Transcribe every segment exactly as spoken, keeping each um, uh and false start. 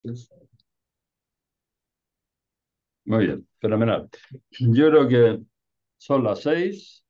Muy bien, fenomenal. Yo creo que son las seis.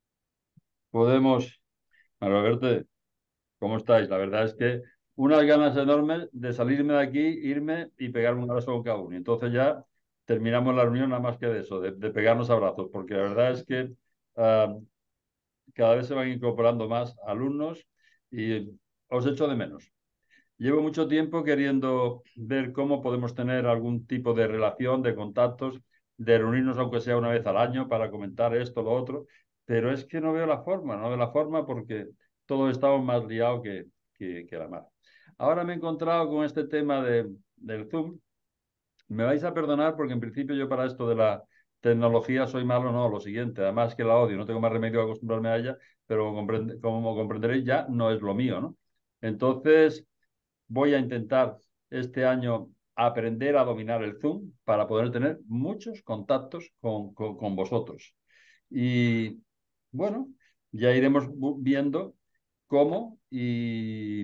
Podemos, Alberto, ¿cómo estáis? La verdad es que unas ganas enormes de salirme de aquí, irme y pegarme un abrazo con cada uno. Y entonces ya terminamos la reunión nada más que de eso, de, de pegarnos abrazos, porque la verdad es que ah, cada vez se van incorporando más alumnos y os echo de menos. Llevo mucho tiempo queriendo ver cómo podemos tener algún tipo de relación, de contactos, de reunirnos aunque sea una vez al año para comentar esto, lo otro, pero es que no veo la forma, no veo la forma porque todos estamos más liados que, que, que la mar. Ahora me he encontrado con este tema de, del Zoom. Me vais a perdonar porque en principio yo para esto de la tecnología soy malo, no, lo siguiente, además que la odio, no tengo más remedio que acostumbrarme a ella, pero como, comprende, como comprenderéis ya no es lo mío, ¿no? Entonces voy a intentar este año aprender a dominar el Zoom para poder tener muchos contactos con, con, con vosotros. Y bueno, ya iremos viendo cómo y,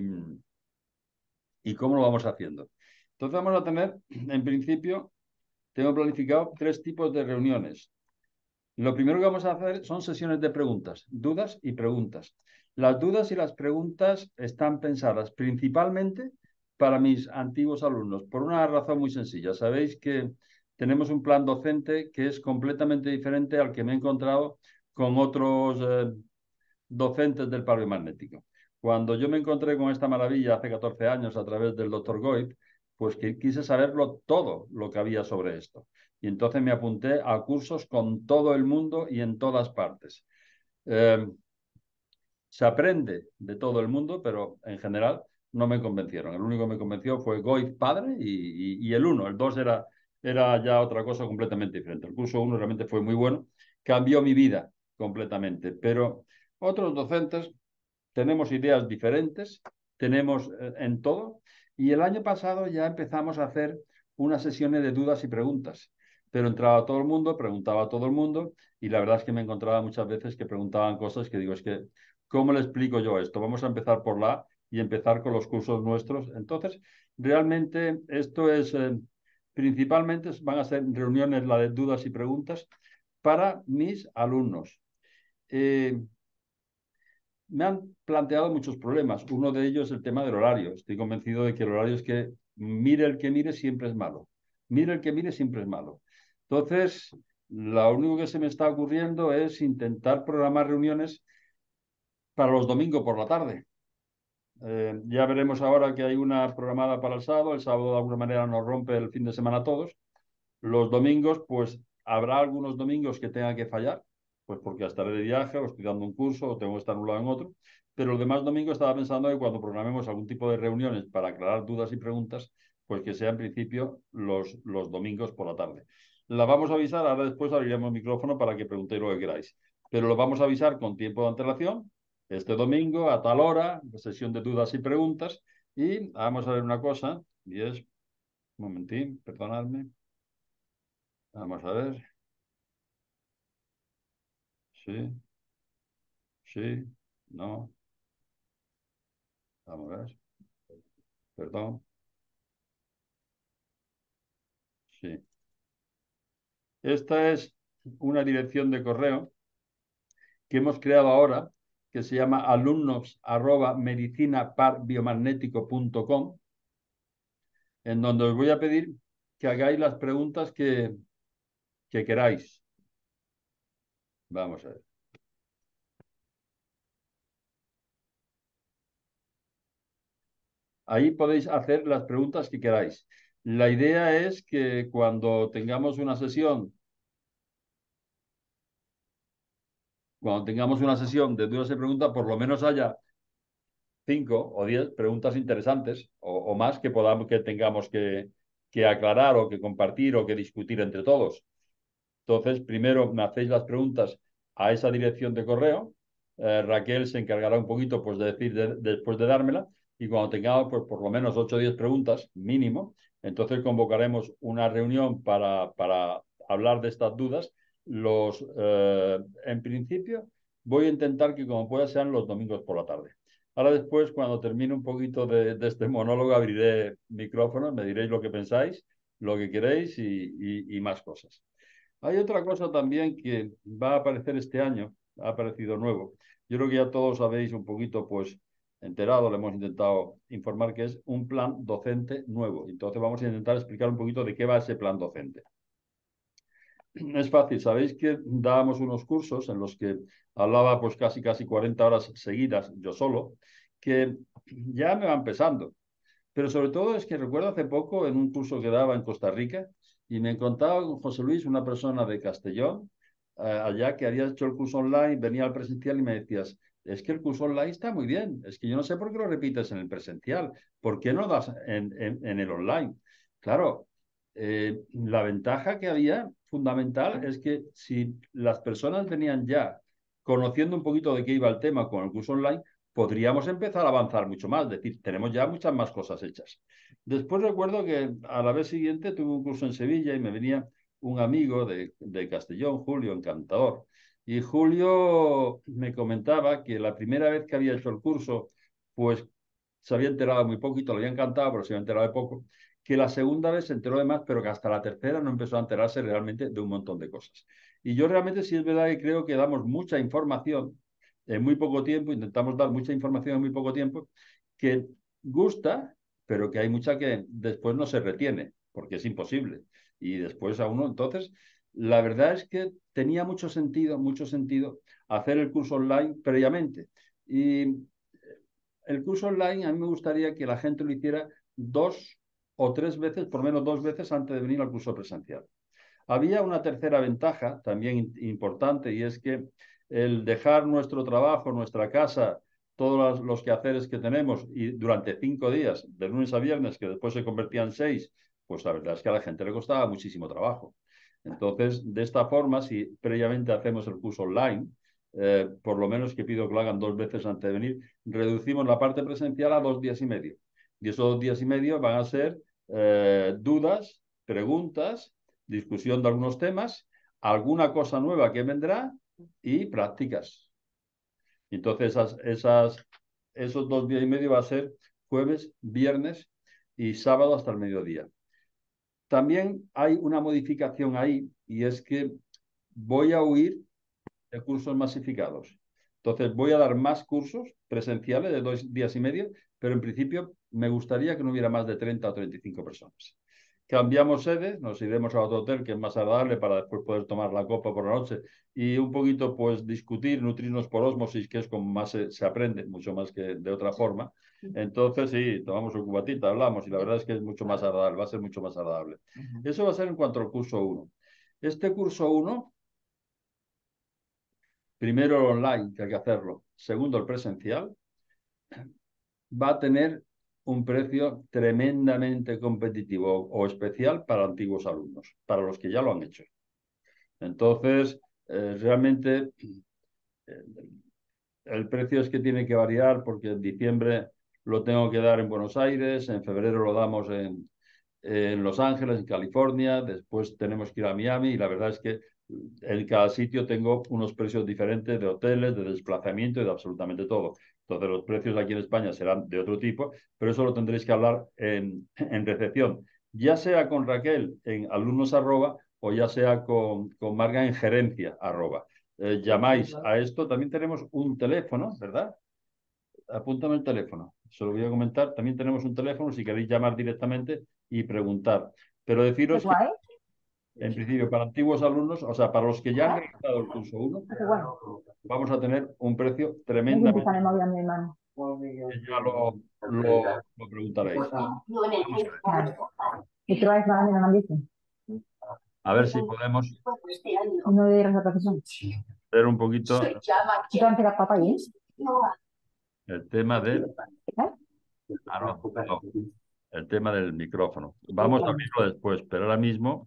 y cómo lo vamos haciendo. Entonces vamos a tener, en principio, tengo planificado tres tipos de reuniones. Lo primero que vamos a hacer son sesiones de preguntas, dudas y preguntas. Las dudas y las preguntas están pensadas principalmente para mis antiguos alumnos, por una razón muy sencilla. Sabéis que tenemos un plan docente que es completamente diferente al que me he encontrado con otros eh, docentes del palo magnético. Cuando yo me encontré con esta maravilla hace catorce años a través del doctor Goib, pues que quise saberlo todo lo que había sobre esto. Y entonces me apunté a cursos con todo el mundo y en todas partes. Eh, se aprende de todo el mundo, pero en general no me convencieron. El único que me convenció fue Goiz padre y, y, y el uno. El dos era, era ya otra cosa completamente diferente. El curso uno realmente fue muy bueno, cambió mi vida completamente. Pero otros docentes tenemos ideas diferentes, tenemos eh, en todo. Y el año pasado ya empezamos a hacer unas sesiones de dudas y preguntas. Pero entraba todo el mundo, preguntaba a todo el mundo, y la verdad es que me encontraba muchas veces que preguntaban cosas que digo, es que, ¿cómo le explico yo esto? Vamos a empezar por la A y empezar con los cursos nuestros. Entonces, realmente esto es, eh, principalmente van a ser reuniones, la de dudas y preguntas, para mis alumnos. Eh, me han planteado muchos problemas. Uno de ellos es el tema del horario. Estoy convencido de que el horario es que mire el que mire siempre es malo. Mire el que mire siempre es malo. Entonces, lo único que se me está ocurriendo es intentar programar reuniones para los domingos por la tarde. Eh, ya veremos ahora que hay una programada para el sábado. El sábado de alguna manera nos rompe el fin de semana a todos. Los domingos, pues habrá algunos domingos que tenga que fallar, pues porque estaré de viaje o estoy dando un curso o tengo que estar en un lado en otro. Pero los demás domingos estaba pensando que cuando programemos algún tipo de reuniones para aclarar dudas y preguntas, pues que sea en principio los, los domingos por la tarde. La vamos a avisar, ahora después abriremos el micrófono para que preguntéis lo que queráis. Pero lo vamos a avisar con tiempo de antelación, este domingo a tal hora, sesión de dudas y preguntas. Y vamos a ver una cosa, y es, un momentín, perdonadme. Vamos a ver. Sí, sí, no. Vamos a ver. Perdón. Sí. Esta es una dirección de correo que hemos creado ahora, que se llama alumnos arroba medicinaparbiomagnetico punto com, en donde os voy a pedir que hagáis las preguntas que, que queráis. Vamos a ver. Ahí podéis hacer las preguntas que queráis. La idea es que cuando tengamos una sesión cuando tengamos una sesión de dudas y preguntas, por lo menos haya cinco o diez preguntas interesantes o, o más que podamos, que tengamos que, que aclarar o que compartir o que discutir entre todos. Entonces, primero me hacéis las preguntas a esa dirección de correo. Eh, Raquel se encargará un poquito pues, de decir de, después de dármela. Y cuando tengamos pues, por lo menos ocho o diez preguntas, mínimo, entonces convocaremos una reunión para, para hablar de estas dudas. Los, eh, en principio, voy a intentar que como pueda sean los domingos por la tarde. Ahora después, cuando termine un poquito de, de este monólogo, abriré micrófonos, me diréis lo que pensáis, lo que queréis y, y, y más cosas. Hay otra cosa también que va a aparecer este año, ha aparecido nuevo. Yo creo que ya todos habéis un poquito, pues, enterado, le hemos intentado informar que es un plan docente nuevo. Entonces vamos a intentar explicar un poquito de qué va ese plan docente. Es fácil, sabéis que dábamos unos cursos en los que hablaba pues casi casi cuarenta horas seguidas yo solo, que ya me van pesando. Pero sobre todo es que recuerdo hace poco en un curso que daba en Costa Rica y me encontraba con José Luis, una persona de Castellón, eh, allá que había hecho el curso online, venía al presencial y me decías, es que el curso online está muy bien, es que yo no sé por qué lo repites en el presencial, ¿por qué no lo das en, en, en el online? Claro, eh, la ventaja que había fundamental es que si las personas venían ya conociendo un poquito de qué iba el tema con el curso online, podríamos empezar a avanzar mucho más, es decir, tenemos ya muchas más cosas hechas. Después recuerdo que a la vez siguiente tuve un curso en Sevilla y me venía un amigo de, de Castellón, Julio, encantador. Y Julio me comentaba que la primera vez que había hecho el curso, pues se había enterado muy poquito, le había encantado, pero se había enterado de poco, que la segunda vez se enteró de más, pero que hasta la tercera no empezó a enterarse realmente de un montón de cosas. Y yo realmente sí es verdad que creo que damos mucha información en muy poco tiempo, intentamos dar mucha información en muy poco tiempo, que gusta, pero que hay mucha que después no se retiene, porque es imposible. Y después a uno, entonces, la verdad es que tenía mucho sentido, mucho sentido hacer el curso online previamente. Y el curso online a mí me gustaría que la gente lo hiciera dos o tres veces, por lo menos dos veces antes de venir al curso presencial. Había una tercera ventaja también importante y es que el dejar nuestro trabajo, nuestra casa, todos los quehaceres que tenemos y durante cinco días, de lunes a viernes, que después se convertían en seis, pues la verdad es que a la gente le costaba muchísimo trabajo. Entonces, de esta forma, si previamente hacemos el curso online, eh, por lo menos que pido que lo hagan dos veces antes de venir, reducimos la parte presencial a dos días y medio. Y esos dos días y medio van a ser eh, dudas, preguntas, discusión de algunos temas, alguna cosa nueva que vendrá y prácticas. Entonces, esas, esas, esos dos días y medio va a ser jueves, viernes y sábado hasta el mediodía. También hay una modificación ahí y es que voy a huir de cursos masificados. Entonces, voy a dar más cursos presenciales de dos días y medio, pero en principio me gustaría que no hubiera más de treinta o treinta y cinco personas. Cambiamos sede, nos iremos a otro hotel que es más agradable para después poder tomar la copa por la noche y un poquito pues discutir, nutrirnos por ósmosis, que es como más se, se aprende, mucho más que de otra forma. Entonces sí, tomamos un cubatita, hablamos y la verdad es que es mucho más agradable, va a ser mucho más agradable. Eso va a ser en cuanto al curso uno. Este curso uno, primero el online, que hay que hacerlo, segundo el presencial, va a tener un precio tremendamente competitivo o especial para antiguos alumnos, para los que ya lo han hecho. Entonces, eh, realmente eh, el precio es que tiene que variar porque en diciembre lo tengo que dar en Buenos Aires, en febrero lo damos en, en Los Ángeles, en California, después tenemos que ir a Miami y la verdad es que en cada sitio tengo unos precios diferentes de hoteles, de desplazamiento y de absolutamente todo. Entonces los precios aquí en España serán de otro tipo, pero eso lo tendréis que hablar en, en recepción, ya sea con Raquel en alumnos arroba o ya sea con, con Marga en gerencia arroba. Eh, llamáis a esto, también tenemos un teléfono, ¿verdad? Apúntame el teléfono, se lo voy a comentar. También tenemos un teléfono si queréis llamar directamente y preguntar. Pero Qué deciros que, guay, en principio, para antiguos alumnos, o sea, para los que ya han ¿eh? realizado el curso uno, Qué guay. vamos a tener un precio No siempre tremendamente, sale móvil a mi hermano. que ya lo, lo, lo preguntaréis. Vamos a ver. Vale. ¿Y qué vais a ganar en bici? A ver si podemos Uno de la profesión. ver un poquito ¿Qué te van a hacer papá allí? el tema del, ¿Eh? ah, no, no, el tema del micrófono. Vamos a verlo después, pero ahora mismo,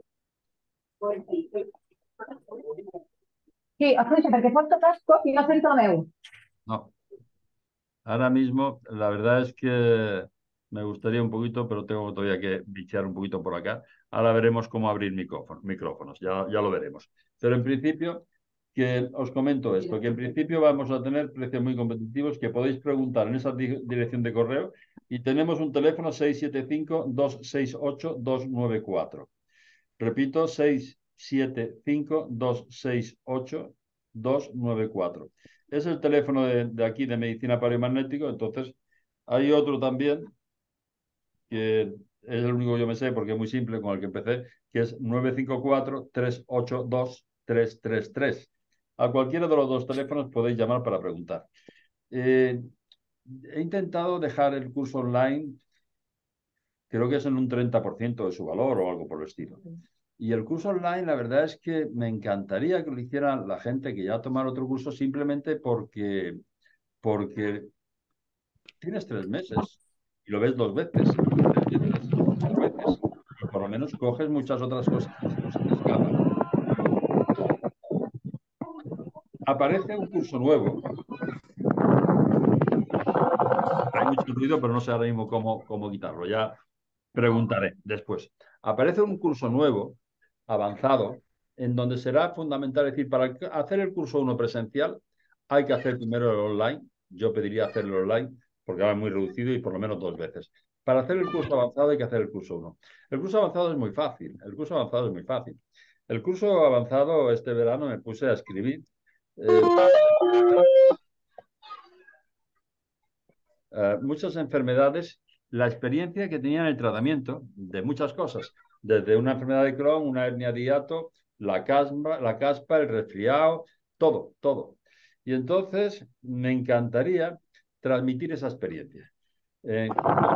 Sí, escucha, perquè porto casco i no sento el meu. no. Ahora mismo, la verdad es que me gustaría un poquito, pero tengo todavía que bichear un poquito por acá. Ahora veremos cómo abrir micrófonos, micrófonos, ya, ya lo veremos. Pero en principio, que os comento esto, que en principio vamos a tener precios muy competitivos que podéis preguntar en esa di dirección de correo y tenemos un teléfono seis siete cinco, dos seis ocho, dos nueve cuatro. Repito, seis siete cinco, dos seis ocho, dos nueve cuatro. Es el teléfono de, de aquí de medicina paleomagnético. Entonces, hay otro también que es el único que yo me sé porque es muy simple, con el que empecé, que es nueve cinco cuatro, tres ocho dos, tres tres tres. A cualquiera de los dos teléfonos podéis llamar para preguntar. Eh, he intentado dejar el curso online, creo que es en un treinta por ciento de su valor o algo por el estilo. Y el curso online, la verdad es que me encantaría que lo hiciera la gente que ya ha tomado otro curso simplemente porque, porque tienes tres meses y lo ves dos veces, tres veces, cuatro veces, y por lo menos coges muchas otras cosas que si no se te escapan. Aparece un curso nuevo. Hay mucho ruido, pero no sé ahora mismo cómo, cómo quitarlo. Ya preguntaré después. Aparece un curso nuevo, avanzado, en donde será fundamental, es decir, para hacer el curso uno presencial hay que hacer primero el online. Yo pediría hacerlo online porque ahora es muy reducido y por lo menos dos veces. Para hacer el curso avanzado hay que hacer el curso uno. El curso avanzado es muy fácil. El curso avanzado es muy fácil. El curso avanzado este verano me puse a escribir eh, uh, muchas enfermedades, la experiencia que tenía en el tratamiento de muchas cosas, desde una enfermedad de Crohn, una hernia de hiato, la caspa, la caspa, el resfriado, todo, todo. Y entonces me encantaría transmitir esa experiencia. Eh,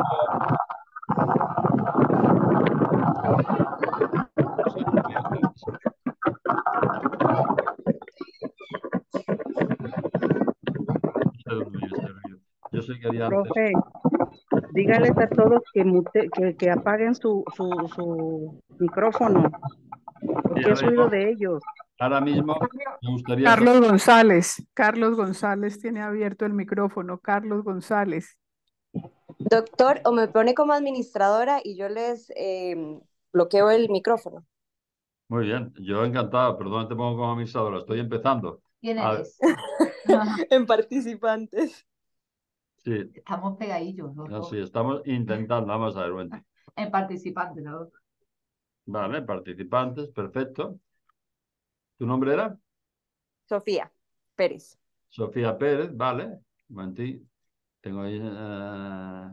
Yo sé que haría antes. Profe, dígales a todos que, mute, que, que apaguen su, su, su micrófono, porque Sí, es ruido de ellos. Ahora mismo me gustaría... Carlos González, Carlos González tiene abierto el micrófono. Carlos González. Doctor, o me pone como administradora y yo les eh, bloqueo el micrófono. Muy bien, yo encantado, perdón, te pongo como administradora, estoy empezando. ¿Quién A- eres? En participantes. Sí, Estamos pegadillos los no, dos. sí, estamos intentando, vamos a ver, Wendy. En participantes, ¿no? Vale, participantes, perfecto. ¿Tu nombre era? Sofía Pérez. Sofía Pérez, vale. Un momentito. Tengo ahí... eh,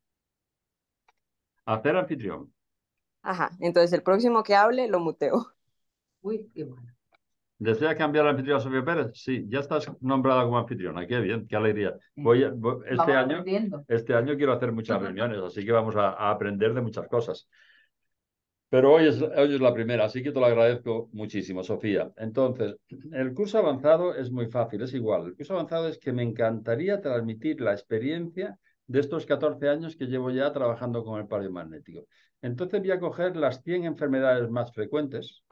hacer anfitrión. Ajá, entonces el próximo que hable lo muteo. Uy, qué bueno. ¿Deseas cambiar la anfitrión a Sofía Pérez? Sí, ya estás nombrada como anfitriona. Qué bien, qué alegría. Voy, a- voy- este Vamos año, aprendiendo. este año quiero hacer muchas reuniones, así que vamos a, a aprender de muchas cosas. Pero hoy es, hoy es la primera, así que te lo agradezco muchísimo, Sofía. Entonces, el curso avanzado es muy fácil, es igual. El curso avanzado es que me encantaría transmitir la experiencia de estos catorce años que llevo ya trabajando con el paleomagnético. Entonces voy a coger las cien enfermedades más frecuentes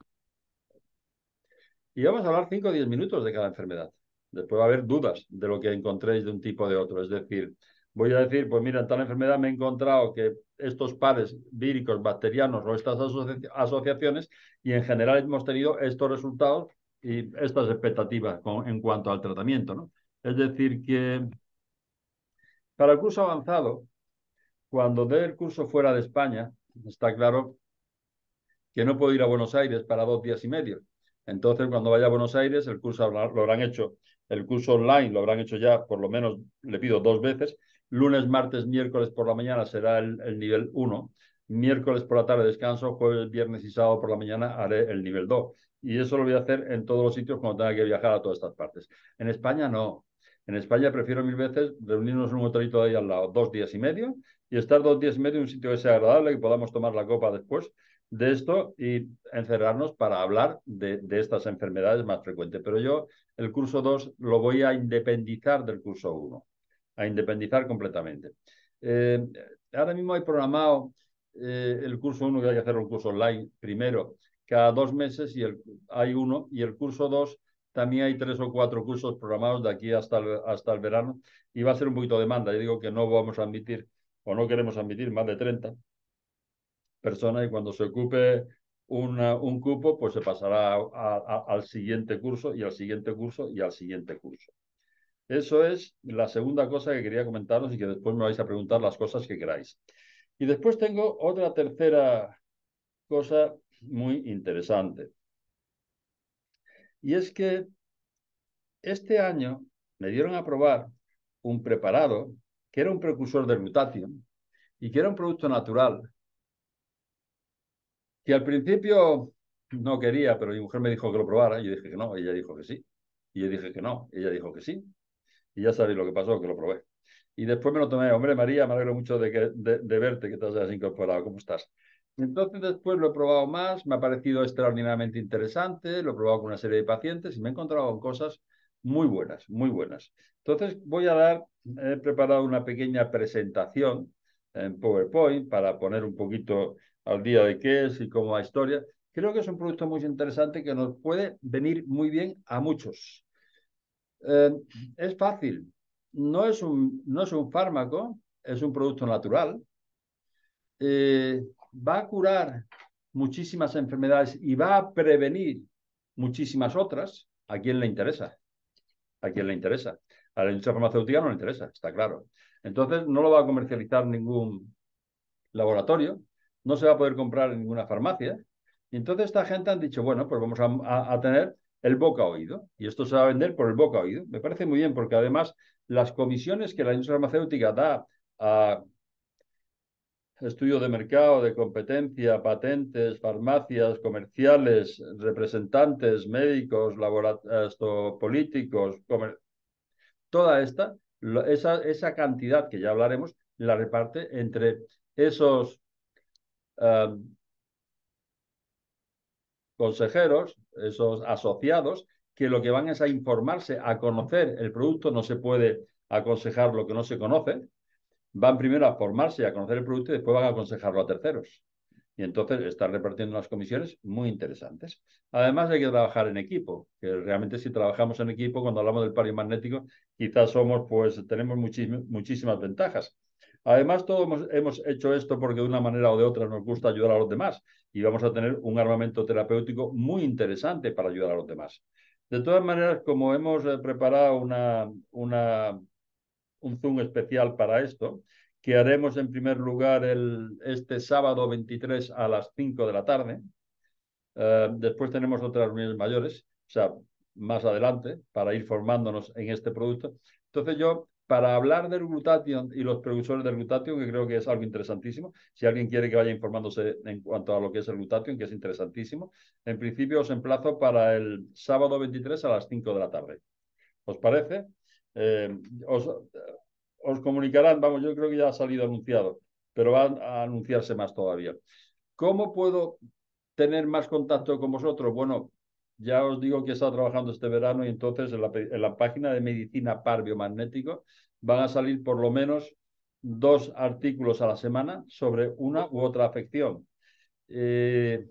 y vamos a hablar cinco o diez minutos de cada enfermedad. Después va a haber dudas de lo que encontréis de un tipo o de otro. Es decir, voy a decir, pues mira, en tal enfermedad me he encontrado que estos pares víricos, bacterianos o estas asoci asociaciones, y en general hemos tenido estos resultados y estas expectativas con, en cuanto al tratamiento, ¿no? Es decir, que para el curso avanzado, cuando dé el curso fuera de España, está claro que no puedo ir a Buenos Aires para dos días y medio. Entonces, cuando vaya a Buenos Aires, el curso lo habrán hecho, el curso online lo habrán hecho ya, por lo menos le pido dos veces. Lunes, martes, miércoles por la mañana será el, el nivel uno. Miércoles por la tarde descanso, jueves, viernes y sábado por la mañana haré el nivel dos. Y eso lo voy a hacer en todos los sitios cuando tenga que viajar a todas estas partes. En España no. En España prefiero mil veces reunirnos en un hotelito de ahí al lado, dos días y medio, y estar dos días y medio en un sitio que sea agradable, que podamos tomar la copa después de esto y encerrarnos para hablar de, de estas enfermedades más frecuentes. Pero yo el curso dos lo voy a independizar del curso uno, a independizar completamente. Eh, ahora mismo hay programado eh, el curso uno, que hay que hacer un curso online primero, cada dos meses y el, hay uno, y el curso dos también hay tres o cuatro cursos programados de aquí hasta el, hasta el verano, y va a ser un poquito de demanda. Yo digo que no vamos a admitir o no queremos admitir más de treinta personas, y cuando se ocupe una, un cupo, pues se pasará a, a, al siguiente curso y al siguiente curso y al siguiente curso. Eso es la segunda cosa que quería comentaros y que después me vais a preguntar las cosas que queráis. Y después tengo otra tercera cosa muy interesante. Y es que este año me dieron a probar un preparado que era un precursor del glutatión y que era un producto natural que al principio no quería, pero mi mujer me dijo que lo probara y yo dije que no, y ella dijo que sí. Y yo dije que no, y ella dijo que sí. Y ya sabéis lo que pasó, que lo probé. Y después me lo tomé. Hombre, María, me alegro mucho de, que, de, de verte, que te hayas incorporado. ¿Cómo estás? Y entonces después lo he probado más, me ha parecido extraordinariamente interesante, lo he probado con una serie de pacientes y me he encontrado con cosas muy buenas, muy buenas. Entonces voy a dar, he preparado una pequeña presentación en PowerPoint para poner un poquito al día de qué es y cómo va la historia. Creo que es un producto muy interesante que nos puede venir muy bien a muchos. Eh, es fácil. No es un, no es un fármaco, es un producto natural. Eh, va a curar muchísimas enfermedades y va a prevenir muchísimas otras. ¿A quién le interesa? ¿A quién le interesa? A la industria farmacéutica no le interesa, está claro. Entonces no lo va a comercializar ningún laboratorio, no se va a poder comprar en ninguna farmacia. Y entonces esta gente han dicho, bueno, pues vamos a, a, a tener el boca a oído. Y esto se va a vender por el boca a oído. Me parece muy bien porque además las comisiones que la industria farmacéutica da a estudios de mercado, de competencia, patentes, farmacias, comerciales, representantes, médicos, esto, políticos, comer... toda esta, esa, esa cantidad que ya hablaremos, la reparte entre esos uh, consejeros, esos asociados, que lo que van es a informarse, a conocer el producto. No se puede aconsejar lo que no se conoce. Van primero a formarse y a conocer el producto y después van a aconsejarlo a terceros. Y entonces están repartiendo unas comisiones muy interesantes. Además hay que trabajar en equipo, que realmente si trabajamos en equipo, cuando hablamos del pario magnético, quizás somos, pues tenemos muchísimas, muchísimas ventajas. Además, todos hemos, hemos hecho esto porque de una manera o de otra nos gusta ayudar a los demás y vamos a tener un armamento terapéutico muy interesante para ayudar a los demás. De todas maneras, como hemos eh, preparado una, una, un Zoom especial para esto, que haremos en primer lugar el, este sábado veintitrés a las cinco de la tarde. Uh, después tenemos otras reuniones mayores, o sea, más adelante, para ir formándonos en este producto. Entonces yo, para hablar del glutatión y los precursores del glutatión, que creo que es algo interesantísimo, si alguien quiere que vaya informándose en cuanto a lo que es el glutatión, que es interesantísimo, en principio os emplazo para el sábado veintitrés a las cinco de la tarde. ¿Os parece? Eh, os, os comunicarán, vamos, yo creo que ya ha salido anunciado, pero va a anunciarse más todavía. ¿Cómo puedo tener más contacto con vosotros? Bueno, ya os digo que he estado trabajando este verano y entonces en la, en la página de Medicina Par Biomagnético van a salir por lo menos dos artículos a la semana sobre una u otra afección. Eh,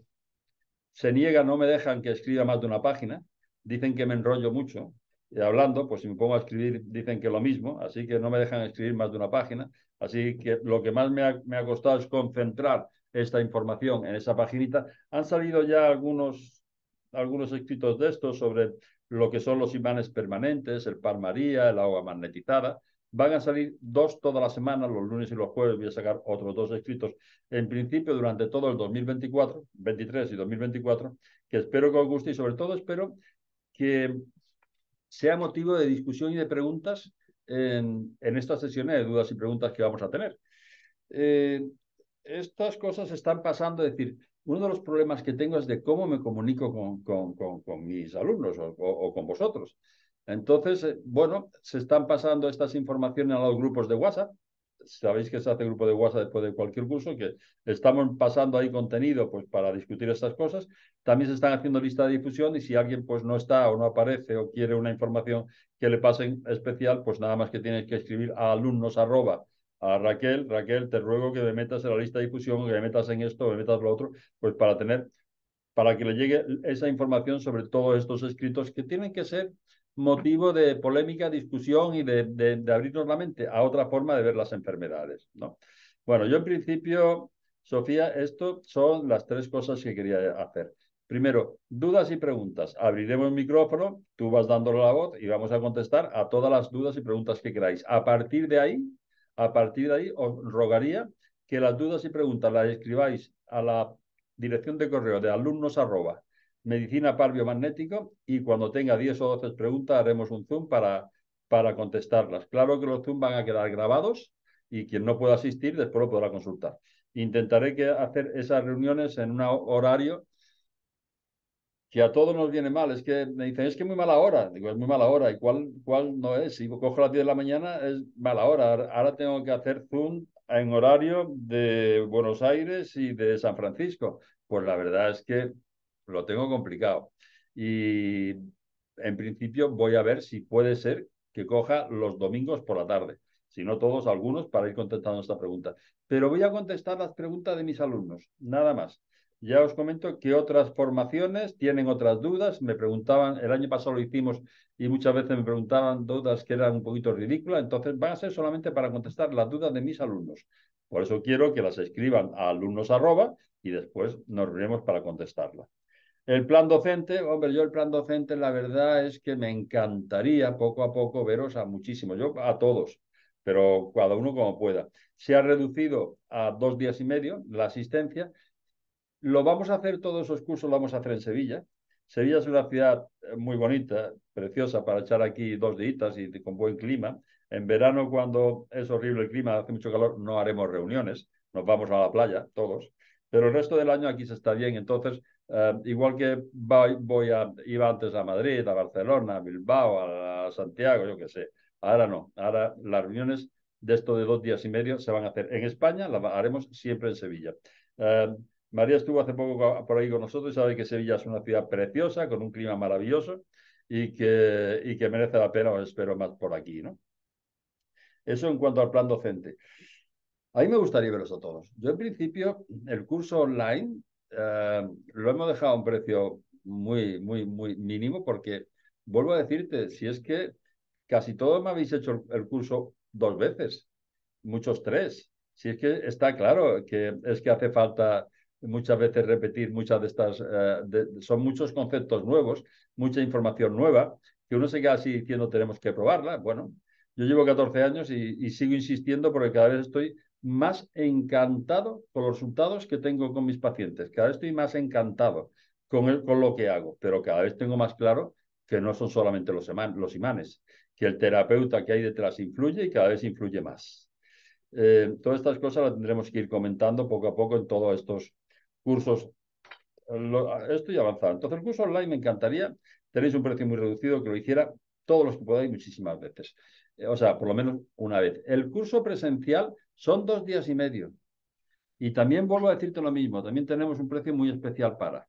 se niega, no me dejan que escriba más de una página, dicen que me enrollo mucho. Y hablando, pues si me pongo a escribir, dicen que lo mismo, así que no me dejan escribir más de una página. Así que lo que más me ha, me ha costado es concentrar esta información en esa paginita. Han salido ya algunos, algunos escritos de estos sobre lo que son los imanes permanentes, el Par María, el agua magnetizada. Van a salir dos toda la semana, los lunes y los jueves voy a sacar otros dos escritos, en principio durante todo el dos mil veinticuatro, veintitrés y dos mil veinticuatro, que espero que os guste y sobre todo espero que sea motivo de discusión y de preguntas en, en estas sesiones de dudas y preguntas que vamos a tener. Eh, estas cosas están pasando, es decir, uno de los problemas que tengo es de cómo me comunico con, con, con, con mis alumnos o, o, o con vosotros. Entonces, eh, bueno, se están pasando estas informaciones a los grupos de WhatsApp. Sabéis que se hace grupo de WhatsApp después de cualquier curso, que estamos pasando ahí contenido pues, para discutir estas cosas. También se están haciendo listas de difusión y si alguien pues, no está o no aparece o quiere una información que le pasen especial, pues nada más que tienes que escribir a alumnos arroba a Raquel, Raquel, te ruego que me metas en la lista de difusión, que me metas en esto, que me metas lo otro, pues para tener, para que le llegue esa información sobre todos estos escritos que tienen que ser motivo de polémica, discusión y de, de, de abrirnos la mente a otra forma de ver las enfermedades, ¿no? Bueno, yo en principio Sofía, esto son las tres cosas que quería hacer. Primero, dudas y preguntas. Abriremos el micrófono, tú vas dándole la voz y vamos a contestar a todas las dudas y preguntas que queráis. A partir de ahí, a partir de ahí, os rogaría que las dudas y preguntas las escribáis a la dirección de correo de alumnos arroba medicina par biomagnético y cuando tenga diez o doce preguntas haremos un Zoom para, para contestarlas. Claro que los Zoom van a quedar grabados y quien no pueda asistir después lo podrá consultar. Intentaré que hacer esas reuniones en un horario que a todos nos viene mal. Es que me dicen, es que es muy mala hora. Digo, es muy mala hora. ¿Y cuál, cuál no es? Si cojo a las diez de la mañana es mala hora. Ahora tengo que hacer Zoom en horario de Buenos Aires y de San Francisco. Pues la verdad es que lo tengo complicado. Y en principio voy a ver si puede ser que coja los domingos por la tarde. Si no todos, algunos, para ir contestando esta pregunta. Pero voy a contestar las preguntas de mis alumnos, nada más. Ya os comento que otras formaciones tienen otras dudas. Me preguntaban, el año pasado lo hicimos y muchas veces me preguntaban dudas que eran un poquito ridículas. Entonces van a ser solamente para contestar las dudas de mis alumnos. Por eso quiero que las escriban a alumnos arroba y después nos reuniremos para contestarlas. El plan docente, hombre, yo el plan docente, la verdad es que me encantaría poco a poco veros a muchísimos, yo a todos, pero cada uno como pueda. Se ha reducido a dos días y medio la asistencia. Lo vamos a hacer, todos esos cursos lo vamos a hacer en Sevilla. Sevilla es una ciudad muy bonita, preciosa para echar aquí dos días y con buen clima. En verano, cuando es horrible el clima, hace mucho calor, no haremos reuniones, nos vamos a la playa todos. Pero el resto del año aquí se está bien. Entonces, eh, igual que voy, voy a, iba antes a Madrid, a Barcelona, a Bilbao, a, a Santiago, yo qué sé. Ahora no. Ahora las reuniones de esto de dos días y medio se van a hacer en España, las haremos siempre en Sevilla. Eh, María estuvo hace poco por ahí con nosotros y sabe que Sevilla es una ciudad preciosa, con un clima maravilloso y que, y que merece la pena, os espero más por aquí, ¿no? Eso en cuanto al plan docente. A mí me gustaría veros a todos. Yo, en principio, el curso online eh, lo hemos dejado a un precio muy, muy, muy mínimo porque, vuelvo a decirte, si es que casi todos me habéis hecho el, el curso dos veces, muchos tres. Si es que está claro que es que hace falta muchas veces repetir muchas de estas, eh, de, son muchos conceptos nuevos, mucha información nueva, que uno se queda así diciendo tenemos que probarla. Bueno, yo llevo catorce años y, y sigo insistiendo porque cada vez estoy más encantado con los resultados que tengo con mis pacientes. Cada vez estoy más encantado con, el, con lo que hago, pero cada vez tengo más claro que no son solamente los, los imanes, que el terapeuta que hay detrás influye y cada vez influye más. Eh, todas estas cosas las tendremos que ir comentando poco a poco en todos estos cursos. Lo, estoy avanzado. Entonces, el curso online me encantaría. Tenéis un precio muy reducido que lo hiciera todos los que podáis muchísimas veces. Eh, o sea, por lo menos una vez. El curso presencial son dos días y medio. Y también vuelvo a decirte lo mismo. También tenemos un precio muy especial para.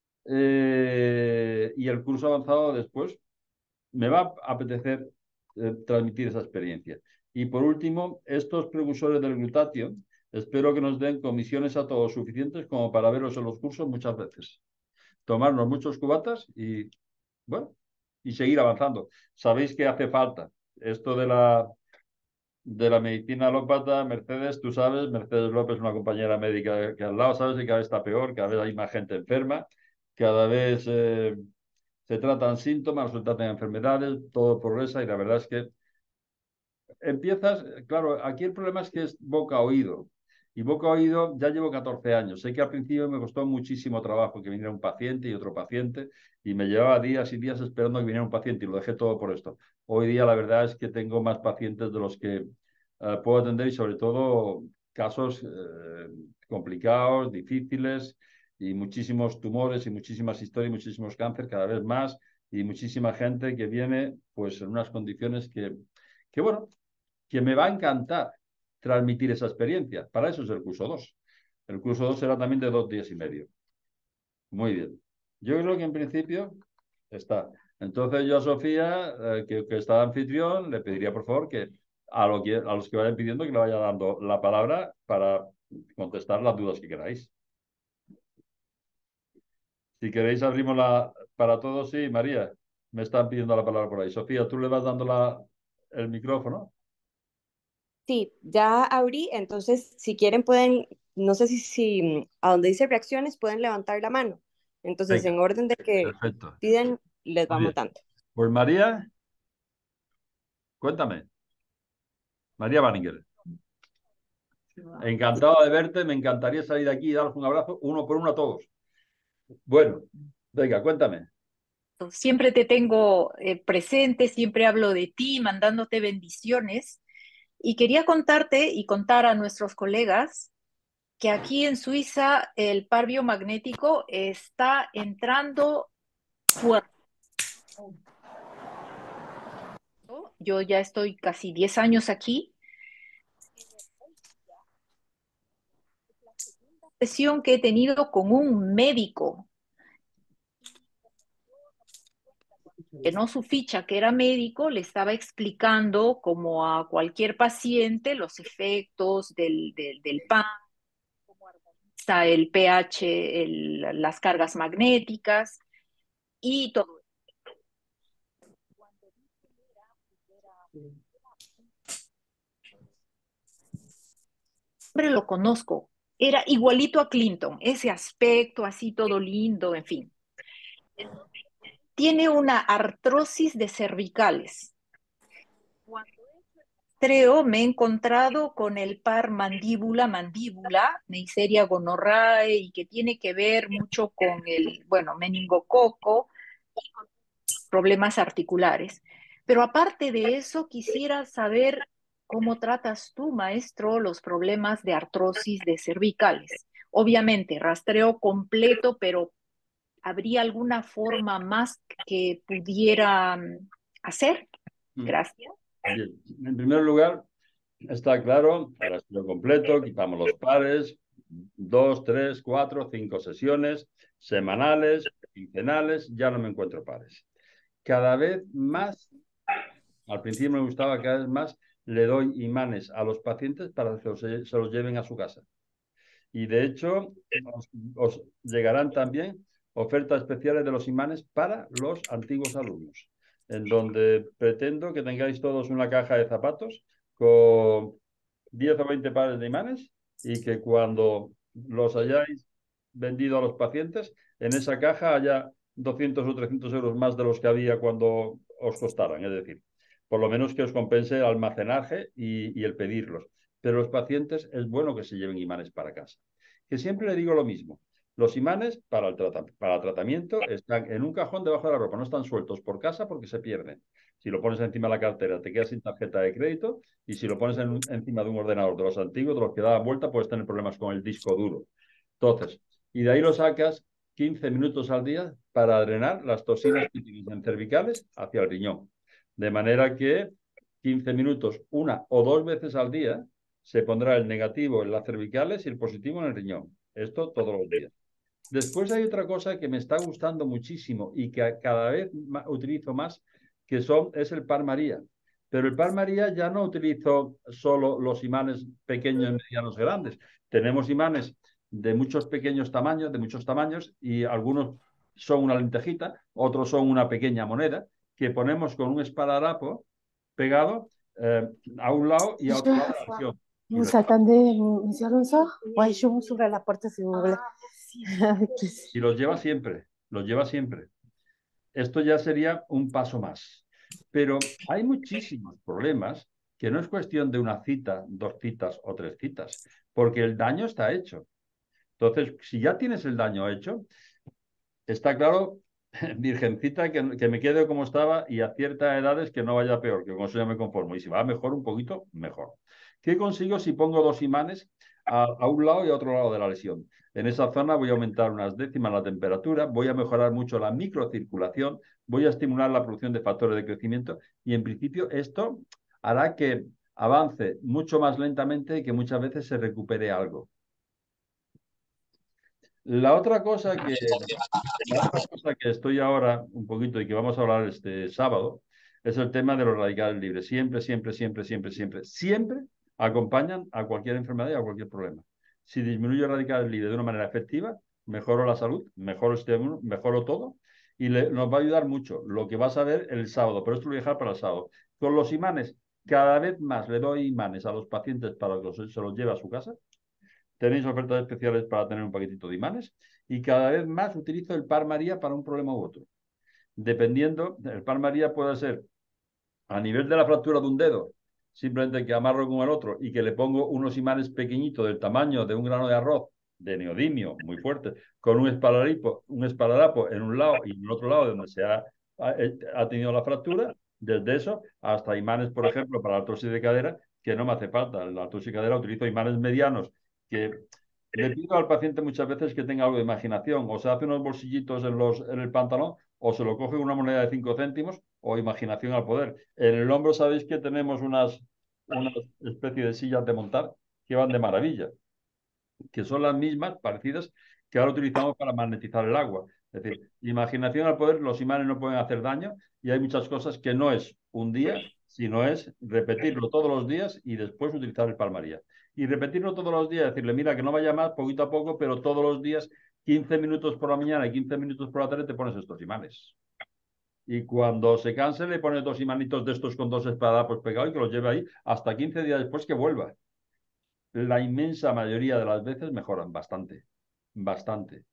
Eh, y el curso avanzado después me va a apetecer eh, transmitir esa experiencia. Y por último, estos precursores del glutatión, espero que nos den comisiones a todos suficientes como para veros en los cursos muchas veces. Tomarnos muchos cubatas y, bueno, y seguir avanzando. Sabéis que hace falta esto de la, de la medicina alópata. Mercedes, tú sabes, Mercedes López, una compañera médica que al lado, sabes que cada vez está peor, cada vez hay más gente enferma, cada vez... Eh, se tratan síntomas, se tratan enfermedades, todo progresa y la verdad es que empiezas, claro, aquí el problema es que es boca-oído. Y boca-oído ya llevo catorce años. Sé que al principio me costó muchísimo trabajo que viniera un paciente y otro paciente y me llevaba días y días esperando que viniera un paciente y lo dejé todo por esto. Hoy día la verdad es que tengo más pacientes de los que uh, puedo atender y sobre todo casos uh, complicados, difíciles y muchísimos tumores y muchísimas historias y muchísimos cánceres cada vez más y muchísima gente que viene pues en unas condiciones que, que bueno, que me va a encantar transmitir esa experiencia. Para eso es el curso dos. El curso dos será también de dos días y medio. Muy bien. Yo creo que en principio está. Entonces yo a Sofía, eh, que, que está de anfitrión, le pediría por favor que a, lo que a los que vayan pidiendo que le vaya dando la palabra para contestar las dudas que queráis. Si queréis abrimos la para todos. Sí, María, me están pidiendo la palabra por ahí. Sofía, tú le vas dando la, el micrófono. Sí, ya abrí, entonces si quieren pueden no sé si, si a donde dice reacciones pueden levantar la mano. Entonces, Venga, en orden de que perfecto. piden, les Muy vamos bien. dando. Pues María, cuéntame. María Banninger. Encantado de verte, me encantaría salir de aquí y daros un abrazo, uno por uno a todos. Bueno, venga, cuéntame. Siempre te tengo eh, presente, siempre hablo de ti, mandándote bendiciones. Y quería contarte y contar a nuestros colegas que aquí en Suiza el par biomagnético está entrando fuerte. Yo ya estoy casi diez años aquí. La sesión que he tenido con un médico que no su ficha, que era médico, le estaba explicando como a cualquier paciente los efectos del, del, del P A M, cómo armoniza el pH, el, las cargas magnéticas y todo. Siempre lo conozco, era igualito a Clinton, ese aspecto así todo lindo, en fin. Tiene una artrosis de cervicales. Cuando creo me he encontrado con el par mandíbula-mandíbula, Neisseria gonorrhoeae, y que tiene que ver mucho con el, bueno, meningococo y con problemas articulares. Pero aparte de eso, quisiera saber cómo tratas tú, maestro, los problemas de artrosis de cervicales. Obviamente, rastreo completo, pero ¿habría alguna forma más que pudiera mm, hacer? Gracias. Bien, en primer lugar, está claro, rastreo completo, quitamos los pares, dos, tres, cuatro, cinco sesiones, semanales, quincenales, ya no me encuentro pares. Cada vez más, al principio me gustaba, cada vez más le doy imanes a los pacientes para que se, se los lleven a su casa. Y de hecho, os, os llegarán también ofertas especiales de los imanes para los antiguos alumnos, en donde pretendo que tengáis todos una caja de zapatos con diez o veinte pares de imanes y que cuando los hayáis vendido a los pacientes, en esa caja haya doscientos o trescientos euros más de los que había cuando os costaran. Es decir, por lo menos que os compense el almacenaje y, y el pedirlos. Pero los pacientes es bueno que se lleven imanes para casa. Que siempre le digo lo mismo. Los imanes para el, trata para el tratamiento están en un cajón debajo de la ropa, no están sueltos por casa porque se pierden. Si lo pones encima de la cartera, te quedas sin tarjeta de crédito, y si lo pones en, encima de un ordenador de los antiguos, de los que daban vuelta, puedes tener problemas con el disco duro. Entonces, y de ahí lo sacas quince minutos al día para drenar las toxinas que utilizan cervicales hacia el riñón. De manera que quince minutos, una o dos veces al día, se pondrá el negativo en las cervicales y el positivo en el riñón. Esto todos los días. Después hay otra cosa que me está gustando muchísimo y que cada vez utilizo más, que son, es el par María. Pero el par María ya no utilizo solo los imanes pequeños, medianos, grandes. Tenemos imanes de muchos pequeños tamaños, de muchos tamaños, y algunos son una lentejita, otros son una pequeña moneda, que ponemos con un esparadrapo pegado eh, a un lado y a otro lado de la lesión. Vous attendez, monsieur Alonso? Ouais, je vous ouvre la puerta si vous voulez. Y los lleva siempre, los lleva siempre. Esto ya sería un paso más. Pero hay muchísimos problemas que no es cuestión de una cita, dos citas o tres citas, porque el daño está hecho. Entonces, si ya tienes el daño hecho, está claro, virgencita, que, que me quede como estaba, y a ciertas edades que no vaya peor, que con eso ya me conformo. Y si va mejor un poquito, mejor. ¿Qué consigo si pongo dos imanes a, a un lado y a otro lado de la lesión? En esa zona voy a aumentar unas décimas la temperatura, voy a mejorar mucho la microcirculación, voy a estimular la producción de factores de crecimiento, y en principio esto hará que avance mucho más lentamente y que muchas veces se recupere algo. La otra cosa que, la otra cosa que estoy ahora un poquito y que vamos a hablar este sábado es el tema de los radicales libres. Siempre, siempre, siempre, siempre, siempre, siempre acompañan a cualquier enfermedad y a cualquier problema. Si disminuyo radicales libres de una manera efectiva, mejoro la salud, mejoro este, mejoro todo, y le, nos va a ayudar mucho lo que vas a ver el sábado, pero esto lo voy a dejar para el sábado. Con los imanes, cada vez más le doy imanes a los pacientes para que se los lleve a su casa. tenéis ofertas especiales para tener un paquetito de imanes y cada vez más utilizo el par María para un problema u otro. Dependiendo, el par María puede ser a nivel de la fractura de un dedo, simplemente que amarro con el otro y que le pongo unos imanes pequeñitos del tamaño de un grano de arroz, de neodimio, muy fuerte, con un esparadrapo, un esparadrapo en un lado y en el otro lado donde se ha, ha tenido la fractura, desde eso hasta imanes, por ejemplo, para la artrosis de cadera, que no me hace falta. La artrosis de cadera utilizo imanes medianos que le pido al paciente muchas veces que tenga algo de imaginación, o se hace unos bolsillitos en, los, en el pantalón, o se lo coge una moneda de cinco céntimos, o imaginación al poder. En el hombro sabéis que tenemos unas, unas especie de sillas de montar que van de maravilla, que son las mismas, parecidas, que ahora utilizamos para magnetizar el agua. Es decir, imaginación al poder, los imanes no pueden hacer daño y hay muchas cosas que no es un día, sino es repetirlo todos los días y después utilizar el par María. Y repetirlo todos los días, decirle, mira, que no vaya más, poquito a poco, pero todos los días, quince minutos por la mañana y quince minutos por la tarde, te pones estos imanes. Y cuando se canse, le pones dos imanitos de estos con dos espadapos pegados y que los lleve ahí hasta quince días después que vuelva. La inmensa mayoría de las veces mejoran bastante, bastante.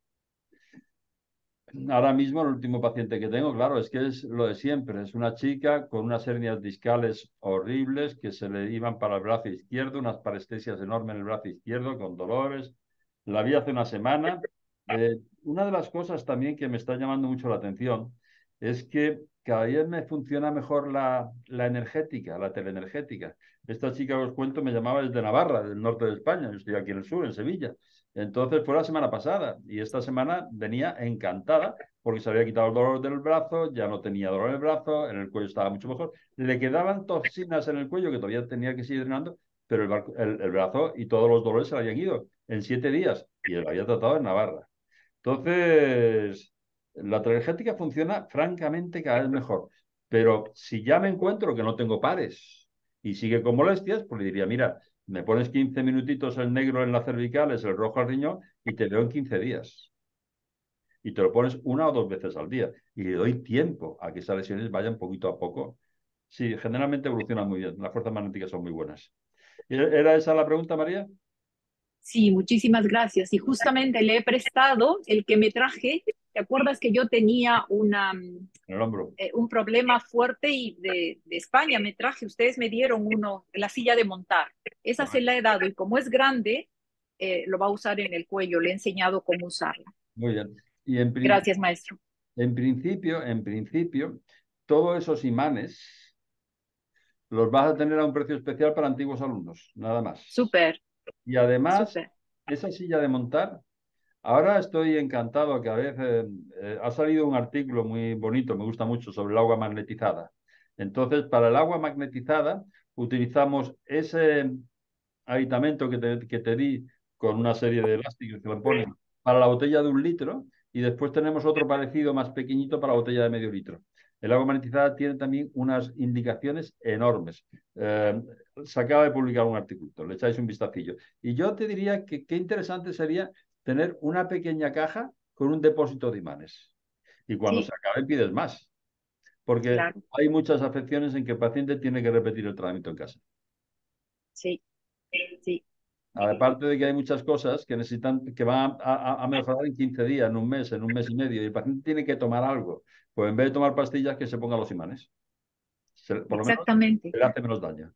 Ahora mismo el último paciente que tengo, claro, es que es lo de siempre. Es una chica con unas hernias discales horribles que se le iban para el brazo izquierdo, unas parestesias enormes en el brazo izquierdo con dolores. La vi hace una semana. Eh, una de las cosas también que me está llamando mucho la atención es que cada día me funciona mejor la, la energética, la teleenergética. Esta chica, os cuento, me llamaba desde Navarra, del norte de España. Yo estoy aquí en el sur, en Sevilla. Entonces fue la semana pasada y esta semana venía encantada porque se había quitado el dolor del brazo, ya no tenía dolor en el brazo, en el cuello estaba mucho mejor. Le quedaban toxinas en el cuello que todavía tenía que seguir drenando, pero el, el, el brazo y todos los dolores se le habían ido en siete días y lo había tratado en Navarra. Entonces, la teleenergética funciona francamente cada vez mejor. Pero si ya me encuentro que no tengo pares y sigue con molestias, pues le diría, mira, me pones quince minutitos el negro en las cervicales, el rojo al riñón y te veo en quince días. Y te lo pones una o dos veces al día. Y le doy tiempo a que esas lesiones vayan poquito a poco. Sí, generalmente evolucionan muy bien. Las fuerzas magnéticas son muy buenas. ¿Era esa la pregunta, María? Sí, muchísimas gracias. Y justamente le he prestado el que me traje. ¿Te acuerdas que yo tenía una, en el hombro. Eh, un problema fuerte y de, de España me traje? Ustedes me dieron uno, la silla de montar. Esa se la he dado y como es grande, eh, lo va a usar en el cuello. Le he enseñado cómo usarla. Muy bien. Y en Gracias, maestro. En principio, en principio, todos esos imanes los vas a tener a un precio especial para antiguos alumnos, nada más. Súper. Y además, Súper. esa silla de montar, ahora estoy encantado que a veces eh, eh, ha salido un artículo muy bonito, me gusta mucho, sobre el agua magnetizada. Entonces, para el agua magnetizada, utilizamos ese aditamento que te, que te di con una serie de elásticos que le ponen para la botella de un litro y después tenemos otro parecido más pequeñito para la botella de medio litro. El agua magnetizada tiene también unas indicaciones enormes. Eh, se acaba de publicar un artículo, le echáis un vistacillo. Y yo te diría que qué interesante sería tener una pequeña caja con un depósito de imanes. Y cuando Sí. se acabe pides más. Porque Claro. hay muchas afecciones en que el paciente tiene que repetir el tratamiento en casa. Sí, sí. Aparte de que hay muchas cosas que necesitan, que van a, a, a mejorar en quince días, en un mes, en un mes y medio, y el paciente tiene que tomar algo. Pues en vez de tomar pastillas, que se ponga los imanes. Se, por Exactamente. lo menos le hace menos daño.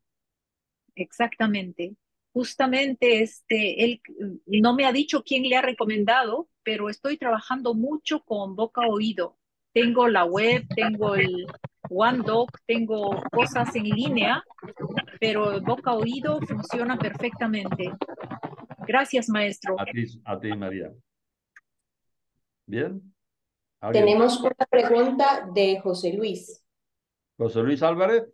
Exactamente. Justamente este, él no me ha dicho quién le ha recomendado, pero estoy trabajando mucho con boca-oído. Tengo la web, tengo el OneDoc, tengo cosas en línea, pero boca-oído funciona perfectamente. Gracias, maestro. A ti, a ti, María. ¿Bien? ¿Alguien? Tenemos una pregunta de José Luis. ¿José Luis Álvarez?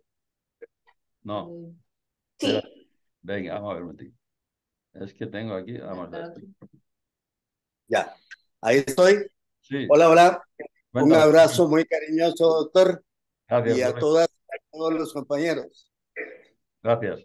No. Sí. Espera. Venga, vamos a ver un momentito. Es que tengo aquí, vamos a ver. Ya, ahí estoy. Sí. Hola, hola. Cuéntame. Un abrazo muy cariñoso, doctor. Gracias. Y a Rubén. todas, a todos los compañeros. Gracias.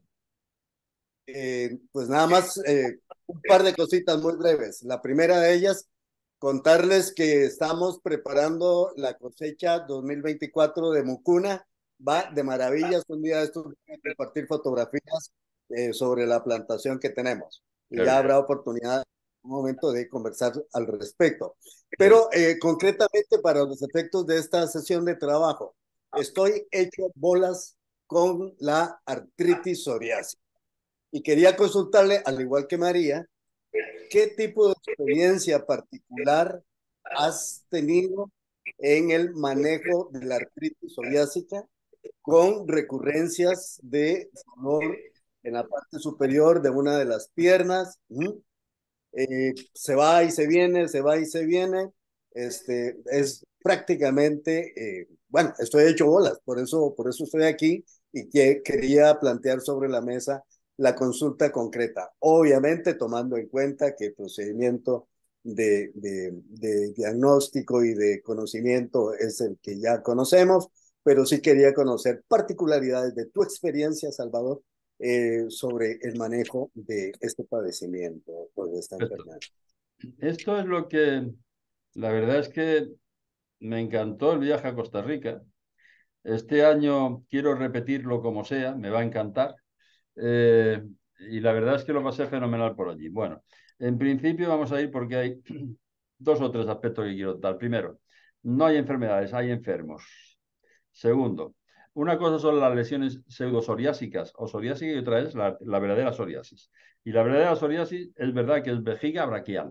Eh, pues nada más eh, un par de cositas muy breves. La primera de ellas, contarles que estamos preparando la cosecha dos mil veinticuatro de Mucuna. Va de maravillas. Un día de estos voy a compartir fotografías eh, sobre la plantación que tenemos. y ya habrá oportunidad en un momento de conversar al respecto. Pero eh, concretamente para los efectos de esta sesión de trabajo, estoy hecho bolas con la artritis psoriásica y quería consultarle, al igual que María, ¿qué tipo de experiencia particular has tenido en el manejo de la artritis psoriásica con recurrencias de dolor en la parte superior de una de las piernas? ¿Mm? Eh, se va y se viene, se va y se viene. Este, es prácticamente, eh, bueno, estoy hecho bolas, por eso, por eso estoy aquí y que quería plantear sobre la mesa la consulta concreta, obviamente tomando en cuenta que el procedimiento de, de, de diagnóstico y de conocimiento es el que ya conocemos, pero sí quería conocer particularidades de tu experiencia, Salvador, eh, sobre el manejo de este padecimiento o de esta Perfecto. enfermedad. Esto es lo que, la verdad es que me encantó el viaje a Costa Rica. Este año quiero repetirlo como sea, me va a encantar. Eh, y la verdad es que lo pasé fenomenal por allí. Bueno, en principio vamos a ir porque hay dos o tres aspectos que quiero dar. Primero, no hay enfermedades, hay enfermos. Segundo, una cosa son las lesiones pseudosoriásicas o psoriásicas y otra es la, la verdadera psoriasis. Y la verdadera psoriasis es verdad que es vejiga braquial.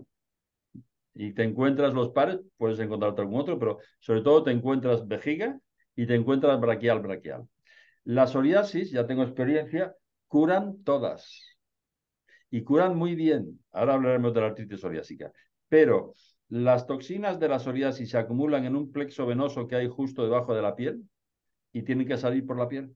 Y te encuentras los pares, puedes encontrarte algún otro, pero sobre todo te encuentras vejiga y te encuentras braquial braquial. La psoriasis, ya tengo experiencia, curan todas. Y curan muy bien. Ahora hablaremos de la artritis psoriásica. Pero las toxinas de la psoriasis se acumulan en un plexo venoso que hay justo debajo de la piel y tienen que salir por la piel.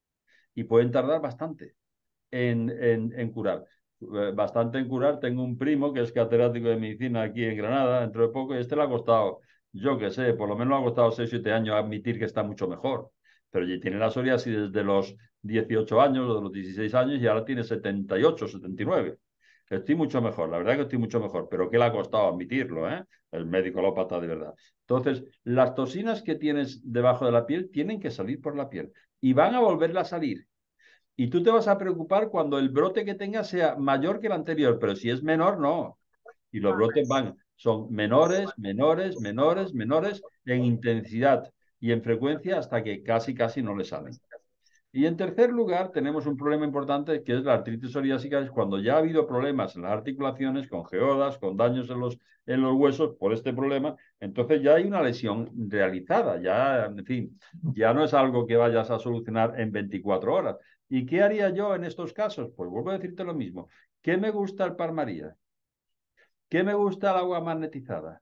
Y pueden tardar bastante en, en, en curar. Bastante en curar. Tengo un primo que es catedrático de medicina aquí en Granada, dentro de poco, y este le ha costado, yo qué sé, por lo menos le ha costado seis o siete años admitir que está mucho mejor. Pero ya tiene la psoriasis desde los dieciocho años o de los dieciséis años y ahora tiene setenta y ocho, setenta y nueve. Estoy mucho mejor, la verdad que estoy mucho mejor, pero ¿qué le ha costado admitirlo, eh? El médico alópata de verdad. Entonces, las toxinas que tienes debajo de la piel tienen que salir por la piel y van a volverla a salir. Y tú te vas a preocupar cuando el brote que tengas sea mayor que el anterior, pero si es menor, no. Y los brotes van, son menores, menores, menores, menores en intensidad y en frecuencia hasta que casi, casi no le salen. Y en tercer lugar, tenemos un problema importante que es la artritis psoriásica, es cuando ya ha habido problemas en las articulaciones, con geodas, con daños en los, en los huesos por este problema, entonces ya hay una lesión realizada, ya, en fin, ya no es algo que vayas a solucionar en veinticuatro horas. ¿Y qué haría yo en estos casos? Pues vuelvo a decirte lo mismo. ¿Qué me gusta el Par María? ¿Qué me gusta el agua magnetizada?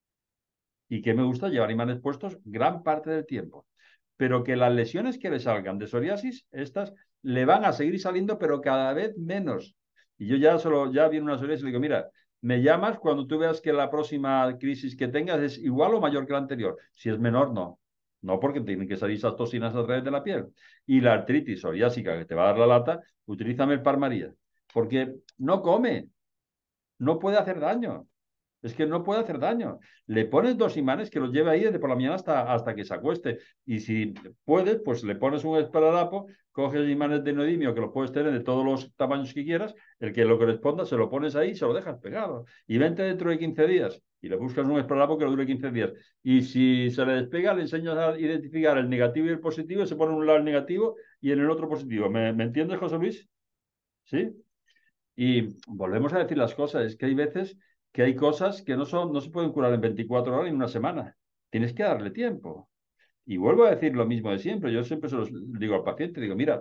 ¿Y qué me gusta llevar imanes puestos gran parte del tiempo? Pero que las lesiones que le salgan de psoriasis, estas le van a seguir saliendo, pero cada vez menos. Y yo ya solo, ya viene una psoriasis y le digo, mira, me llamas cuando tú veas que la próxima crisis que tengas es igual o mayor que la anterior. Si es menor, no. No, porque tienen que salir esas toxinas a través de la piel. Y la artritis psoriásica que te va a dar la lata, utilízame el Par María. Porque no come, no puede hacer daño. Es que no puede hacer daño. Le pones dos imanes que los lleve ahí desde por la mañana hasta, hasta que se acueste. Y si puedes, pues le pones un esparadrapo, coges imanes de neodimio que los puedes tener de todos los tamaños que quieras, el que lo corresponda, se lo pones ahí y se lo dejas pegado. Y vente dentro de quince días y le buscas un esparadrapo que lo dure quince días. Y si se le despega, le enseñas a identificar el negativo y el positivo y se pone en un lado el negativo y en el otro positivo. ¿Me, ¿me entiendes, José Luis? ¿Sí? Y volvemos a decir las cosas, es que hay veces que hay cosas que no, son, no se pueden curar en veinticuatro horas ni en una semana. Tienes que darle tiempo. Y vuelvo a decir lo mismo de siempre. Yo siempre se los digo al paciente, digo, mira,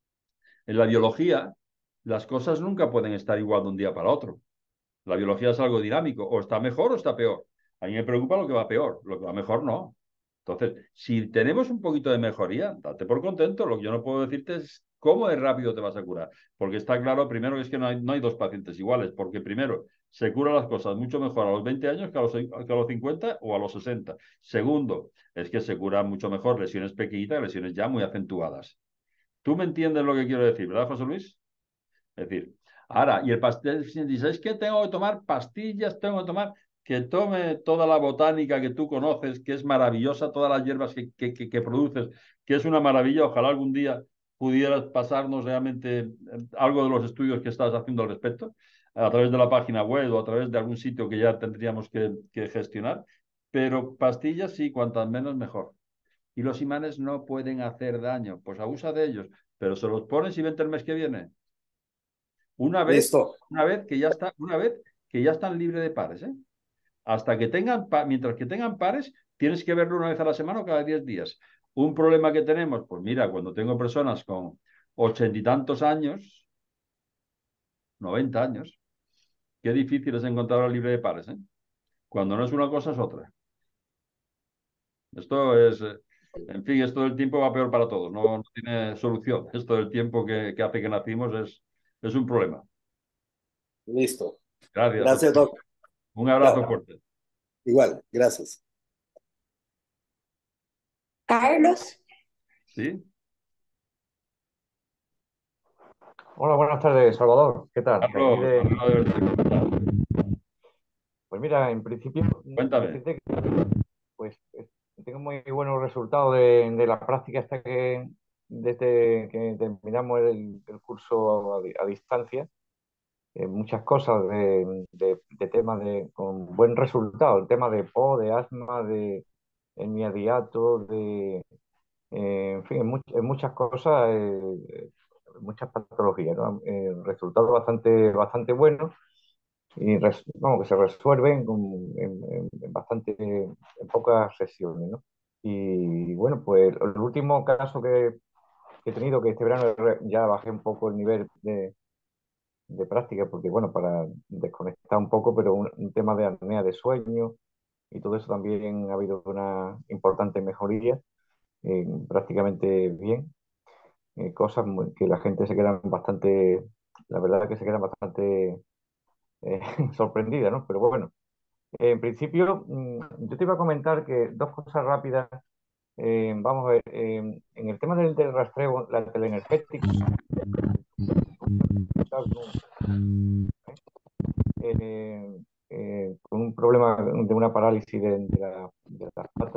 en la biología las cosas nunca pueden estar igual de un día para otro. La biología es algo dinámico, o está mejor o está peor. A mí me preocupa lo que va peor, lo que va mejor no. Entonces, si tenemos un poquito de mejoría, date por contento. Lo que yo no puedo decirte es cómo de rápido te vas a curar. Porque está claro, primero, que es que no hay, no hay dos pacientes iguales. Porque primero, se curan las cosas mucho mejor a los veinte años que a los, que a los cincuenta o a los sesenta. Segundo, es que se curan mucho mejor lesiones pequeñitas, lesiones ya muy acentuadas. ¿Tú me entiendes lo que quiero decir, verdad, José Luis? Es decir, ahora, y el pastel, si dices que tengo que tomar pastillas, tengo que tomar, que tome toda la botánica que tú conoces, que es maravillosa, todas las hierbas que, que, que, que produces, que es una maravilla. Ojalá algún día pudieras pasarnos realmente algo de los estudios que estás haciendo al respecto. a través de la página web o a través de algún sitio que ya tendríamos que, que gestionar, pero pastillas sí, cuantas menos mejor. Y los imanes no pueden hacer daño, pues abusa de ellos, pero se los pones y vente el mes que viene. Una vez, Listo. una vez que ya está, una vez que ya están libres de pares, ¿eh? Hasta que tengan, pa- mientras que tengan pares, tienes que verlo una vez a la semana o cada diez días. Un problema que tenemos, pues mira, cuando tengo personas con ochenta y tantos años, noventa años, qué difícil es encontrar al libre de pares, ¿eh? Cuando no es una cosa es otra. Esto es, eh, en fin, esto del tiempo va peor para todos, no, no tiene solución. Esto del tiempo que, que hace que nacimos es, es un problema. Listo. Gracias, Gracias, doctor. Doc. Un abrazo Chao. fuerte. Igual, gracias. Carlos. ¿Sí? Hola, buenas tardes, Salvador. ¿Qué tal? De aquí Carlos, de- me alegro de verte. ¿Cómo estás? Pues mira, en principio, Cuéntame. decirte que pues, eh, tengo muy buenos resultados de, de la práctica hasta que desde que terminamos el, el curso a, di- a distancia. Eh, muchas cosas de, de- de temas de, con buen resultado, el tema de P O, de asma, de herniadiato, de, eh, en fin, en, much- en muchas cosas, eh, eh, muchas patologías, ¿no? Eh, resultados bastante, bastante buenos y res- vamos, que se resuelven con- en, en- en bastante, en pocas sesiones, ¿no? Y bueno, pues el último caso que, que he tenido, que este verano re- ya bajé un poco el nivel de, de práctica, porque bueno, para desconectar un poco, pero un, un tema de apnea de sueño y todo eso también ha habido una importante mejoría, eh, prácticamente bien, eh, cosas muy- que la gente se quedan bastante, la verdad que se quedan bastante eh, sorprendida, ¿no? Pero bueno. En principio, mm, yo te iba a comentar que dos cosas rápidas. Eh, vamos a ver, eh, en el tema del, del rastreo, la teleenergética, eh, eh, con un problema de una parálisis de, de la- de las patas,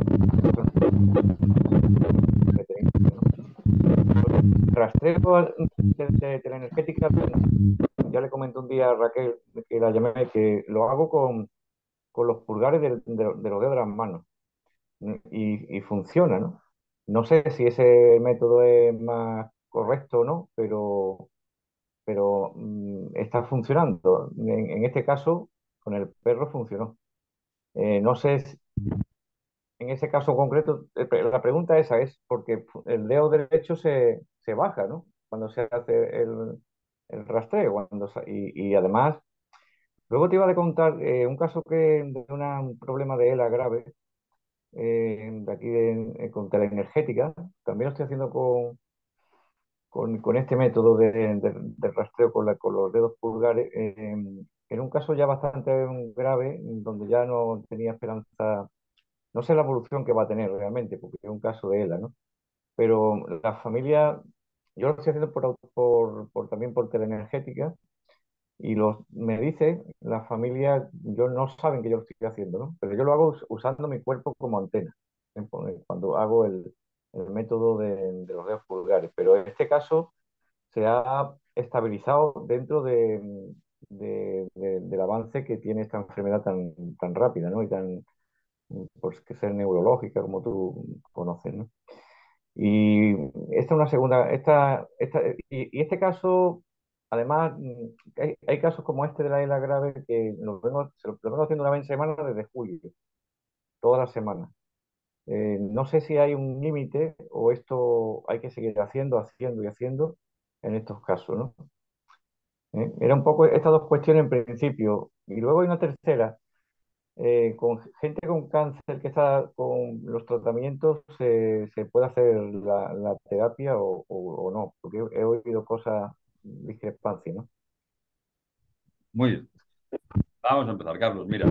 rastreo de, de teleenergética, ya le comenté un día a Raquel que la llamé, que lo hago con, con los pulgares de, de- de los dedos de las manos. y, y funciona, ¿no? No sé si ese método es más correcto o no, pero, pero mm, está funcionando. En, en este caso, con el perro funcionó. Eh, no sé, si- en ese caso concreto, eh, pre- la pregunta esa es porque fu- el dedo derecho se, se baja, ¿no? Cuando se hace el, el rastreo. Cuando, sa- y, y además, luego te iba a contar eh, un caso que de una- un problema de ELA grave eh, de aquí de, eh, con teleenergética. También lo estoy haciendo con, con, con este método de, de- de rastreo con, la, con los dedos pulgares. Eh, en un caso ya bastante grave, donde ya no tenía esperanza, no sé la evolución que va a tener realmente, porque es un caso de ELA, ¿no? Pero la familia, yo lo estoy haciendo por, au- por, por- también por teleenergética. Y los, me dice, la familia, yo no saben que yo lo estoy haciendo, ¿no? Pero yo lo hago us- usando mi cuerpo como antena, ¿eh? Por- cuando hago el, el método de, de los dedos pulgares. Pero en este caso se ha estabilizado dentro de, de- de- del avance que tiene esta enfermedad tan, tan rápida, ¿no? Y tan, pues, que ser neurológica, como tú conoces, ¿no? Y esta es una segunda, esta, esta, y, y este caso, además, mm, hay, hay casos como este de la isla grave que lo vengo, se lo, lo vengo haciendo una vez en semana desde julio, todas las semanas. Eh, no sé si hay un límite o esto hay que seguir haciendo, haciendo y haciendo en estos casos, ¿no? ¿Eh? Era un poco estas dos cuestiones en principio. Y luego hay una tercera, eh, con gente con cáncer que está con los tratamientos, ¿se, se puede hacer la, la terapia o, o- o no? Porque he, he oído cosas, discrepancias, ¿no? Muy bien. Vamos a empezar, Carlos. Mira,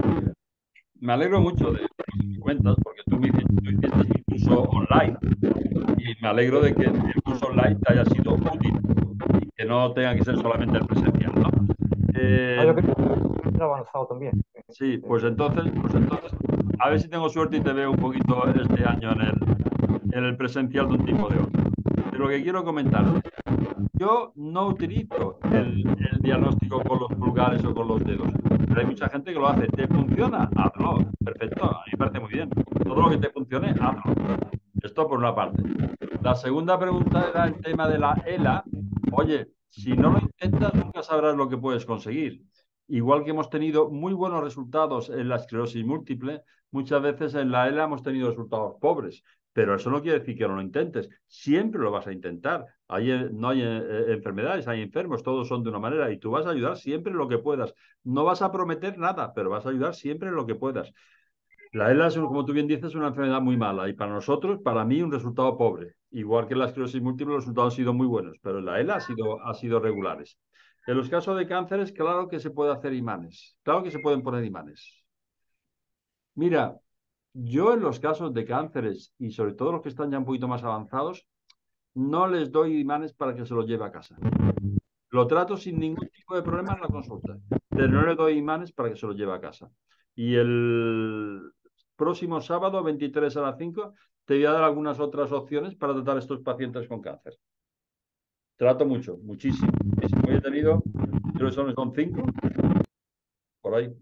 me alegro mucho de lo que me cuentas, porque tú, me hiciste, tú hiciste un curso online y me alegro de que el curso online te haya sido útil y que no tenga que ser solamente el presencial, ¿no? Eh, No, yo creo que es avanzado también. sí, pues entonces, pues entonces, a ver si tengo suerte y te veo un poquito este año en el, en el presencial de un tipo de otro. Pero lo que quiero comentar, yo no utilizo el, el diagnóstico con los pulgares o con los dedos, pero hay mucha gente que lo hace. ¿Te funciona? Hazlo. Perfecto, a mí me parece muy bien. Todo lo que te funcione, hazlo. Esto por una parte. La segunda pregunta era el tema de la ELA. Oye, si no lo intentas, nunca sabrás lo que puedes conseguir. Igual que hemos tenido muy buenos resultados en la esclerosis múltiple, muchas veces en la ELA hemos tenido resultados pobres. Pero eso no quiere decir que no lo intentes. Siempre lo vas a intentar. Hay, no hay eh, enfermedades, hay enfermos, todos son de una manera y tú vas a ayudar siempre en lo que puedas. No vas a prometer nada, pero vas a ayudar siempre en lo que puedas. La ELA, es, como tú bien dices, es una enfermedad muy mala y para nosotros, para mí, un resultado pobre. Igual que en la esclerosis múltiple, los resultados han sido muy buenos, pero en la ELA ha sido, ha sido regulares. En los casos de cánceres, claro que se puede hacer imanes. Claro que se pueden poner imanes. Mira, yo en los casos de cánceres y sobre todo los que están ya un poquito más avanzados, no les doy imanes para que se los lleve a casa. Lo trato sin ningún tipo de problema en la consulta, pero no le doy imanes para que se los lleve a casa. Y el próximo sábado, veintitrés a las cinco, te voy a dar algunas otras opciones para tratar a estos pacientes con cáncer. Trato mucho, muchísimo. muchísimo. Hoy he tenido, creo que son, son cinco, por ahí.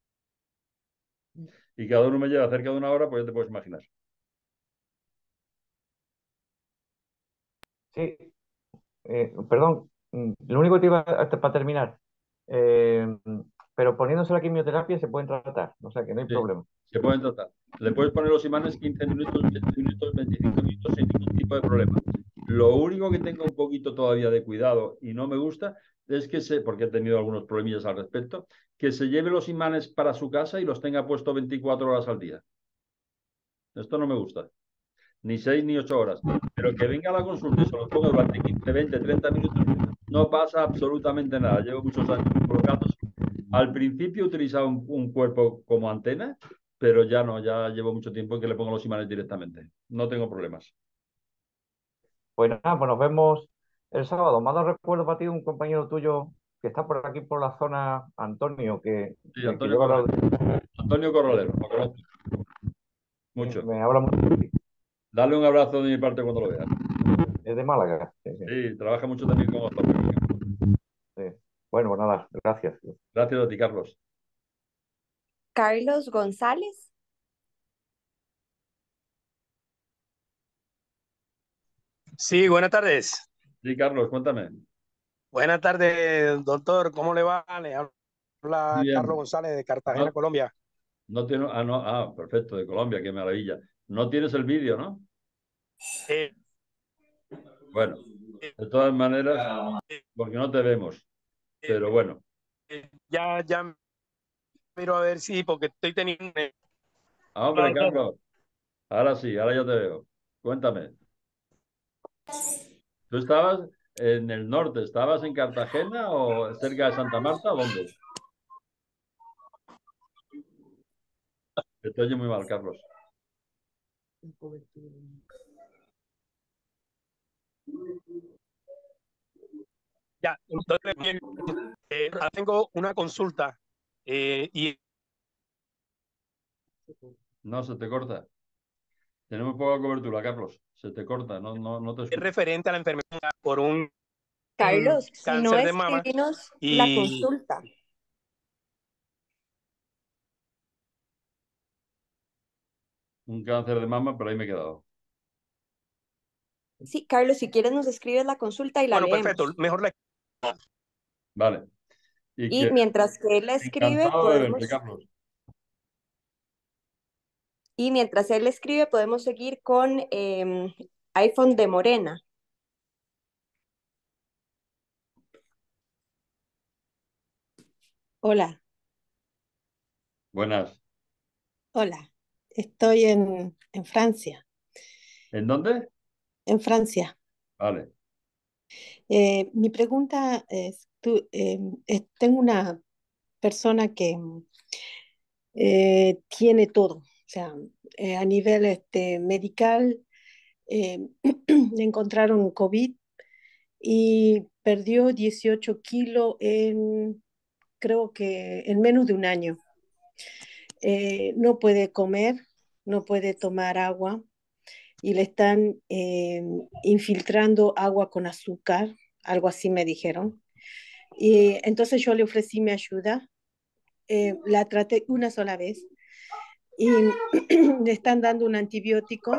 Y cada uno me lleva cerca de una hora, pues ya te puedes imaginar. Sí, eh, perdón, mm, lo único que te iba a, hasta para terminar, eh, pero poniéndose la quimioterapia se pueden tratar, o sea que no hay Sí, problema. se pueden tratar. Le puedes poner los imanes quince minutos, veinte minutos, veinticinco minutos sin ningún tipo de problema. Lo único que tengo un poquito todavía de cuidado y no me gusta es que se, porque he tenido algunos problemillas al respecto, que se lleve los imanes para su casa y los tenga puestos veinticuatro horas al día. Esto no me gusta. Ni seis ni ocho horas. Pero que venga a la consulta y se los ponga durante quince, veinte, treinta minutos, no pasa absolutamente nada. Llevo muchos años colocándose. Al principio utilizaba un, un cuerpo como antena, pero ya no, ya llevo mucho tiempo en que le pongo los imanes directamente. No tengo problemas. Pues nada, pues nos vemos el sábado. Me ha dado recuerdo para ti un compañero tuyo que está por aquí por la zona, Antonio, que, Sí, que, que Antonio lleva la... Corralero. Antonio Corralero, lo conozco mucho. Me habla mucho de ti. Dale un abrazo de mi parte cuando lo veas. Es de Málaga. Sí, sí, Sí, trabaja mucho también con ortopédica. sí. Bueno, pues nada, gracias. Gracias a ti, Carlos. Carlos González. Sí, buenas tardes. Sí, Carlos, cuéntame. Buenas tardes, doctor. ¿Cómo le va? Le habla Bien. Carlos González de Cartagena, No, Colombia. no tiene, ah, no, ah, perfecto, de Colombia, qué maravilla. No tienes el vídeo, ¿no? Eh, Bueno, de todas maneras, porque no te vemos, pero bueno. eh, ya, ya miro a ver si, porque estoy teniendo... Ah, hombre, Carlos, ahora sí, ahora ya te veo. Cuéntame. ¿Tú estabas en el norte? ¿Estabas en Cartagena o cerca de Santa Marta o dónde? Te estoy oye muy mal, Carlos. Ya, entonces, bien, eh, tengo una consulta eh, y No, se te corta. Tenemos poca cobertura, Carlos. Se te corta, no, no, no te es escucho. referente a la enfermedad por un, un Carlos, si no cáncer de mama escribinos la y consulta. Un cáncer de mama, pero ahí me he quedado. Sí, Carlos, si quieres nos escribes la consulta y la bueno, perfecto, leemos. mejor la... Vale. Y Y que mientras que él la escribe, encantado de podemos... verte, Carlos. Y mientras él escribe, podemos seguir con eh, iPhone de Morena. Hola, Buenas. hola. Estoy en, en Francia, ¿En dónde? en Francia. Vale. Eh, mi pregunta es, tú, eh, es- tengo una persona que eh, tiene todo, o sea, eh, a nivel este, medical, eh, le encontraron COVID y perdió dieciocho kilos en, creo que en menos de un año. Eh, no puede comer, no puede tomar agua y le están eh, infiltrando agua con azúcar, algo así me dijeron. Y entonces yo le ofrecí mi ayuda, eh, la traté una sola vez y le están dando un antibiótico.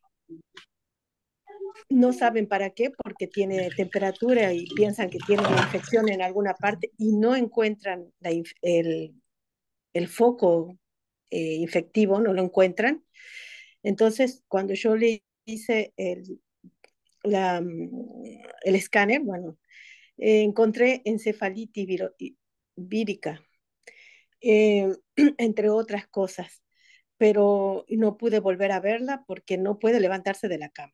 No saben para qué, porque tiene temperatura y piensan que tiene una infección en alguna parte y no encuentran la, el, el, foco eh, infectivo, no lo encuentran. Entonces, cuando yo le hice el, la, el escáner, bueno, eh, encontré encefalitis viro, vírica, eh, entre otras cosas, pero no pude volver a verla porque no puede levantarse de la cama.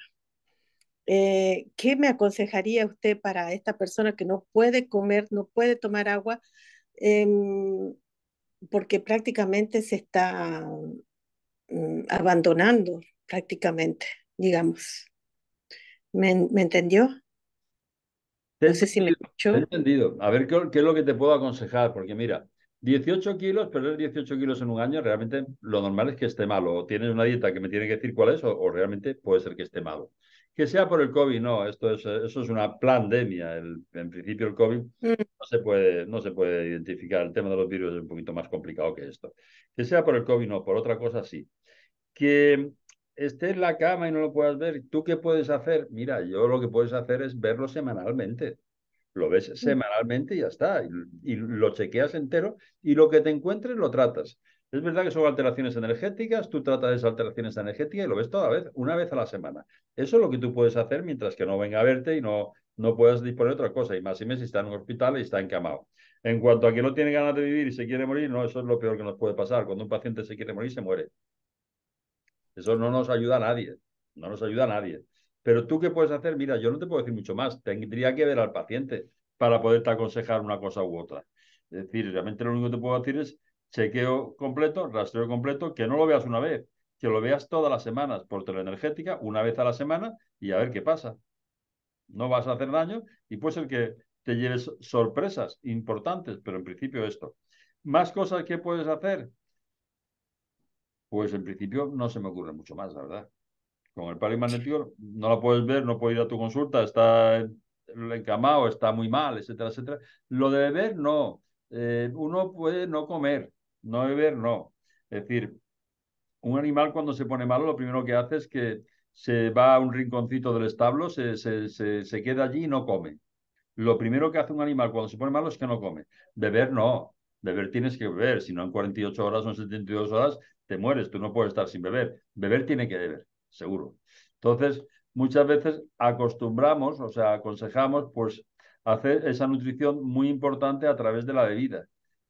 Eh, ¿qué me aconsejaría usted para esta persona que no puede comer, no puede tomar agua, eh, porque prácticamente se está mm, abandonando, prácticamente, digamos? ¿Me, me entendió? Te he No sé si me entendido, te he escuchó. entendido. A ver qué, qué es lo que te puedo aconsejar, porque mira, dieciocho kilos, perder dieciocho kilos en un año, realmente lo normal es que esté malo. O tienes una dieta que me tiene que decir cuál es, o, o realmente puede ser que esté malo. Que sea por el COVID, no, esto es, eso es una pandemia. El, en principio el COVID Mm, no se puede, no se puede identificar. El tema de los virus es un poquito más complicado que esto. Que sea por el COVID, no, por otra cosa sí. Que esté en la cama y no lo puedas ver, ¿tú qué puedes hacer? Mira, yo lo que puedes hacer es verlo semanalmente. Lo ves mm, semanalmente y ya está. Y, y lo chequeas entero y lo que te encuentres lo tratas. Es verdad que son alteraciones energéticas, tú tratas esas alteraciones energéticas y lo ves toda vez, una vez a la semana. Eso es lo que tú puedes hacer mientras que no venga a verte y no, no puedas disponer de otra cosa. Y más y más si está en un hospital y está encamado. En cuanto a que no tiene ganas de vivir y se quiere morir, no, eso es lo peor que nos puede pasar. Cuando un paciente se quiere morir, se muere. Eso no nos ayuda a nadie, no nos ayuda a nadie. Pero tú qué puedes hacer, mira, yo no te puedo decir mucho más, tendría que ver al paciente para poderte aconsejar una cosa u otra. Es decir, realmente lo único que te puedo decir es chequeo completo, rastreo completo, que no lo veas una vez, que lo veas todas las semanas por teleenergética, una vez a la semana y a ver qué pasa. No vas a hacer daño y puede ser que te lleves sorpresas importantes, pero en principio esto. ¿Más cosas que puedes hacer? Pues en principio no se me ocurre mucho más, la verdad. Con el palo magnético no la puedes ver, no puedes ir a tu consulta, está encamado, está muy mal, etcétera, etcétera. Lo de beber, no. Eh, uno puede no comer, no beber, no. Es decir, un animal cuando se pone malo, lo primero que hace es que se va a un rinconcito del establo, se, se, se, se queda allí y no come. Lo primero que hace un animal cuando se pone malo es que no come. Beber no. Beber tienes que beber. Si no, en cuarenta y ocho horas o en setenta y dos horas te mueres. Tú no puedes estar sin beber. Beber tiene que beber, seguro. Entonces, muchas veces acostumbramos, o sea, aconsejamos, pues, hacer esa nutrición muy importante a través de la bebida.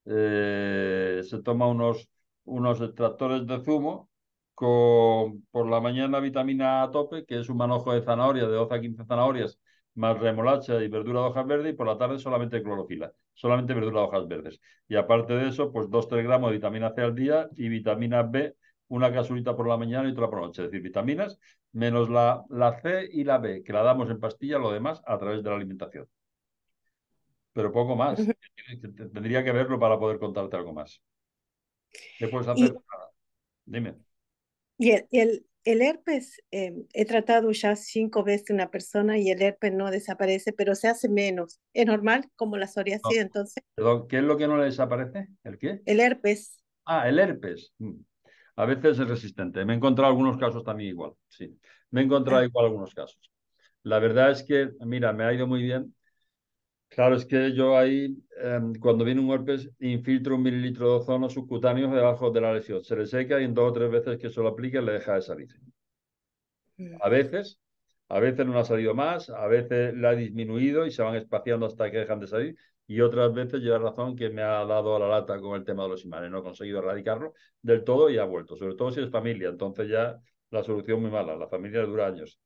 Eh, se toma unos, unos extractores de zumo con, por la mañana vitamina A a tope, que es un manojo de zanahoria, de doce a quince zanahorias, más remolacha y verdura de hojas verdes, y por la tarde solamente clorofila, solamente verdura de hojas verdes. Y aparte de eso, pues dos tres gramos de vitamina C al día y vitamina B, una capsulita por la mañana y otra por la noche. Es decir, vitaminas menos la, la C y la B, que la damos en pastilla, lo demás a través de la alimentación. Pero poco más. ujú. Tendría que verlo para poder contarte algo más. ¿Qué puedes hacer? Y, Nada. Dime. y el, el, el herpes, eh, he tratado ya cinco veces una persona y el herpes no desaparece, pero se hace menos. Es normal, como la No, psoriasis, entonces. perdón, ¿qué es lo que no le desaparece? ¿El qué? El herpes. Ah, el herpes. Mm. A veces es resistente. Me he encontrado algunos casos también igual, sí. Me he encontrado Ah, igual algunos casos. La verdad es que, mira, me ha ido muy bien. Claro, es que yo ahí, eh, cuando viene un herpes, infiltro un mililitro de ozono subcutáneo debajo de la lesión. Se le seca y en dos o tres veces que se lo aplique le deja de salir. mm. A veces, a veces no ha salido más, a veces la ha disminuido y se van espaciando hasta que dejan de salir. Y otras veces lleva razón que me ha dado a la lata con el tema de los imanes. No he conseguido erradicarlo del todo y ha vuelto. Sobre todo si es familia. Entonces ya la solución muy mala. La familia le dura años.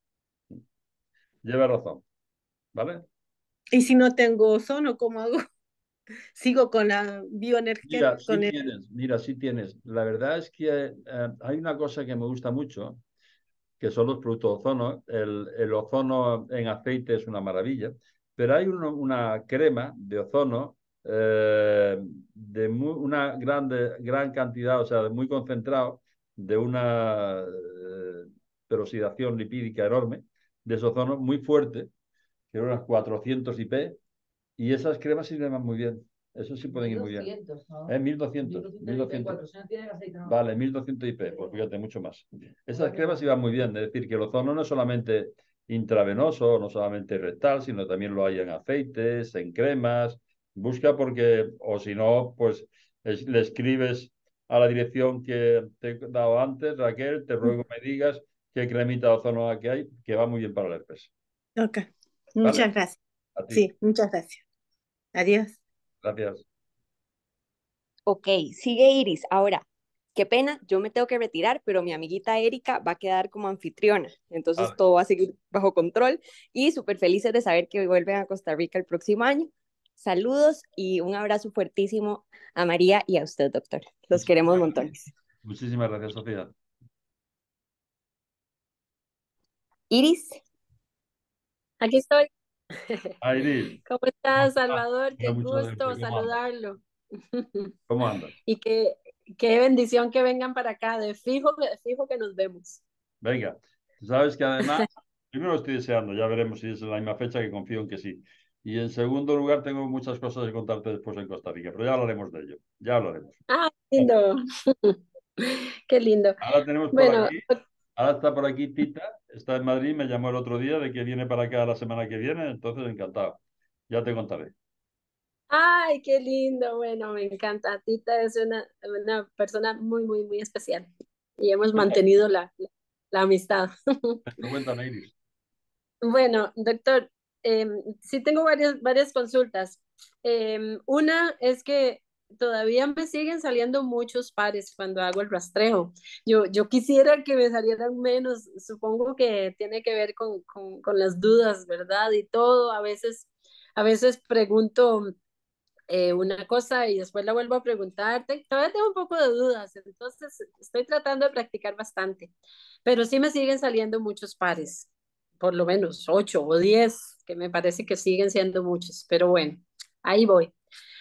Lleva razón. ¿Vale? Y si no tengo ozono, ¿cómo hago? Sigo con la bioenergía, Mira, sí con el... tienes. Mira, sí tienes. La verdad es que eh, hay una cosa que me gusta mucho, que son los productos ozono. El, el ozono en aceite es una maravilla, pero hay uno- una crema de ozono eh, de muy- una grande, gran cantidad, o sea, de muy concentrado, de una, eh, peroxidación lipídica enorme de ese ozono muy fuerte, que eran unas cuatrocientos I P, y esas cremas sí le van muy bien. Eso sí pueden ir muy bien. mil doscientos, ¿no? ¿Eh? mil doscientos. mil doscientos. Vale, mil doscientos I P, pues fíjate, mucho más. Esas cremas iban muy bien, es decir, que el ozono no es solamente intravenoso, no solamente rectal, sino también lo hay en aceites, en cremas. Busca porque, o si no, pues es, le escribes a la dirección que te he dado antes, Raquel, te ruego me digas qué cremita de ozono que hay, que va muy bien para el herpes. Ok, ¿Vale? muchas gracias. A ti. Sí, muchas gracias. Adiós. Gracias. Ok, sigue Iris. Ahora, qué pena, yo me tengo que retirar, pero mi amiguita Erika va a quedar como anfitriona. Entonces Vale. todo va a seguir bajo control y súper felices de saber que vuelven a Costa Rica el próximo año. Saludos y un abrazo fuertísimo a María y a usted, doctor. Los queremos montones. Muchísimas gracias, Sofía. Iris. Aquí estoy. Ah, Iris, ¿Cómo ¿cómo estás, estás? Salvador? Me da Qué mucho de gusto verte. ¿Cómo andas? saludarlo. ¿Cómo andas? Y qué, qué bendición que vengan para acá. De fijo, de fijo que nos vemos. Venga, tú sabes que además, primero lo estoy deseando, ya veremos si es en la misma fecha, que confío en que sí. Y en segundo lugar, tengo muchas cosas que contarte después en Costa Rica, pero ya hablaremos de ello, ya hablaremos. Ah, lindo. Qué lindo. Ahora tenemos por Bueno, aquí, ahora está por aquí Tita, está en Madrid, me llamó el otro día de que viene para acá la semana que viene, entonces encantado. Ya te contaré. ay, qué lindo. Bueno, me encanta. Tita es una, una persona muy, muy, muy especial. Y hemos mantenido la, la, la amistad. Pero cuéntame, Iris. Bueno, doctor, eh, sí tengo varias, varias consultas. Eh, una es que todavía me siguen saliendo muchos pares cuando hago el rastreo. Yo, yo quisiera que me salieran menos, supongo que tiene que ver con, con, con las dudas, ¿verdad? Y todo, a veces, a veces pregunto eh, una cosa y después la vuelvo a preguntar. Te- Todavía tengo un poco de dudas, entonces estoy tratando de practicar bastante, pero sí me siguen saliendo muchos pares, por lo menos ocho o diez, que me parece que siguen siendo muchos, pero bueno, ahí voy.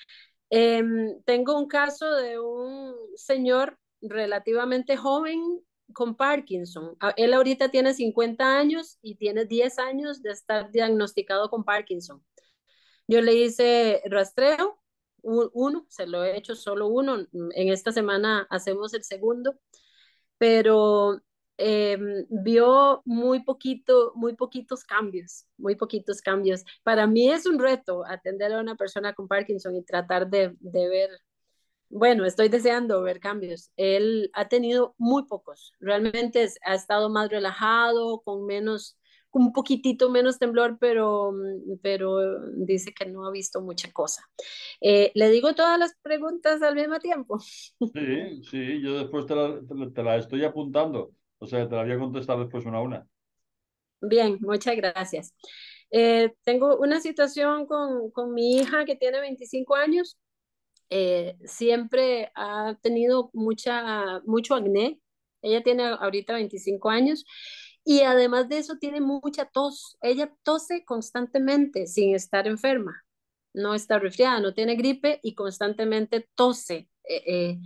Em, tengo un caso de un señor relativamente joven con Parkinson. A- Él ahorita tiene cincuenta años y tiene diez años de estar diagnosticado con Parkinson. Yo le hice rastreo, uno, se lo he hecho solo uno, en esta semana hacemos el segundo, pero eh, vio muy poquito, muy poquitos cambios, muy poquitos cambios. Para mí es un reto atender a una persona con Parkinson y tratar de, de ver, bueno, estoy deseando ver cambios. Él ha tenido muy pocos, realmente es- ha estado más relajado, con menos, un poquitito menos temblor, pero, pero dice que no ha visto mucha cosa. Eh, ¿le digo todas las preguntas al mismo tiempo? Sí, sí, yo después te la, te la- te la estoy apuntando, o sea, te la voy a contestar después una a una. Bien, muchas gracias. Eh, tengo una situación con, con mi hija que tiene veinticinco años. Eh, siempre ha tenido mucha, mucho acné. Ella tiene ahorita veinticinco años y además de eso tiene mucha tos. Ella tose constantemente sin estar enferma. No está resfriada, no tiene gripe y constantemente tose. Eh, eh,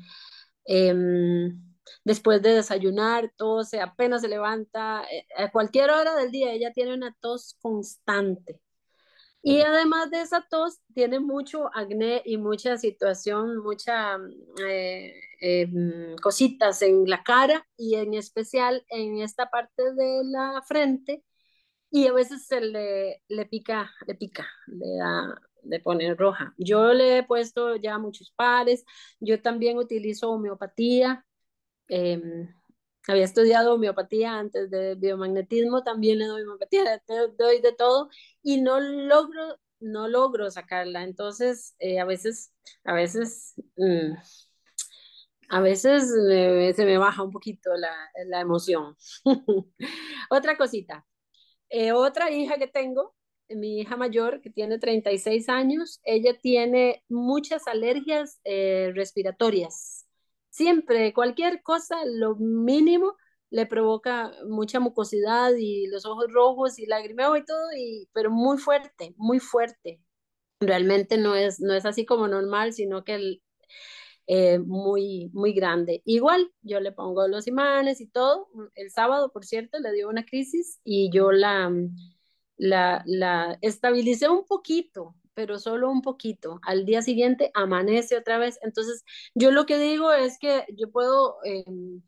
em, después de desayunar, tose, apenas se levanta. Eh, a cualquier hora del día ella tiene una tos constante. Y además de esa tos, tiene mucho acné y mucha situación, mucha eh, eh, cositas en la cara y en especial en esta parte de la frente. Y a veces se le, le pica, le pica, le da, le pone roja. Yo le he puesto ya muchos pares. Yo también utilizo homeopatía. eh, Había estudiado homeopatía antes de biomagnetismo, también le doy homeopatía, te doy de todo y no logro, no logro sacarla. Entonces, eh, a veces, a veces, mm, a veces me- se me baja un poquito la, la emoción. Otra cosita, eh, otra hija que tengo, mi hija mayor, que tiene treinta y seis años, ella tiene muchas alergias eh, respiratorias. Siempre, cualquier cosa, lo mínimo, le provoca mucha mucosidad y los ojos rojos y lagrimeo y todo, y, pero muy fuerte, muy fuerte. Realmente no es, no es así como normal, sino que el, eh, muy, muy grande. Igual, yo le pongo los imanes y todo. El sábado, por cierto, le dio una crisis y yo la, la, la estabilicé un poquito, pero solo un poquito. Al día siguiente amanece otra vez. Entonces, yo lo que digo es que yo puedo eh,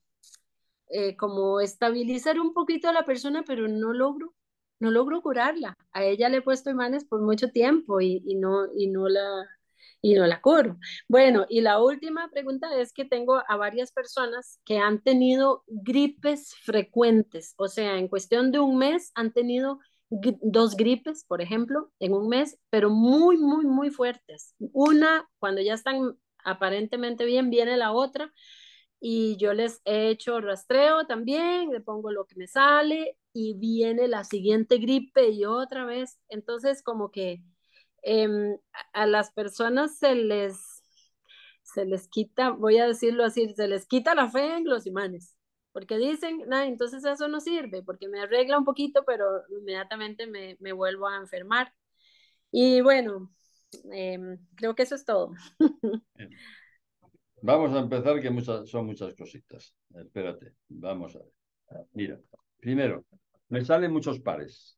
eh, como estabilizar un poquito a la persona, pero no logro, no logro curarla. A ella le he puesto imanes por mucho tiempo y, y no, y no la, y no la curo. Bueno, y la última pregunta es que tengo a varias personas que han tenido gripes frecuentes, o sea, en cuestión de un mes han tenido gri- dos gripes, por ejemplo, en un mes, pero muy, muy, muy fuertes. Una, cuando ya están aparentemente bien, viene la otra y yo les he hecho rastreo también, le pongo lo que me sale y viene la siguiente gripe y otra vez. Entonces, como que em, a, a las personas se les, se les quita, voy a decirlo así, se les quita la fe en los imanes, porque dicen, nah, entonces eso no sirve, porque me arregla un poquito, pero inmediatamente me, me vuelvo a enfermar. Y bueno, em, creo que eso es todo. Bien. Vamos a empezar, que muchas, son muchas cositas. Espérate, vamos a ver. Mira, primero, me salen muchos pares.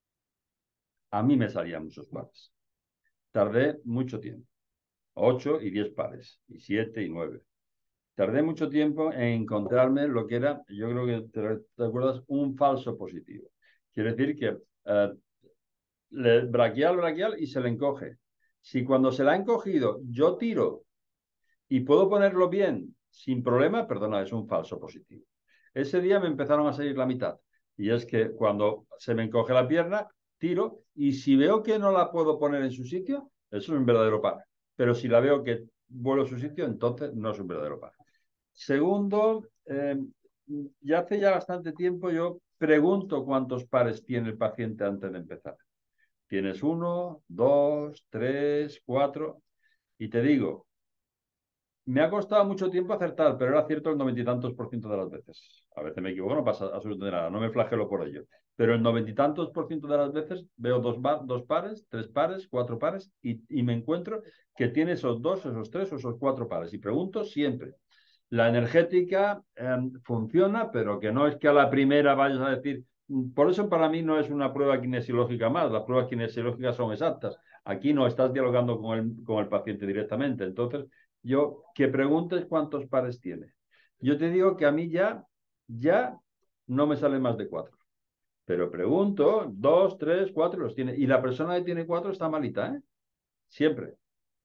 A mí me salían muchos pares. Tardé mucho tiempo. Ocho y diez pares. Y siete y nueve. Tardé mucho tiempo en encontrarme lo que era, yo creo que te, te acuerdas, un falso positivo. Quiere decir que eh, le, braquial, braquial y se le encoge. Si cuando se la ha encogido yo tiro y puedo ponerlo bien sin problema, perdona, es un falso positivo. Ese día me empezaron a salir la mitad. Y es que cuando se me encoge la pierna, tiro y si veo que no la puedo poner en su sitio, eso es un verdadero par. Pero si la veo que vuelve a su sitio, entonces no es un verdadero par. Segundo, eh, ya hace ya bastante tiempo yo pregunto cuántos pares tiene el paciente antes de empezar. ¿Tienes uno, dos, tres, cuatro? Y te digo, me ha costado mucho tiempo acertar, pero era cierto el noventa y tantos por ciento de las veces. A veces me equivoco, no pasa absolutamente nada, no me flagelo por ello. Pero el noventa y tantos por ciento de las veces veo dos, dos pares, tres pares, cuatro pares y, y me encuentro que tiene esos dos, esos tres o esos cuatro pares. Y pregunto siempre. La energética eh, funciona, pero que no es que a la primera vayas a decir. Por eso para mí no es una prueba kinesiológica más. Las pruebas kinesiológicas son exactas. Aquí no estás dialogando con el, con el paciente directamente. Entonces, yo que preguntes cuántos pares tiene. Yo te digo que a mí ya, ya no me sale más de cuatro. Pero pregunto, dos, tres, cuatro los tiene. Y la persona que tiene cuatro está malita, ¿eh? Siempre.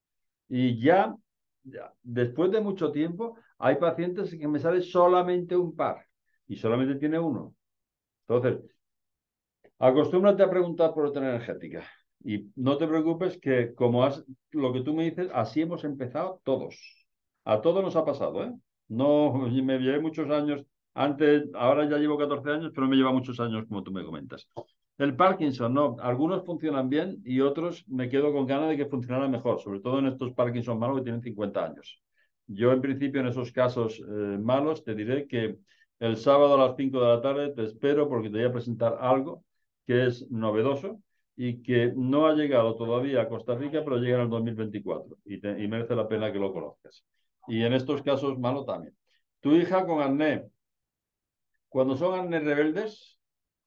Y ya, ya, después de mucho tiempo, hay pacientes que me sale solamente un par y solamente tiene uno. Entonces, acostúmbrate a preguntar por otra energética. Y no te preocupes que como has, lo que tú me dices, así hemos empezado todos. A todos nos ha pasado, ¿eh? No, me llevé muchos años antes, ahora ya llevo catorce años, pero me lleva muchos años, como tú me comentas. El Parkinson, no. Algunos funcionan bien y otros me quedo con ganas de que funcionaran mejor, sobre todo en estos Parkinson malos que tienen cincuenta años. Yo, en principio, en esos casos eh, malos, te diré que el sábado a las cinco de la tarde te espero porque te voy a presentar algo que es novedoso y que no ha llegado todavía a Costa Rica, pero llega en el dos mil veinticuatro y, te, y merece la pena que lo conozcas. Y en estos casos, malo también. Tu hija con acné. Cuando son acné rebeldes,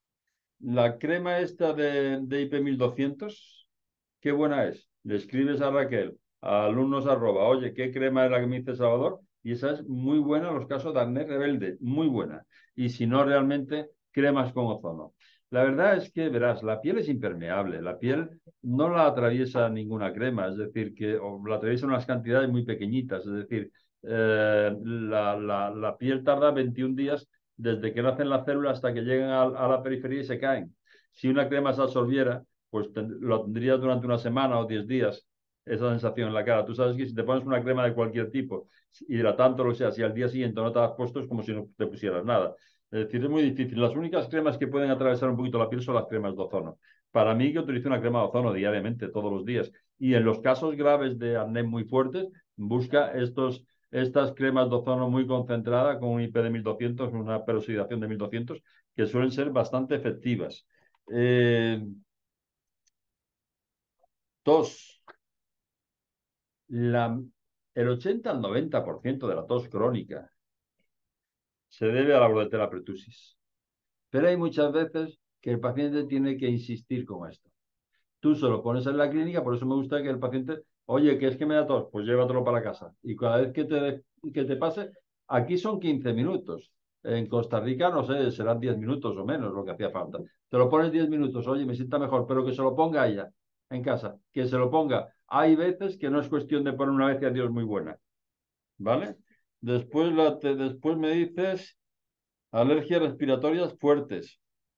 la crema esta de, de I P mil doscientos, qué buena es. Le escribes a Raquel, a alumnos arroba, oye, ¿qué crema es la que me dice Salvador? Y esa es muy buena en los casos de acné rebelde, muy buena. Y si no, realmente, cremas con ozono. La verdad es que, verás, la piel es impermeable, la piel no la atraviesa ninguna crema, es decir, que o la atraviesa en unas cantidades muy pequeñitas, es decir, eh, la, la, la piel tarda veintiún días desde que nacen las células hasta que llegan a, a la periferia y se caen. Si una crema se absorbiera, pues ten, lo tendrías durante una semana o diez días, esa sensación en la cara. Tú sabes que si te pones una crema de cualquier tipo, hidratante o lo sea, si al día siguiente no te has puesto, es como si no te pusieras nada. Es decir, es muy difícil. Las únicas cremas que pueden atravesar un poquito la piel son las cremas de ozono. Para mí, que utilizo una crema de ozono diariamente, todos los días. Y en los casos graves de acné muy fuertes, busca estos, estas cremas de ozono muy concentradas con un I P de mil doscientos, una peroxidación de mil doscientos, que suelen ser bastante efectivas. Eh, tos. La, el ochenta al noventa por ciento de la tos crónica se debe a la Bordetella pertussis. Pero hay muchas veces que el paciente tiene que insistir con esto. Tú se lo pones en la clínica, por eso me gusta que el paciente, oye, ¿qué es que me da tos? Pues llévatelo para casa. Y cada vez que te, que te pase, aquí son quince minutos. En Costa Rica, no sé, serán diez minutos o menos lo que hacía falta. Te lo pones diez minutos, oye, me sienta mejor, pero que se lo ponga ella en casa, que se lo ponga. Hay veces que no es cuestión de poner una vez y adiós muy buena. ¿Vale? Después, la te, después me dices alergias respiratorias fuertes.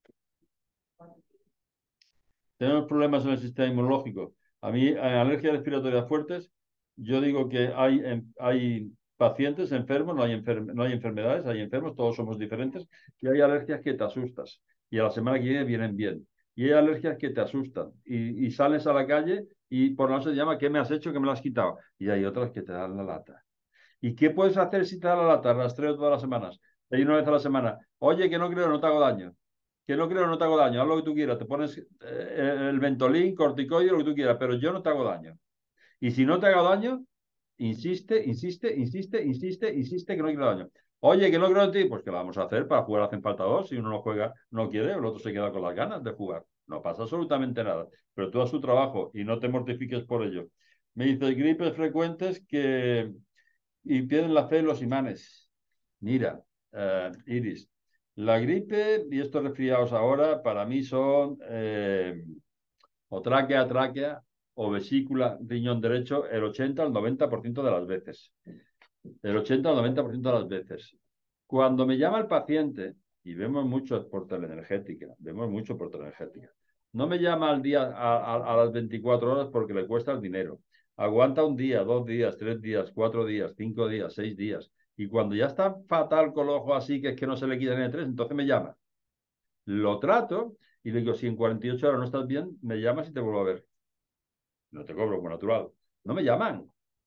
Tenemos problemas en el sistema inmunológico. A mí, en alergias respiratorias fuertes, yo digo que hay, hay pacientes enfermos, no hay, enfer no hay enfermedades, hay enfermos, todos somos diferentes, y hay alergias que te asustas. Y a la semana que viene vienen bien. Y hay alergias que te asustan. Y, y sales a la calle y por la noche se llama, ¿qué me has hecho? ¿Qué me lo has quitado? Y hay otras que te dan la lata. ¿Y qué puedes hacer si te da la lata? Rastreo todas las semanas. Te una vez a la semana. Oye, que no creo, no te hago daño. Que no creo, no te hago daño. Haz lo que tú quieras. Te pones eh, el Ventolin, corticoide, lo que tú quieras, pero yo no te hago daño. Y si no te hago daño, insiste, insiste, insiste, insiste, insiste que no quiero daño. Oye, que no creo en ti, pues ¿qué vamos a hacer? Para jugar hacen falta dos. Si uno no juega, no quiere, el otro se queda con las ganas de jugar. No pasa absolutamente nada. Pero tú haz tu trabajo y no te mortifiques por ello. Me dices gripes frecuentes que y pierden la fe en los imanes. Mira, uh, Iris, la gripe y estos resfriados ahora para mí son eh, o tráquea, tráquea o vesícula, riñón derecho, el ochenta al noventa por ciento de las veces. El ochenta al noventa por ciento de las veces. Cuando me llama el paciente, y vemos mucho por teleenergética, vemos mucho por teleenergética, no me llama al día, a, a, a las veinticuatro horas porque le cuesta el dinero. Aguanta un día, dos días, tres días, cuatro días, cinco días, seis días. Y cuando ya está fatal con el ojo así, que es que no se le quita ni el tres, entonces me llama. Lo trato y le digo, si en cuarenta y ocho horas no estás bien, me llamas y te vuelvo a ver. No te cobro como natural. No me llaman.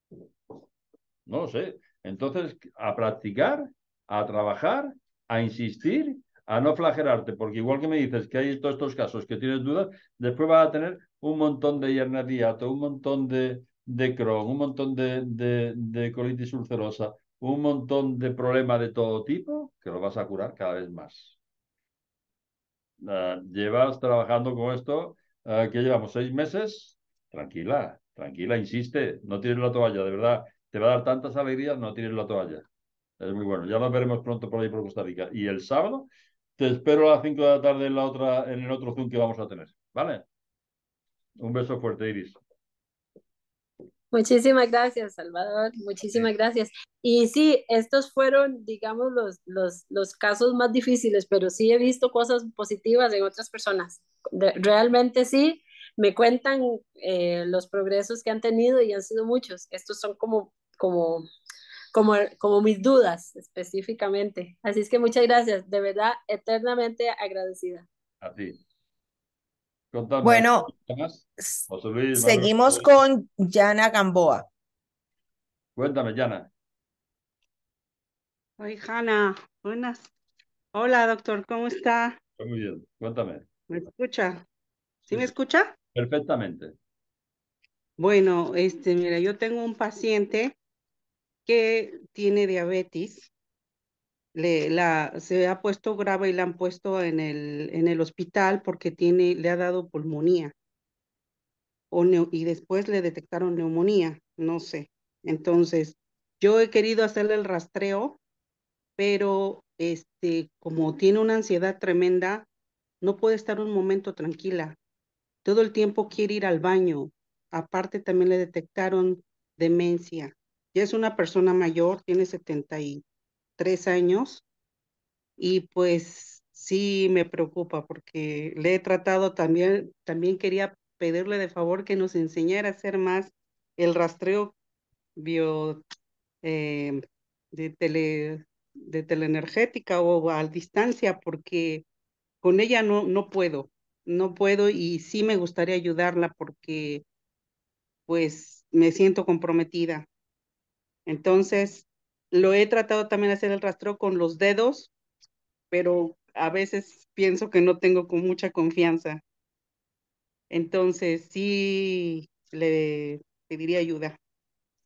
No lo sé. Entonces, a practicar, a trabajar, a insistir, a no flagelarte, porque igual que me dices que hay todos estos casos que tienes dudas, después vas a tener un montón de hernia de hiato, un montón de, de Crohn, un montón de, de, de colitis ulcerosa, un montón de problemas de todo tipo que lo vas a curar cada vez más. Uh, llevas trabajando con esto, uh, ¿qué llevamos? ¿Seis meses? Tranquila, tranquila, insiste, no tires la toalla, de verdad. Te va a dar tantas alegrías, no tires la toalla. Es muy bueno. Ya nos veremos pronto por ahí por Costa Rica. Y el sábado te espero a las cinco de la tarde en, la otra, en el otro Zoom que vamos a tener. ¿Vale? Un beso fuerte, Iris. Muchísimas gracias, Salvador. Muchísimas gracias. Y sí, estos fueron, digamos, los, los, los casos más difíciles, pero sí he visto cosas positivas en otras personas. De, realmente sí, me cuentan eh, los progresos que han tenido y han sido muchos. Estos son como, como, como, como mis dudas específicamente. Así es que muchas gracias. De verdad, eternamente agradecida. A ti. Contame, Bueno, José Luis, seguimos con Yana Gamboa. Cuéntame, Yana. Soy Hanna. Buenas. Hola, doctor, ¿cómo está? Muy bien, cuéntame. ¿Me escucha? ¿Sí, sí me escucha? Perfectamente. Bueno, este, mira, yo tengo un paciente que tiene diabetes. Le, la, se ha puesto grave y la han puesto en el, en el hospital porque tiene, le ha dado pulmonía. O neu, y después le detectaron neumonía, no sé. Entonces, yo he querido hacerle el rastreo, pero este, como tiene una ansiedad tremenda, no puede estar un momento tranquila. Todo el tiempo quiere ir al baño. Aparte, también le detectaron demencia. Ya es una persona mayor, tiene setenta y tres años, y pues sí me preocupa porque le he tratado también, también quería pedirle de favor que nos enseñara a hacer más el rastreo bio, eh, de, tele, de teleenergética o a distancia, porque con ella no, no puedo, no puedo y sí me gustaría ayudarla porque pues me siento comprometida. Entonces, lo he tratado también de hacer el rastreo con los dedos, pero a veces pienso que no tengo con mucha confianza. Entonces, sí le pediría ayuda.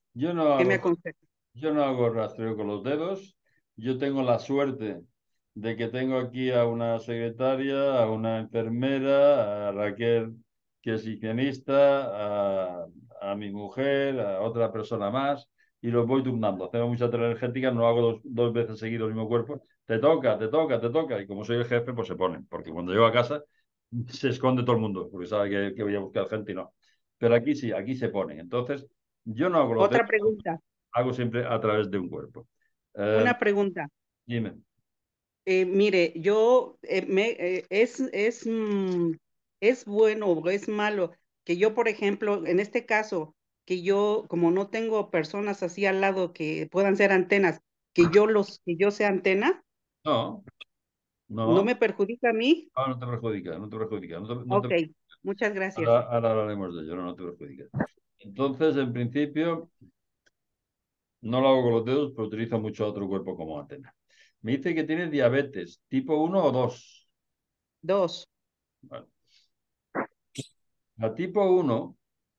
Yo no ¿Qué me hago, aconseja? yo no hago rastreo con los dedos. Yo tengo la suerte de que tengo aquí a una secretaria, a una enfermera, a Raquel, que es higienista, a, a mi mujer, a otra persona más, y los voy turnando. Hacemos mucha terapia energética, no hago dos, dos veces seguido el mismo cuerpo. Te toca, te toca, te toca. Y como soy el jefe, pues se ponen. Porque cuando llego a casa se esconde todo el mundo, porque sabe que, que voy a buscar gente y no. Pero aquí sí, aquí se ponen. Entonces, yo no hago los dedos, Otra pregunta, hago siempre a través de un cuerpo. Eh, una pregunta. dime. Eh, mire, yo eh, me, eh, es, es, mm, es bueno o es malo que yo, por ejemplo, en este caso, que yo, como no tengo personas así al lado que puedan ser antenas, que yo los, que yo sea antena, No, ¿no no, me perjudica a mí? ah, no te perjudica, no te perjudica. No te, no te- Ok, muchas gracias. ahora, ahora hablaremos de ello, no, no te perjudica. Entonces, en principio, no lo hago con los dedos, pero utilizo mucho otro cuerpo como antena. Me dice que tiene diabetes, tipo uno o dos. Dos. Bueno, la tipo uno,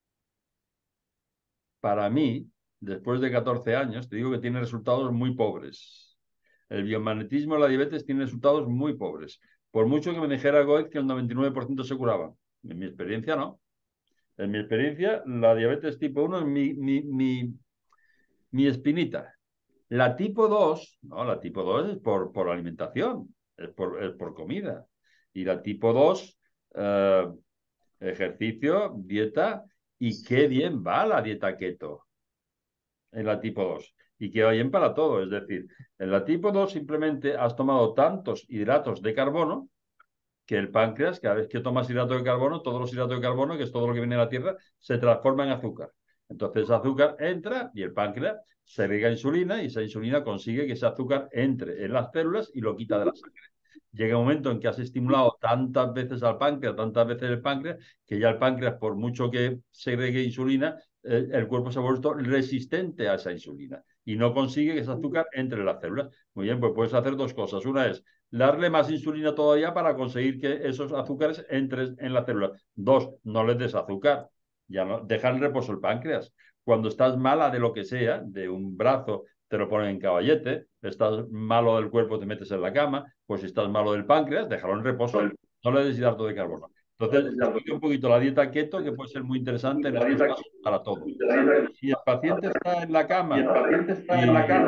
para mí, después de catorce años, te digo que tiene resultados muy pobres. El biomagnetismo de la diabetes tiene resultados muy pobres. Por mucho que me dijera Goetz que el noventa y nueve por ciento se curaba. En mi experiencia, no. En mi experiencia, la diabetes tipo uno es mi, mi, mi, mi espinita. La tipo dos, no, la tipo dos es por, por alimentación, es por, es por comida. Y la tipo dos, eh, ejercicio, dieta, y qué bien va la dieta keto en la tipo dos. Y que va bien para todo. Es decir, en la tipo dos simplemente has tomado tantos hidratos de carbono que el páncreas, cada vez que tomas hidrato de carbono, todos los hidratos de carbono, que es todo lo que viene de la tierra, se transforma en azúcar. Entonces ese azúcar entra y el páncreas segrega insulina y esa insulina consigue que ese azúcar entre en las células y lo quita de la sangre. Llega un momento en que has estimulado tantas veces al páncreas, tantas veces el páncreas, que ya el páncreas, por mucho que segregue insulina, eh, el cuerpo se ha vuelto resistente a esa insulina y no consigue que ese azúcar entre en las células. Muy bien, pues puedes hacer dos cosas. Una es darle más insulina todavía para conseguir que esos azúcares entren en la célula. Dos, no les des azúcar. Ya no, deja en reposo el páncreas. Cuando estás mala de lo que sea, de un brazo, te lo ponen en caballete, estás malo del cuerpo, te metes en la cama, pues si estás malo del páncreas, déjalo en reposo, no le des hidrato de carbono. Entonces, explica un poquito la dieta keto, que puede ser muy interesante en estos casos para todo. Si el paciente está en la cama y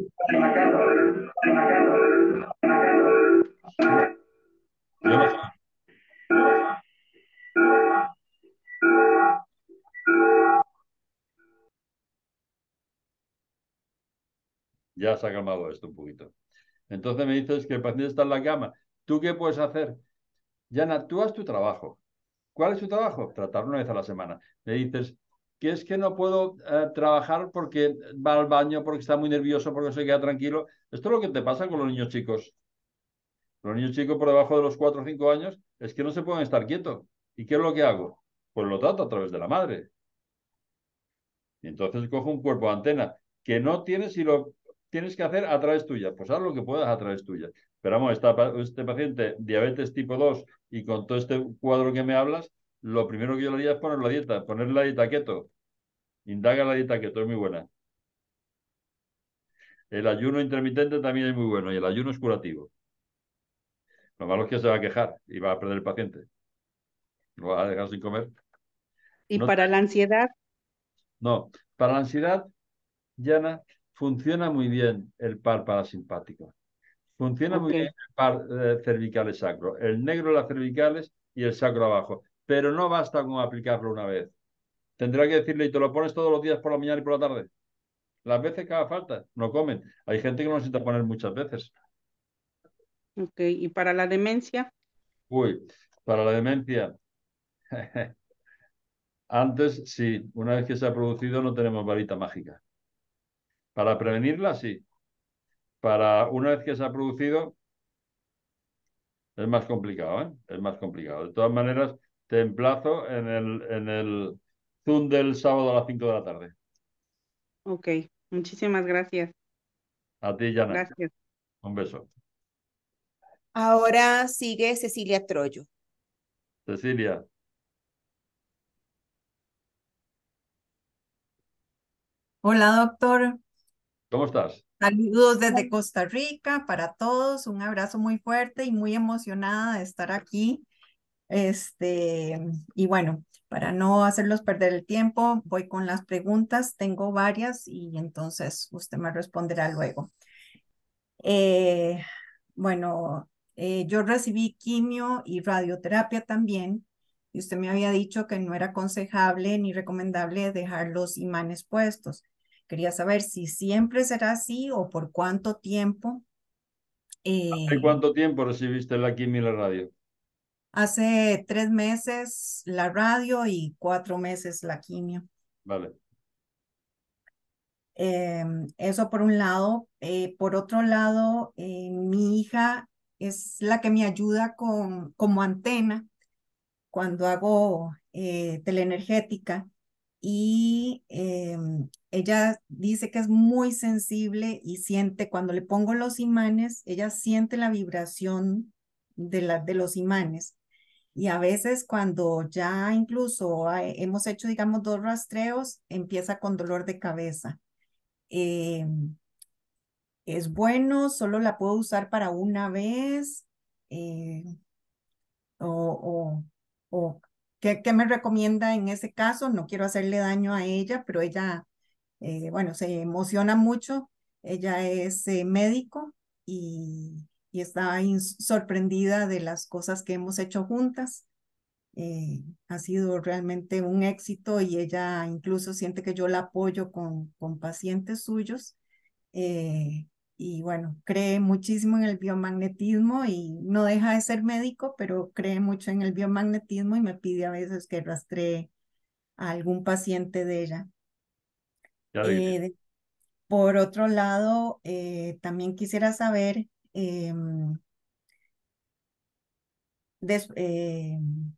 yo no sé, ya se ha calmado esto un poquito. Entonces me dices que el paciente está en la cama. ¿Tú qué puedes hacer? Yana, tú haz tu trabajo. ¿Cuál es tu trabajo? Tratar una vez a la semana. Me dices que es que no puedo eh, trabajar porque va al baño, porque está muy nervioso, porque no se queda tranquilo. Esto es lo que te pasa con los niños chicos. Los niños chicos por debajo de los cuatro o cinco años es que no se pueden estar quietos. ¿Y qué es lo que hago? Pues lo trato a través de la madre. Y entonces cojo un cuerpo de antena que no tienes y lo tienes que hacer a través tuya. Pues haz lo que puedas a través tuya. Pero vamos, esta, este paciente, diabetes tipo dos y con todo este cuadro que me hablas, lo primero que yo le haría es poner la dieta, poner la dieta keto. Indaga la dieta keto, es muy buena. El ayuno intermitente también es muy bueno y el ayuno es curativo. Lo malo es que se va a quejar y va a perder el paciente. Lo va a dejar sin comer. Y No, te- para la ansiedad, no. Para la ansiedad, Yana, funciona muy bien el par parasimpático. Funciona muy ok. bien el par eh, cervicales sacro, el negro de las cervicales y el sacro abajo, pero no basta con aplicarlo una vez. Tendrá que decirle, y te lo pones todos los días por la mañana y por la tarde. Las veces que haga falta, no comen. Hay gente que no necesita poner muchas veces. Ok, y para la demencia, Uy, para la demencia, antes sí, una vez que se ha producido no tenemos varita mágica. Para prevenirla, sí. Para una vez que se ha producido, es más complicado, ¿eh? Es más complicado. De todas maneras, te emplazo en el, en el Zoom del sábado a las cinco de la tarde. ok, muchísimas gracias. A ti, Yana. Gracias. Un beso. Ahora sigue Cecilia Troyo. Cecilia. Hola, doctor. ¿Cómo estás? Saludos desde Costa Rica para todos. Un abrazo muy fuerte y muy emocionada de estar aquí. Este, y bueno, para no hacerlos perder el tiempo, voy con las preguntas. Tengo varias y entonces usted me responderá luego. Eh, bueno, eh, yo recibí quimio y radioterapia también, y usted me había dicho que no era aconsejable ni recomendable dejar los imanes puestos. Quería saber si siempre será así o por cuánto tiempo. ¿Hace Eh, cuánto tiempo recibiste la quimio y la radio? hace tres meses la radio y cuatro meses la quimio. Vale. Eh, eso por un lado. Eh, por otro lado, eh, mi hija es la que me ayuda con, como antena cuando hago eh, teleenergética y eh, ella dice que es muy sensible y siente cuando le pongo los imanes, ella siente la vibración de, la, de los imanes. Y a veces cuando ya incluso hay- hemos hecho, digamos, dos rastreos, empieza con dolor de cabeza. Eh, es bueno, solo la puedo usar para una vez, eh, o, o, o ¿qué, qué me recomienda en ese caso? No quiero hacerle daño a ella, pero ella, eh, bueno, se emociona mucho. Ella es eh, médico y, y está in- sorprendida de las cosas que hemos hecho juntas. Eh, ha sido realmente un éxito y ella incluso siente que yo la apoyo con, con pacientes suyos. eh, y bueno, cree muchísimo en el biomagnetismo y no deja de ser médico, pero cree mucho en el biomagnetismo y me pide a veces que rastree a algún paciente de ella. Qué alegría. Eh, de- por otro lado, eh, también quisiera saber, em, des- em,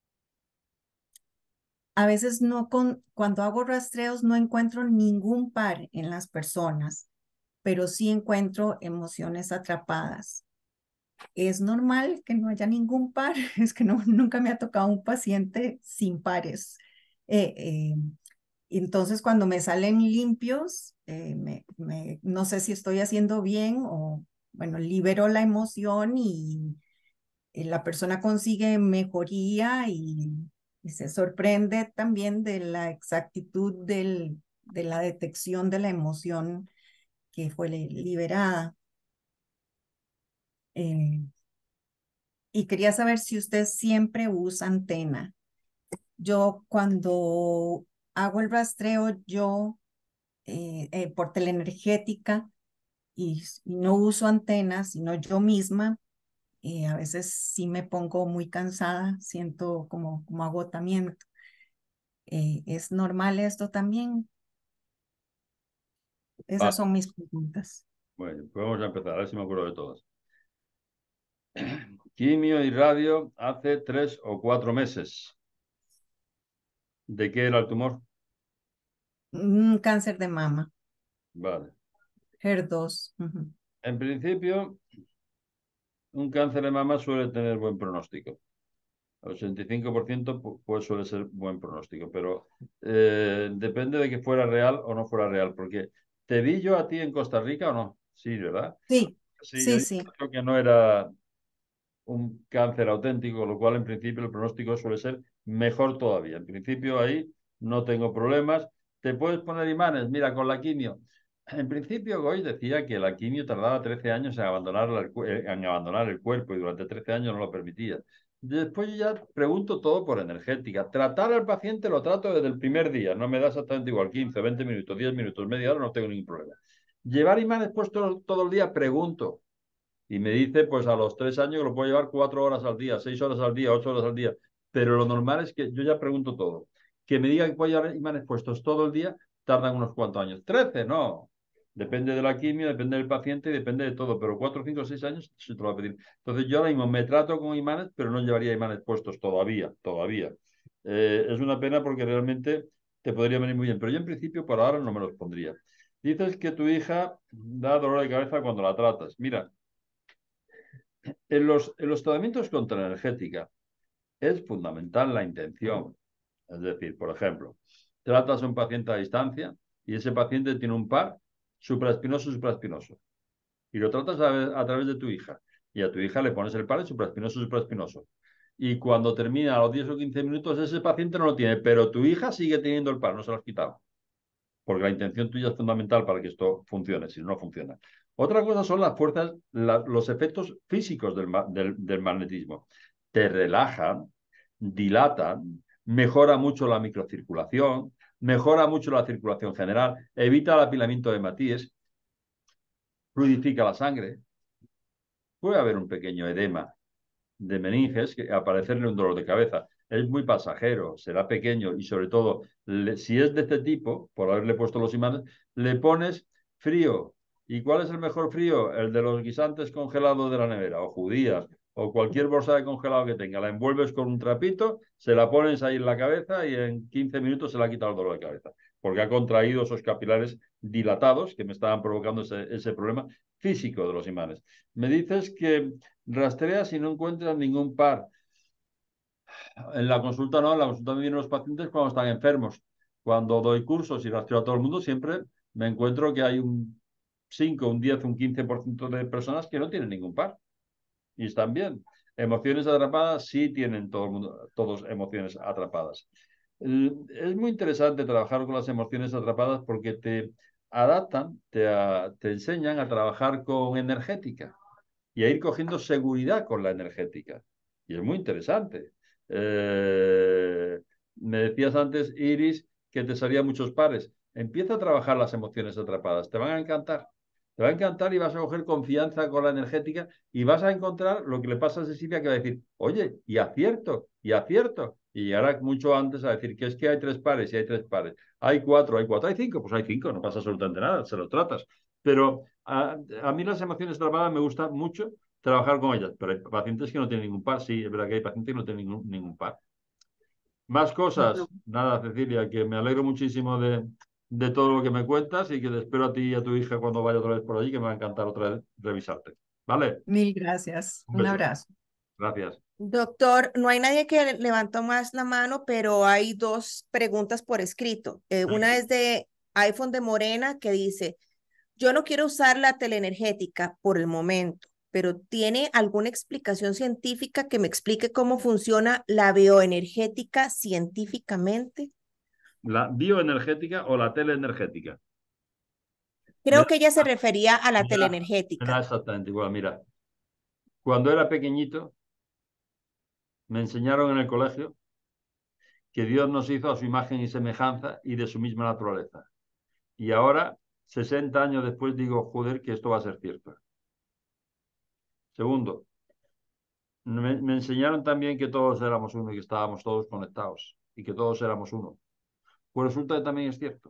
a veces no con, cuando hago rastreos no encuentro ningún par en las personas, pero sí encuentro emociones atrapadas. Es normal que no haya ningún par, es que no, nunca me ha tocado un paciente sin pares. Eh, eh, entonces, cuando me salen limpios, eh, me, me- no sé si estoy haciendo bien o, bueno, libero la emoción y, y la persona consigue mejoría y, y se sorprende también de la exactitud del, de la detección de la emoción que fue li- liberada. Eh, y quería saber si usted siempre usa antena. Yo cuando hago el rastreo, yo eh, eh, por teleenergética y, s- y no uso antenas, sino yo misma, eh, a veces sí me pongo muy cansada, siento como, como agotamiento. Eh, ¿es normal esto también? Vale. Esas son mis preguntas. Bueno, pues vamos a empezar, a ver si me acuerdo de todas. Quimio y radio hace tres o cuatro meses. ¿De qué era el tumor? Un cáncer de mama, Vale. H E R dos. Ujú. En principio, un cáncer de mama suele tener buen pronóstico. El ochenta y cinco por ciento pu- pues suele ser buen pronóstico, pero eh, depende de que fuera real o no fuera real, porque ¿te vi yo a ti en Costa Rica o no? Sí, ¿verdad? Sí, Sí, yo sí, dije sí. que no era un cáncer auténtico, lo cual en principio el pronóstico suele ser mejor todavía. En principio ahí no tengo problemas. ¿Te puedes poner imanes? Mira, con la quimio. En principio Goy decía que la quimio tardaba trece años en abandonar, el, cu- eh, en abandonar el cuerpo y durante trece años no lo permitía. Después yo ya pregunto todo por energética. Tratar al paciente lo trato desde el primer día. No me da exactamente igual, quince, veinte minutos, diez minutos, media hora, no tengo ningún problema. Llevar imanes puestos todo el día, pregunto. Y me dice, pues a los tres años que lo puedo llevar cuatro horas al día, seis horas al día, ocho horas al día. Pero lo normal es que yo ya pregunto todo. Que me diga que puedo llevar imanes puestos todo el día, tardan unos cuantos años. Trece, no. Depende de la quimio, depende del paciente y depende de todo. Pero cuatro, cinco, seis años sí te lo voy a pedir. Entonces yo ahora mismo me trato con imanes, pero no llevaría imanes puestos todavía, todavía. Eh, es una pena porque realmente te podría venir muy bien. Pero yo en principio por ahora no me los pondría. Dices que tu hija da dolor de cabeza cuando la tratas. Mira, en los, en los tratamientos contra energética es fundamental la intención. Es decir, por ejemplo, tratas a un paciente a distancia y ese paciente tiene un par supraespinoso supraespinoso. Y lo tratas a, a través de tu hija. Y a tu hija le pones el par de supraespinoso supraespinoso. Y cuando termina a los diez o quince minutos, ese paciente no lo tiene, pero tu hija sigue teniendo el par, no se lo has quitado. Porque la intención tuya es fundamental para que esto funcione, si no, no funciona. Otra cosa son las fuerzas, la, los efectos físicos del, del, del magnetismo. Te relajan, dilatan, mejora mucho la microcirculación, mejora mucho la circulación general, evita el apilamiento de hematíes, fluidifica la sangre. Puede haber un pequeño edema de meninges, que aparecerle un dolor de cabeza. Es muy pasajero, será pequeño y sobre todo, le, si es de este tipo, por haberle puesto los imanes, le pones frío. ¿Y cuál es el mejor frío? El de los guisantes congelados de la nevera, o judías, o cualquier bolsa de congelado que tenga. La envuelves con un trapito, se la pones ahí en la cabeza y en quince minutos se le ha quitado el dolor de cabeza, porque ha contraído esos capilares dilatados que me estaban provocando ese, ese problema físico de los imanes. Me dices que rastreas y no encuentras ningún par. En la consulta no, en la consulta me vienen los pacientes cuando están enfermos. Cuando doy cursos y rastreo a todo el mundo, siempre me encuentro que hay un cinco, un diez, un quince por ciento de personas que no tienen ningún par. Y están bien. Emociones atrapadas, sí tienen todo el mundo, todos emociones atrapadas. Es muy interesante trabajar con las emociones atrapadas porque te adaptan, te, a, te enseñan a trabajar con energética y a ir cogiendo seguridad con la energética. Y es muy interesante. Eh, me decías antes, Iris, que te salían muchos pares. Empieza a trabajar las emociones atrapadas. Te van a encantar. Te va a encantar y vas a coger confianza con la energética y vas a encontrar lo que le pasa a Cecilia, que va a decir, oye, y acierto, y acierto. Y llegará mucho antes a decir que es que hay tres pares y hay tres pares. Hay cuatro, hay cuatro, hay cinco. Pues hay cinco, no pasa absolutamente nada, se lo tratas. Pero a, a mí las emociones atrapadas me gusta mucho trabajar con ellas, pero hay pacientes que no tienen ningún par. Sí, es verdad que hay pacientes que no tienen ningún, ningún par. Más cosas. Nada, Cecilia, que me alegro muchísimo de, de todo lo que me cuentas y que te espero a ti y a tu hija cuando vaya otra vez por allí, que me va a encantar otra vez revisarte. ¿Vale? Mil gracias. Un Un beso. abrazo. Gracias. Doctor, no hay nadie que levantó más la mano, pero hay dos preguntas por escrito. Eh, una es de iPhone de Morena, que dice, yo no quiero usar la teleenergética por el momento, pero ¿tiene alguna explicación científica que me explique cómo funciona la bioenergética científicamente? ¿La bioenergética o la teleenergética? Creo Mira, que ella se refería a la mira, teleenergética. mira exactamente igual. Mira, cuando era pequeñito, me enseñaron en el colegio que Dios nos hizo a su imagen y semejanza y de su misma naturaleza. Y ahora, sesenta años después, digo, joder, que esto va a ser cierto. Segundo, me, me enseñaron también que todos éramos uno y que estábamos todos conectados y que todos éramos uno. Pues resulta que también es cierto.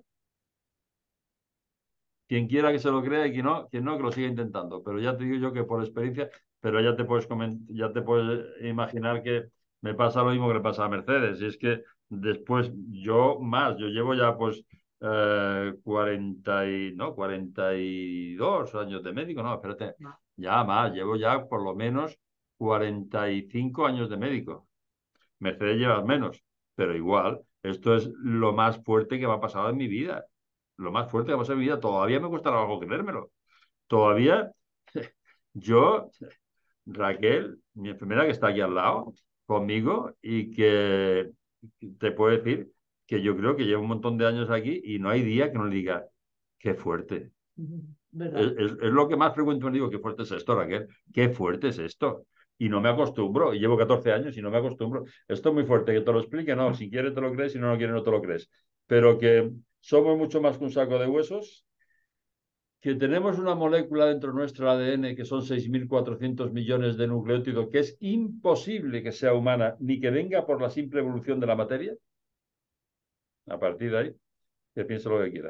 Quien quiera que se lo crea y quien no, quien no, que lo siga intentando. Pero ya te digo yo que por experiencia, pero ya te puedes ya te puedes imaginar que me pasa lo mismo que le pasa a Mercedes. Y es que después yo más, yo llevo ya pues eh, cuarenta y, no, cuarenta y dos años de médico, no, espérate, ya más, llevo ya por lo menos cuarenta y cinco años de médico. Mercedes lleva menos, pero igual, esto es lo más fuerte que me ha pasado en mi vida. Lo más fuerte que me ha pasado en mi vida. Todavía me cuesta trabajo creérmelo. Todavía yo, Raquel, mi enfermera que está aquí al lado conmigo y que te puedo decir que yo creo que llevo un montón de años aquí y no hay día que no le diga qué fuerte. Es, es, es lo que más frecuentemente digo, qué fuerte es esto, Raquel, qué fuerte es esto. Y no me acostumbro, y llevo catorce años y no me acostumbro. Esto es muy fuerte, que te lo explique, no, si quieres te lo crees, si no lo quieres no te lo crees. Pero que somos mucho más que un saco de huesos, que tenemos una molécula dentro de nuestro A D N que son seis mil cuatrocientos millones de nucleótidos, que es imposible que sea humana, ni que venga por la simple evolución de la materia. A partir de ahí, que piense lo que quiera.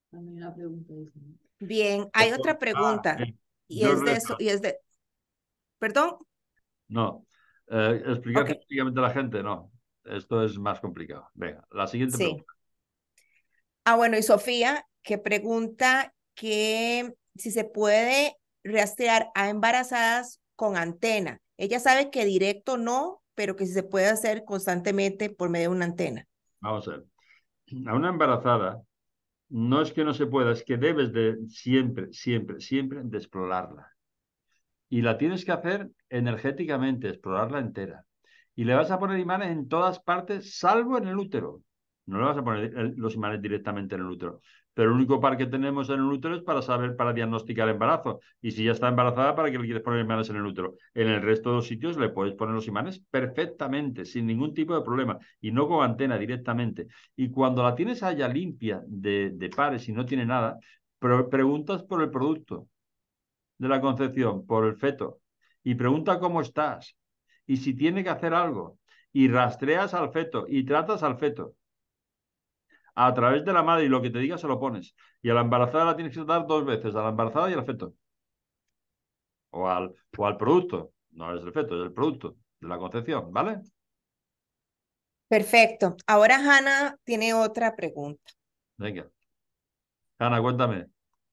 Bien, hay otra pregunta, Ah, y yo es de resto. eso, y es de, perdón, No, eh, explicar Ok. científicamente a la gente, no. Esto es más complicado. Venga, la siguiente sí. pregunta. Ah, bueno, y Sofía, que pregunta que si se puede rastrear a embarazadas con antena. Ella sabe que directo no, pero que si se puede hacer constantemente por medio de una antena. Vamos a ver. A una embarazada no es que no se pueda, es que debes de siempre, siempre, siempre de explorarla. Y la tienes que hacer energéticamente, explorarla entera. Y le vas a poner imanes en todas partes, salvo en el útero. No le vas a poner el- los imanes directamente en el útero. Pero el único par que tenemos en el útero es para saber, para diagnosticar embarazo. Y si ya está embarazada, ¿para qué le quieres poner imanes en el útero? En el resto de los sitios le puedes poner los imanes perfectamente, sin ningún tipo de problema. Y no con antena directamente. Y cuando la tienes allá limpia de, de pares y no tiene nada, pero preguntas por el producto de la concepción, por el feto, y pregunta cómo estás, y si tiene que hacer algo, y rastreas al feto, y tratas al feto a través de la madre, y lo que te diga se lo pones. Y a la embarazada la tienes que tratar dos veces, a la embarazada y al feto. O al, o al producto. No es el feto, es el producto de la concepción, ¿vale? Perfecto. Ahora Hanna tiene otra pregunta. Venga. Ana, cuéntame.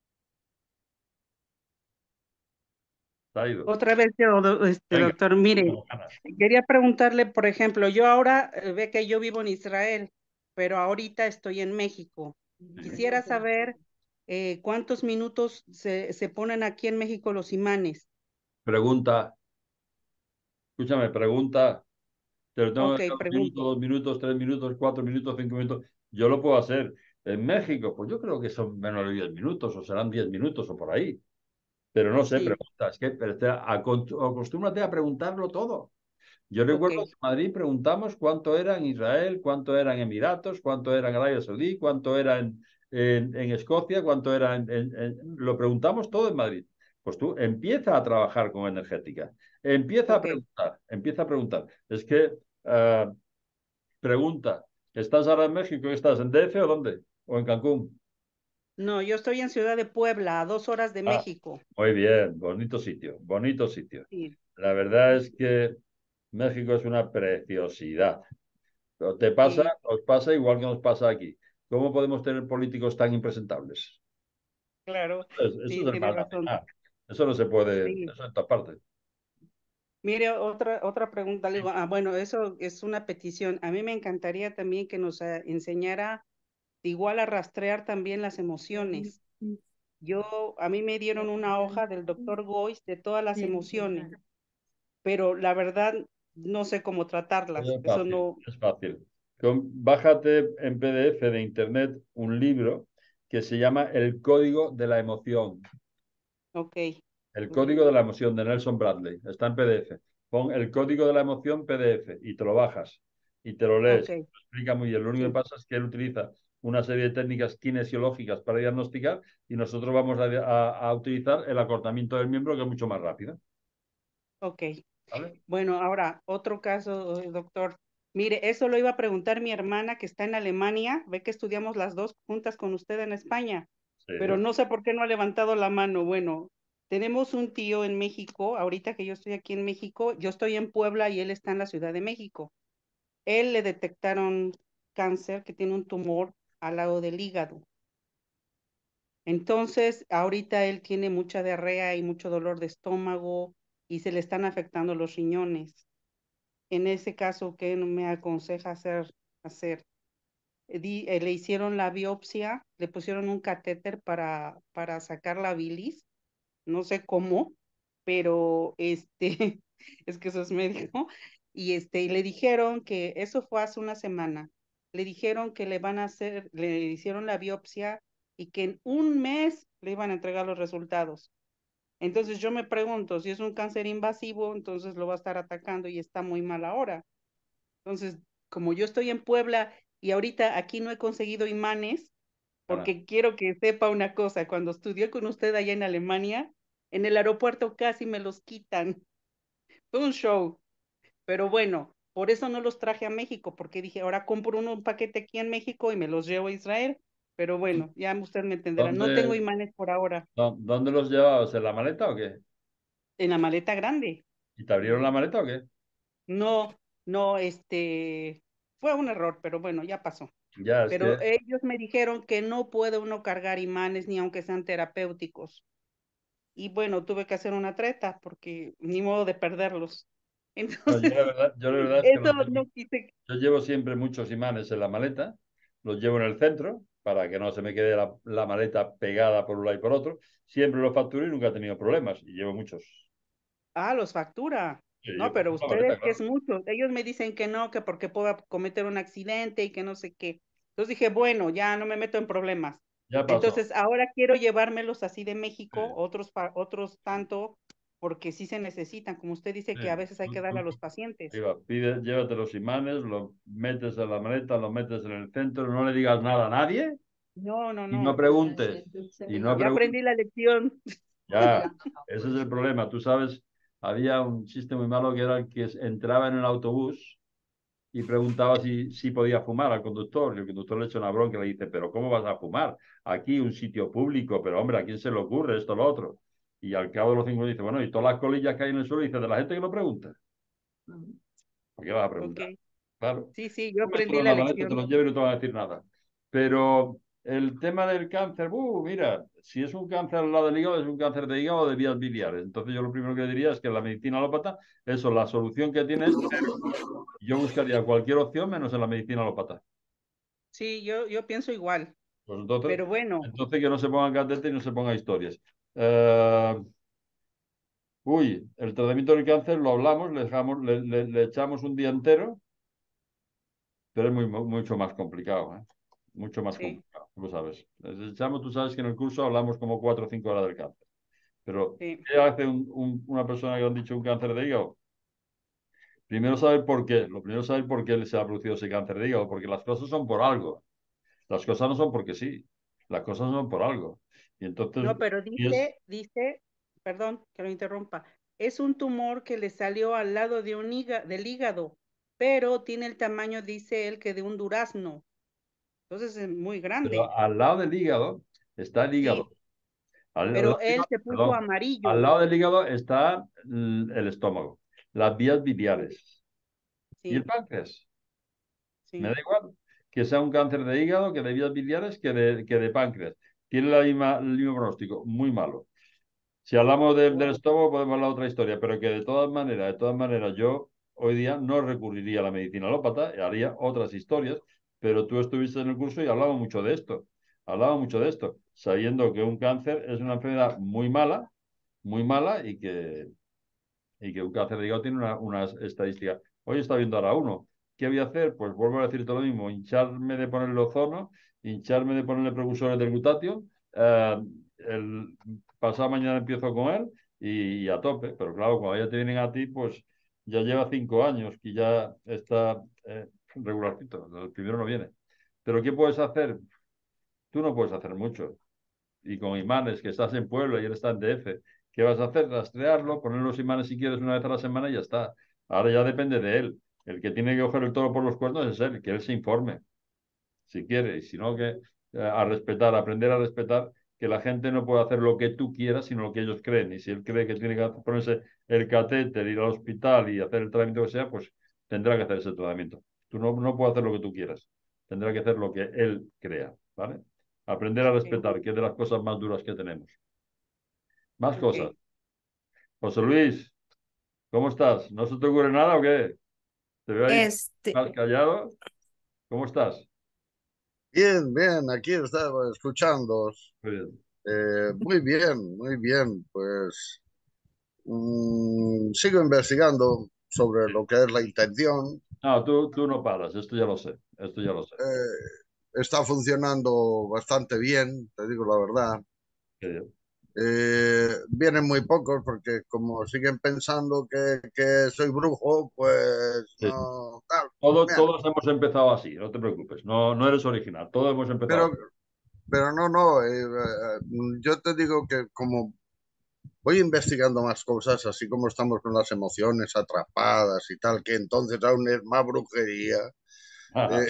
¿Te ha ido? Otra vez yo, do- este, Venga. doctor, mire, Vamos, Ana. quería preguntarle, por ejemplo, yo ahora eh, ve que yo vivo en Israel, pero ahorita estoy en México. Quisiera saber eh, cuántos minutos se, se ponen aquí en México los imanes. Pregunta. Escúchame, pregunta. Te lo tengo Ok, que dejar un minuto, pregunto. dos minutos, tres minutos, cuatro minutos, cinco minutos. Yo lo puedo hacer. En México, pues yo creo que son menos de diez minutos, o serán diez minutos o por ahí. Pero no sé, Sí, pregunta. Es que pero te- acon- acostúmbrate a preguntarlo todo. Yo ok, recuerdo que en Madrid preguntamos cuánto era en Israel, cuánto era en Emiratos, cuánto era en Arabia Saudí, cuánto era en, en, en Escocia, cuánto era en, en- en- Lo preguntamos todo en Madrid. Pues tú empieza a trabajar con energética. Empieza a ok. preguntar, empieza a preguntar. Es que ah, pregunta, ¿estás ahora en México? ¿Estás en D F o dónde? ¿O en Cancún? No, yo estoy en Ciudad de Puebla, a dos horas de Ah, México. muy bien, bonito sitio, bonito sitio. Sí, La verdad es que México es una preciosidad. Pero te pasa, sí, os pasa igual que nos pasa aquí. ¿Cómo podemos tener políticos tan impresentables? claro, Es- Eso sí, es el tiene mal razón. manejar. Eso no se puede, Sí. eso en todas partes. Mire, otra, otra pregunta, le digo, ah, bueno, eso es una petición. A mí me encantaría también que nos ah, enseñara igual a rastrear también las emociones. Yo, a mí me dieron una hoja del doctor Gois de todas las emociones, pero la verdad no sé cómo tratarlas. Es Eso fácil, no, es fácil. Con- bájate en P D F de internet un libro que se llama El Código de la Emoción. ok, El Código de la Emoción de Nelson Bradley. Está en P D F. Pon El Código de la Emoción P D F y te lo bajas y te lo lees. ok, Lo explica muy bien. Lo único que sí, pasa es que él utiliza una serie de técnicas kinesiológicas para diagnosticar y nosotros vamos a, a- a utilizar el acortamiento del miembro, que es mucho más rápido. ok. ¿Vale? Bueno, ahora, otro caso, eh, doctor. Mire, eso lo iba a preguntar mi hermana que está en Alemania. Ve que estudiamos las dos juntas con usted en España, pero Sí. no sé por qué no ha levantado la mano. Bueno, tenemos un tío en México, ahorita que yo estoy aquí en México, yo estoy en Puebla y él está en la Ciudad de México. Él le detectaron cáncer, que tiene un tumor al lado del hígado. Entonces, ahorita él tiene mucha diarrea y mucho dolor de estómago y se le están afectando los riñones. En ese caso, ¿qué me aconseja hacer? hacer? Eh, di- eh, le hicieron la biopsia, le pusieron un catéter para, para sacar la bilis, no sé cómo, pero este, es que eso es médico, y este, y le dijeron que eso fue hace una semana. Le dijeron que le van a hacer, le hicieron la biopsia y que en un mes le iban a entregar los resultados. Entonces yo me pregunto, si es un cáncer invasivo, entonces lo va a estar atacando y está muy mal ahora. Entonces, como yo estoy en Puebla y ahorita aquí no he conseguido imanes, Ana. porque quiero que sepa una cosa, cuando estudié con usted allá en Alemania, en el aeropuerto casi me los quitan. Fue un show, pero bueno, por eso no los traje a México, porque dije, ahora compro uno, un paquete aquí en México y me los llevo a Israel. Pero bueno, ya usted me entenderá. No tengo ¿Dónde, imanes por ahora dó- dónde los llevabas? ¿En la maleta o qué? en la maleta grande. ¿Y te abrieron la maleta o qué? No, no, este, fue un error, pero bueno, ya pasó. Ya, es que Pero ellos me dijeron que no puede uno cargar imanes ni aunque sean terapéuticos. Y bueno, tuve que hacer una treta porque ni modo de perderlos. no, yo Entonces, la verdad, yo la verdad es que eso los llevo- no quise. yo llevo siempre muchos imanes en la maleta, los llevo en el centro para que no se me quede la, la maleta pegada por un lado y por otro. Siempre lo facturo y nunca he tenido problemas. Y llevo muchos. Ah, los factura. Sí, No, yo pero facturo la maleta, ustedes que es claro. mucho. Ellos me dicen que no, que porque pueda cometer un accidente y que no sé qué. Entonces dije, bueno, ya no me meto en problemas. Ya pasó. Entonces ahora quiero llevármelos así de México, Sí. otros, pa- otros tanto, porque sí se necesitan, como usted dice que a Sí. veces hay Tú- que darle a tú- los pacientes. Ahí va, pide, llévate los imanes, los metes en la maleta, los metes en el centro, no le digas nada a nadie No, no, y no no. preguntes. Y no Ya preguntes. aprendí la lección. Ya, ese es el problema. Tú sabes, había un chiste muy malo que era el que entraba en el autobús y preguntaba si, si podía fumar al conductor. Y el conductor le echa una bronca y le dice, pero ¿cómo vas a fumar? Aquí, un sitio público, pero hombre, ¿a quién se le ocurre esto o lo otro? Y al cabo de los cinco minutos dice, bueno, y todas las colillas que hay en el suelo, dice, de la gente que lo pregunta. ¿Por qué vas a Ok. preguntar? Claro. Sí, sí, yo Tú aprendí en la la maleta, te lección. los lleves y no te van a decir nada. Pero el tema del cáncer, uh, mira, si es un cáncer al lado del hígado, es un cáncer de hígado o de vías biliares. Entonces yo lo primero que diría es que la medicina alópata, eso, la solución que tiene es cero. Yo buscaría cualquier opción menos en la medicina alópata. Sí, yo, yo pienso igual. Pues entonces, Pero bueno, entonces que no se pongan catéter y no se pongan historias. Eh, uy, el tratamiento del cáncer lo hablamos, le, dejamos, le, le- le echamos un día entero, pero es muy, mucho más complicado, ¿eh? Mucho más sí, complicado, tú lo sabes. Les echamos, tú sabes que en el curso hablamos como cuatro o cinco horas del cáncer. Pero, sí. ¿qué hace un- un- una persona que le han dicho un cáncer de hígado? Primero saber por qué. Lo primero es saber por qué se ha producido ese cáncer de hígado, porque las cosas son por algo. Las cosas no son porque sí. Las cosas son por algo. Y entonces, No, pero y es, dice, dice, perdón que lo interrumpa, es un tumor que le salió al lado de un hígado, del hígado, pero tiene el tamaño, dice él, que de un durazno. Entonces es muy pero grande. al lado del hígado está el Sí, hígado. Al, al lado pero del él hígado, se puso perdón. Al amarillo. lado del hígado está mm, el estómago, las vías biliares y el Sí, páncreas. Me da sí. igual que sea un cáncer de hígado, que de vías biliares, que de, que de páncreas. Tiene la misma, el mismo pronóstico, muy malo. Si hablamos de- del estómago, podemos hablar de otra historia, pero que de todas maneras, de todas maneras, yo hoy día no recurriría a la medicina alópata, haría otras historias, pero tú estuviste en el curso y hablaba mucho de esto. Hablaba mucho de esto, sabiendo que un cáncer es una enfermedad muy mala, muy mala y que y que un cáncer de hígado tiene una- unas estadísticas. Hoy está viendo ahora uno. ¿Qué voy a hacer? Pues vuelvo a decirte lo mismo, hincharme de ponerle ozono, hincharme de ponerle precursores del glutatión. eh, el pasado mañana empiezo con él y, y a tope. Pero claro, cuando ya te vienen a ti, pues ya lleva cinco años que ya está eh, regularcito. El primero no viene. Pero ¿qué puedes hacer? Tú no puedes hacer mucho y con imanes, que estás en Puebla y él está en D F. ¿Qué vas a hacer? Rastrearlo, poner los imanes si quieres una vez a la semana y ya está. Ahora ya depende de él. El que tiene que coger el toro por los cuernos es él, que él se informe, si quiere, y si no, que eh, a respetar, aprender a respetar que la gente no puede hacer lo que tú quieras, sino lo que ellos creen. Y si él cree que tiene que ponerse el catéter, ir al hospital y hacer el tratamiento que sea, pues tendrá que hacer ese tratamiento. Tú no, no puedes hacer lo que tú quieras. Tendrá que hacer lo que él crea, ¿vale? Aprender a Ok, respetar, que es de las cosas más duras que tenemos. Más cosas. ok. José Luis, ¿cómo estás? ¿No se te ocurre nada o qué? Te veo ahí Este, más callado. ¿Cómo estás? Bien, bien, aquí estaba escuchando. Muy bien. Eh, muy bien, muy bien. Pues mm, sigo investigando sobre lo que es la intención. No, tú, tú no paras, esto ya lo sé, esto ya lo sé. Eh, Está funcionando bastante bien, te digo la verdad. Qué bien. Eh, vienen muy pocos porque como siguen pensando que, que soy brujo, pues Sí. no, tal. Todo- Bien. todos hemos empezado así, no te preocupes, no, no eres original, todos hemos empezado Pero, así. pero no, no, eh, eh, yo te digo que como voy investigando más cosas, así como estamos con las emociones atrapadas y tal, que entonces aún es más brujería. Eh,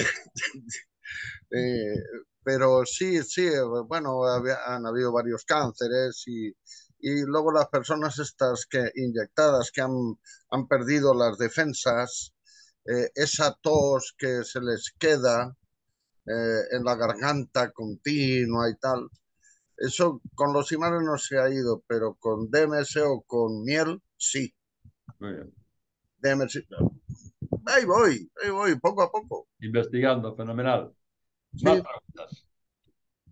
eh, pero sí, sí, eh, bueno, había- han habido varios cánceres y, y luego las personas estas que inyectadas que han, han perdido las defensas, eh, esa tos que se les queda eh, en la garganta continua y tal. Eso con los imanes no se ha ido, pero con D M S o con miel, sí. Muy bien. D M S, ahí voy, ahí voy, poco a poco. Investigando, fenomenal. Más Sí, preguntas.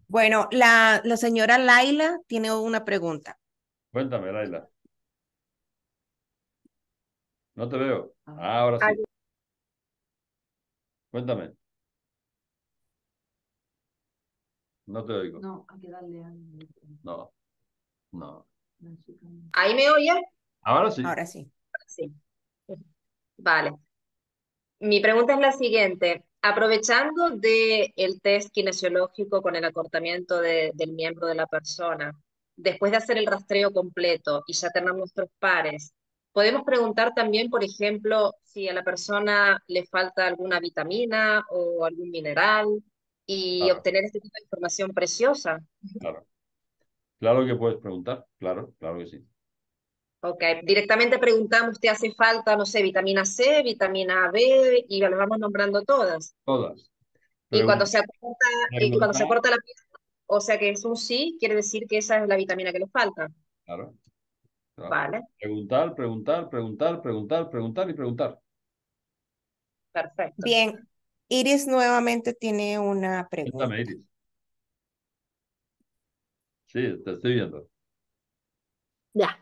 Bueno, la, la señora Laila tiene una pregunta. Cuéntame, Laila. No te veo. Ah, ahora sí. Cuéntame. No te oigo. No, hay que darle a... No, no. ¿Ahí me oye? Ahora sí. Ahora sí. Sí. Vale. Mi pregunta es la siguiente. Aprovechando de el test kinesiológico con el acortamiento de- del miembro de la persona, después de hacer el rastreo completo y ya tener nuestros pares, podemos preguntar también, por ejemplo, si a la persona le falta alguna vitamina o algún mineral y Claro, obtener este tipo de información preciosa. claro. Claro que puedes preguntar. Claro, claro que sí. Ok, directamente preguntamos, ¿te hace falta, no sé, vitamina C, vitamina B? Y las vamos nombrando todas. Todas. Y cuando Pregun- se acorta, y cuando se preguntar. corta la piel, o sea que es un sí, quiere decir que esa es la vitamina que le falta. Claro, claro. Vale, Preguntar, preguntar, preguntar, preguntar, preguntar y preguntar. perfecto. Bien, Iris nuevamente tiene una pregunta. Cuéntame, Iris. Sí, te estoy viendo. Ya.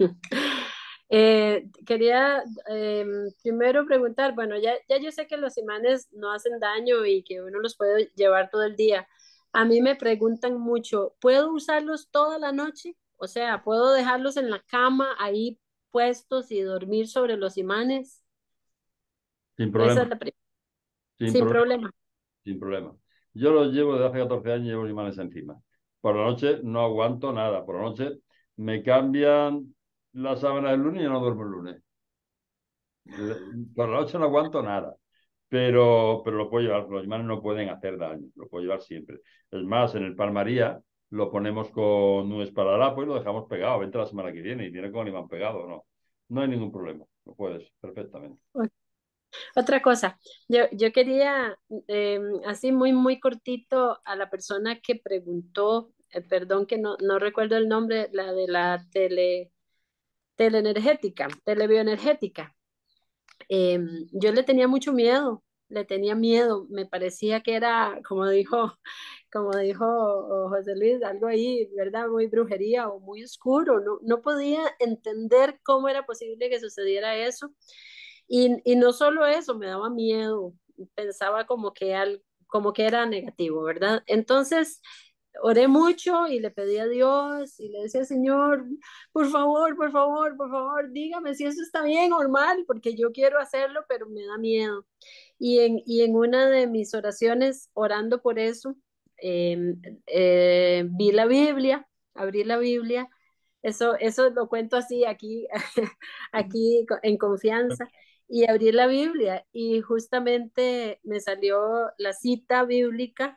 Eh, quería eh, primero preguntar, bueno, ya, ya yo sé que los imanes no hacen daño y que uno los puede llevar todo el día. A mí me preguntan mucho, ¿puedo usarlos toda la noche? O sea, ¿puedo dejarlos en la cama ahí puestos y dormir sobre los imanes? Sin Esa problema. es la primera. Sin Sin problema. problema. Sin problema. Yo los llevo desde hace catorce años y llevo los imanes encima. Por la noche no aguanto nada. Por la noche me cambian la sábana el lunes y yo no duermo el lunes. Le- Por la noche no aguanto nada. Pero, pero lo puedo llevar. Los imanes no pueden hacer daño. Lo puedo llevar siempre. Es más, en el Par María lo ponemos con un esparadrapo y lo dejamos pegado. Vente la semana que viene y viene con el imán pegado. No, no hay ningún problema. Lo puedes perfectamente. Otra cosa, yo, yo quería, eh, así muy, muy cortito, a la persona que preguntó, eh, perdón que no, no recuerdo el nombre, la de la tele, teleenergética, telebioenergética. Eh, yo le tenía mucho miedo, le tenía miedo, me parecía que era, como dijo, como dijo oh, José Luis, algo ahí, ¿verdad? Muy brujería o muy oscuro, no, no podía entender cómo era posible que sucediera eso. Y, y no solo eso, me daba miedo, pensaba como que, al, como que era negativo, ¿verdad? Entonces, oré mucho y le pedí a Dios y le decía, Señor, por favor, por favor, por favor, dígame si eso está bien o mal, porque yo quiero hacerlo, pero me da miedo. Y en, y en una de mis oraciones, orando por eso, eh, eh, vi la Biblia, abrí la Biblia, eso, eso lo cuento así aquí, aquí en confianza, y abrí la Biblia y justamente me salió la cita bíblica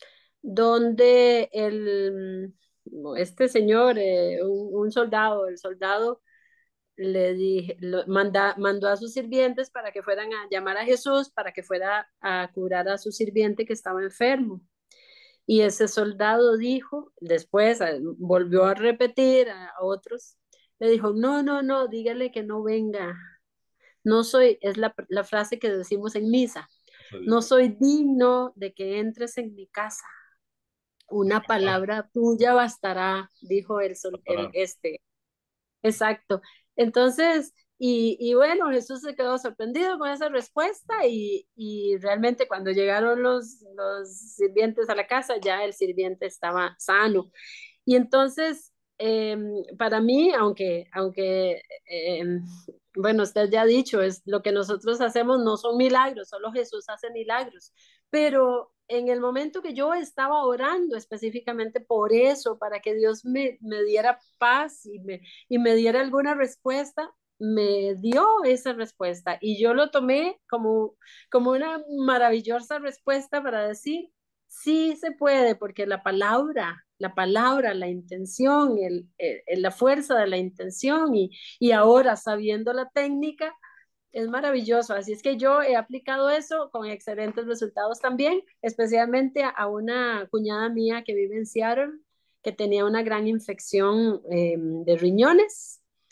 donde el, este señor, eh, un, un soldado, el soldado le dije, lo, manda, mandó a sus sirvientes para que fueran a llamar a Jesús, para que fuera a curar a su sirviente que estaba enfermo. Y ese soldado dijo, después eh, volvió a repetir a, a otros, le dijo, no, no, no, dígale que no venga. No soy, es la, la frase que decimos en misa, no soy digno de que entres en mi casa. Una palabra tuya bastará, dijo el, sol- el este. Exacto. Entonces, y, y bueno, Jesús se quedó sorprendido con esa respuesta y, y realmente cuando llegaron los, los sirvientes a la casa, ya el sirviente estaba sano. Y entonces, eh, para mí, aunque, aunque eh, bueno, usted ya ha dicho, es lo que nosotros hacemos no son milagros, solo Jesús hace milagros. Pero en el momento que yo estaba orando específicamente por eso, para que Dios me, me diera paz y me, y me diera alguna respuesta, me dio esa respuesta y yo lo tomé como, como una maravillosa respuesta para decir, sí se puede, porque la palabra, la palabra, la intención, el, el, la fuerza de la intención y, y ahora sabiendo la técnica, es maravilloso. Así es que yo he aplicado eso con excelentes resultados también, especialmente a una cuñada mía que vive en Seattle, que tenía una gran infección eh, de riñones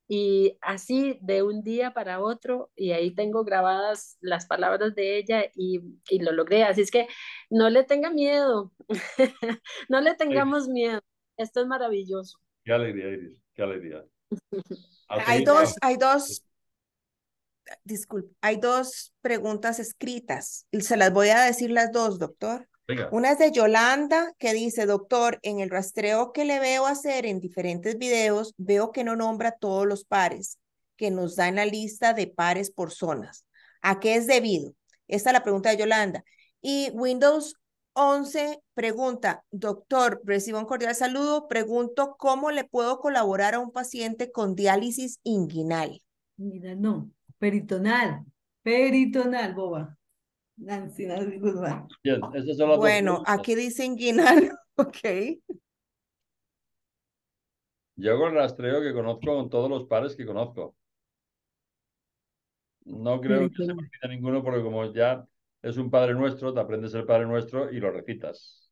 Y así de un día para otro, y ahí tengo grabadas las palabras de ella y, y lo logré. Así es que no le tenga miedo, no le tengamos miedo. Esto es maravilloso. Qué alegría, Iris, qué alegría. A Hay seguir. dos, hay dos, disculpe, hay dos preguntas escritas. Se las voy a decir las dos, doctor. Venga. Una es de Yolanda, que dice, doctor, en el rastreo que le veo hacer en diferentes videos, veo que no nombra todos los pares que nos da en la lista de pares por zonas. ¿A qué es debido? Esta es la pregunta de Yolanda. Y Windows once pregunta, doctor, recibo un cordial saludo. Pregunto, ¿cómo le puedo colaborar a un paciente con diálisis inguinal? Mira, no, peritonal, peritonal, boba. Nancy, Nancy Guzmán. Bien, esas son las dos Bueno, preguntas. aquí dice inguinal, ok. Yo hago el rastreo que conozco con todos los pares que conozco. No creo que se me Peritonal. olvide ninguno porque como ya es un Padre Nuestro, te aprendes el Padre Nuestro y lo recitas.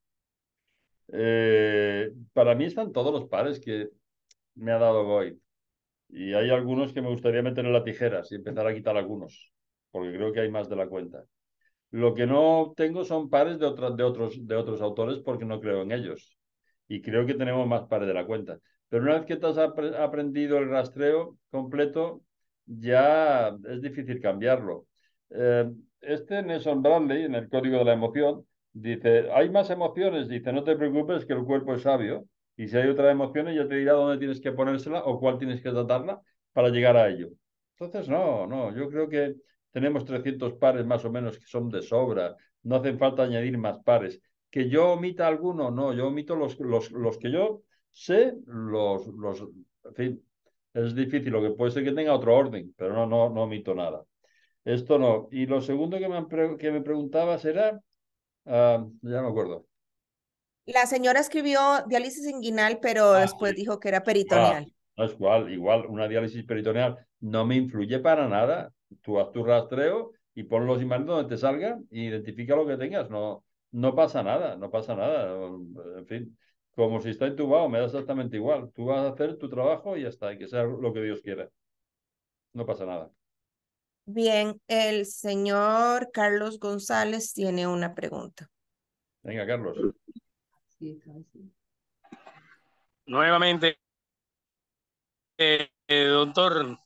Eh, para mí están todos los pares que me ha dado Goy. Y hay algunos que me gustaría meter en la tijeras y empezar a quitar algunos, porque creo que hay más de la cuenta. Lo que no tengo son pares de, otras de, otros, de otros autores porque no creo en ellos. Y creo que tenemos más pares de la cuenta. Pero una vez que te has apre- aprendido el rastreo completo, ya es difícil cambiarlo. Eh, este Nelson Bradley, en el Código de la Emoción, dice, hay más emociones, dice, no te preocupes que el cuerpo es sabio. Y si hay otras emociones, ya te dirá dónde tienes que ponérsela o cuál tienes que tratarla para llegar a ello. Entonces, no, no, yo creo que tenemos trescientos pares más o menos que son de sobra. No hacen falta añadir más pares. ¿Que yo omita alguno? No, yo omito los, los, los que yo sé, los, los, en fin, es difícil, lo que puede ser que tenga otro orden, pero no, no, no omito nada. Esto no. Y lo segundo que me, han pre- que me preguntabas era, ah, ya me acuerdo. La señora escribió diálisis inguinal, pero Ah, después sí. dijo que era Ah, peritoneal. no es igual, igual, una diálisis peritoneal no me influye para nada. Tú haz tu rastreo y pon los imanes donde te salga e identifica lo que tengas. No, no pasa nada, no pasa nada. En fin, como si está intubado, me da exactamente igual. Tú vas a hacer tu trabajo y ya está, y que sea lo que Dios quiera. No pasa nada. Bien, el señor Carlos González tiene una pregunta. Venga, Carlos. Sí, casi. Nuevamente, eh, eh, doctor,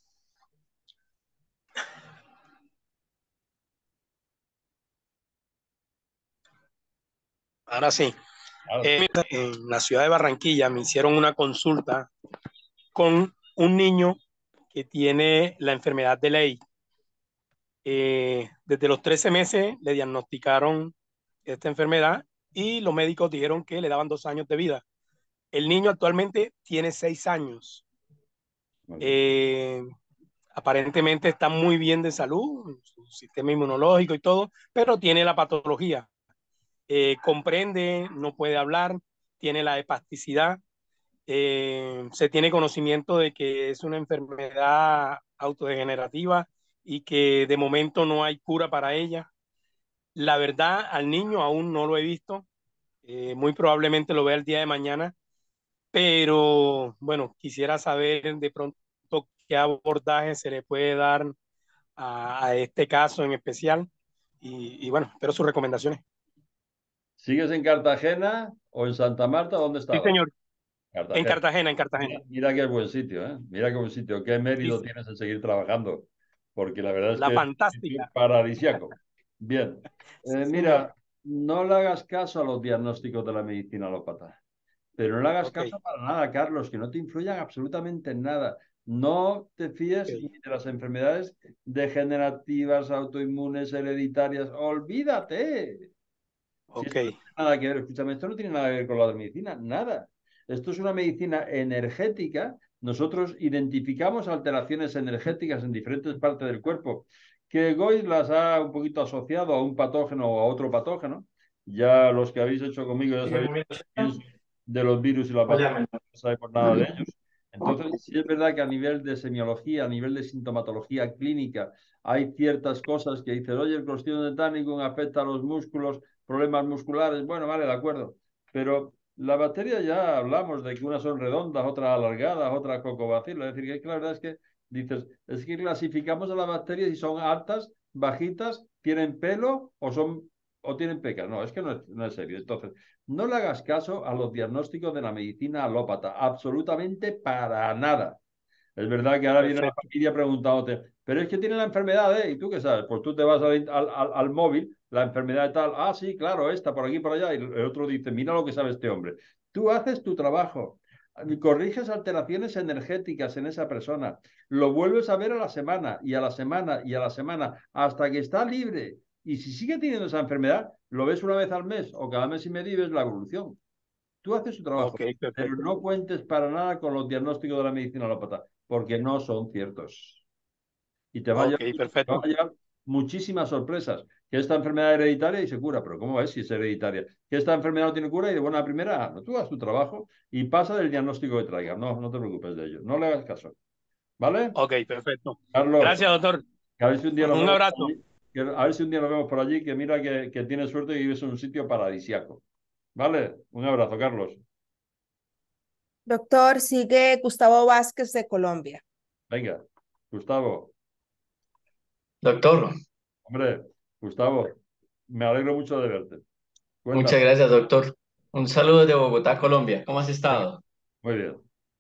ahora sí. Ahora sí. Eh, mira, en la ciudad de Barranquilla me hicieron una consulta con un niño que tiene la enfermedad de Ley. Eh, desde los trece meses le diagnosticaron esta enfermedad y los médicos dijeron que le daban dos años de vida. El niño actualmente tiene seis años. Muy bien. Eh, aparentemente está muy bien de salud, su sistema inmunológico y todo, pero tiene la patología. Eh, comprende, no puede hablar, tiene la espasticidad. Eh, se tiene conocimiento de que es una enfermedad autodegenerativa y que de momento no hay cura para ella. La verdad, al niño aún no lo he visto. Eh, muy probablemente lo vea el día de mañana, pero bueno, quisiera saber de pronto qué abordaje se le puede dar a, a este caso en especial y, y bueno, espero sus recomendaciones. ¿Sigues en Cartagena o en Santa Marta? ¿Dónde Sí, estabas? señor, en Cartagena. Cartagena, en Cartagena. Mira, mira qué buen sitio, ¿eh? Mira qué buen sitio. Qué Sí, mérito sí, tienes en seguir trabajando, porque la verdad es la que es un sitio fantástica. paradisíaco. Bien. Sí, Eh, señor. mira, no le hagas caso a los diagnósticos de la medicina alópata, pero no le hagas Ok, caso para nada, Carlos, que no te influyan absolutamente en nada. No te fíes ok, ni de las enfermedades degenerativas, autoinmunes, hereditarias. Olvídate. Si ok, esto no tiene nada que ver, escúchame, esto no tiene nada que ver con la medicina, nada. Esto es una medicina energética. Nosotros identificamos alteraciones energéticas en diferentes partes del cuerpo, que Goy las ha un poquito asociado a un patógeno o a otro patógeno. Ya los que habéis hecho conmigo ya sabéis que pienso de los virus y las bacterias, no sabemos nada de ellos. Entonces, sí es verdad que a nivel de semiología, a nivel de sintomatología clínica, hay ciertas cosas que dices, oye, el clostridium tetanium afecta a los músculos, problemas musculares, bueno, vale, de acuerdo, pero La bacteria ya hablamos de que unas son redondas, otras alargadas, otras cocobacilas. Es decir, que la verdad es que dices, es que clasificamos a las bacterias si son altas, bajitas, tienen pelo o son o tienen pecas. No, es que no es, no es serio. Entonces, no le hagas caso a los diagnósticos de la medicina alópata, absolutamente para nada. Es verdad que ahora viene la Perfecto. familia preguntándote, pero es que tiene la enfermedad, ¿eh? ¿Y tú qué sabes? Pues tú te vas al, al, al- al móvil, la enfermedad y tal, ah, sí, claro, esta, por aquí, por allá, y el otro dice, mira lo que sabe este hombre. Tú haces tu trabajo, corriges alteraciones energéticas en esa persona, lo vuelves a ver a la semana, y a la semana, y a la semana, hasta que está libre. Y si sigue teniendo esa enfermedad, lo ves una vez al mes o cada mes y medio y ves la evolución. Tú haces tu trabajo, Ok, pero perfecto. no cuentes para nada con los diagnósticos de la medicina alópata, porque no son ciertos. Y te va a Ok, llevar, te va perfecto. a llevar muchísimas sorpresas. Que esta enfermedad es hereditaria y se cura, pero ¿cómo es si es hereditaria? Que esta enfermedad no tiene cura y de buena primera, ah, no, tú haz tu trabajo y pasa del diagnóstico que traiga. No, no te preocupes de ello. No le hagas caso. ¿Vale? Ok, perfecto. Carlos, Gracias, doctor. a ver si un día nos Un vemos por abrazo. allí. que- A ver si un día nos vemos por allí, que mira que, que tienes suerte y vives en un sitio paradisiaco. ¿Vale? Un abrazo, Carlos. Doctor, sigue Gustavo Vázquez de Colombia. Venga, Gustavo. Doctor, Hombre, Gustavo, me alegro mucho de verte. Cuéntame. muchas gracias, doctor. Un saludo de Bogotá, Colombia. ¿Cómo has Venga, estado? muy bien.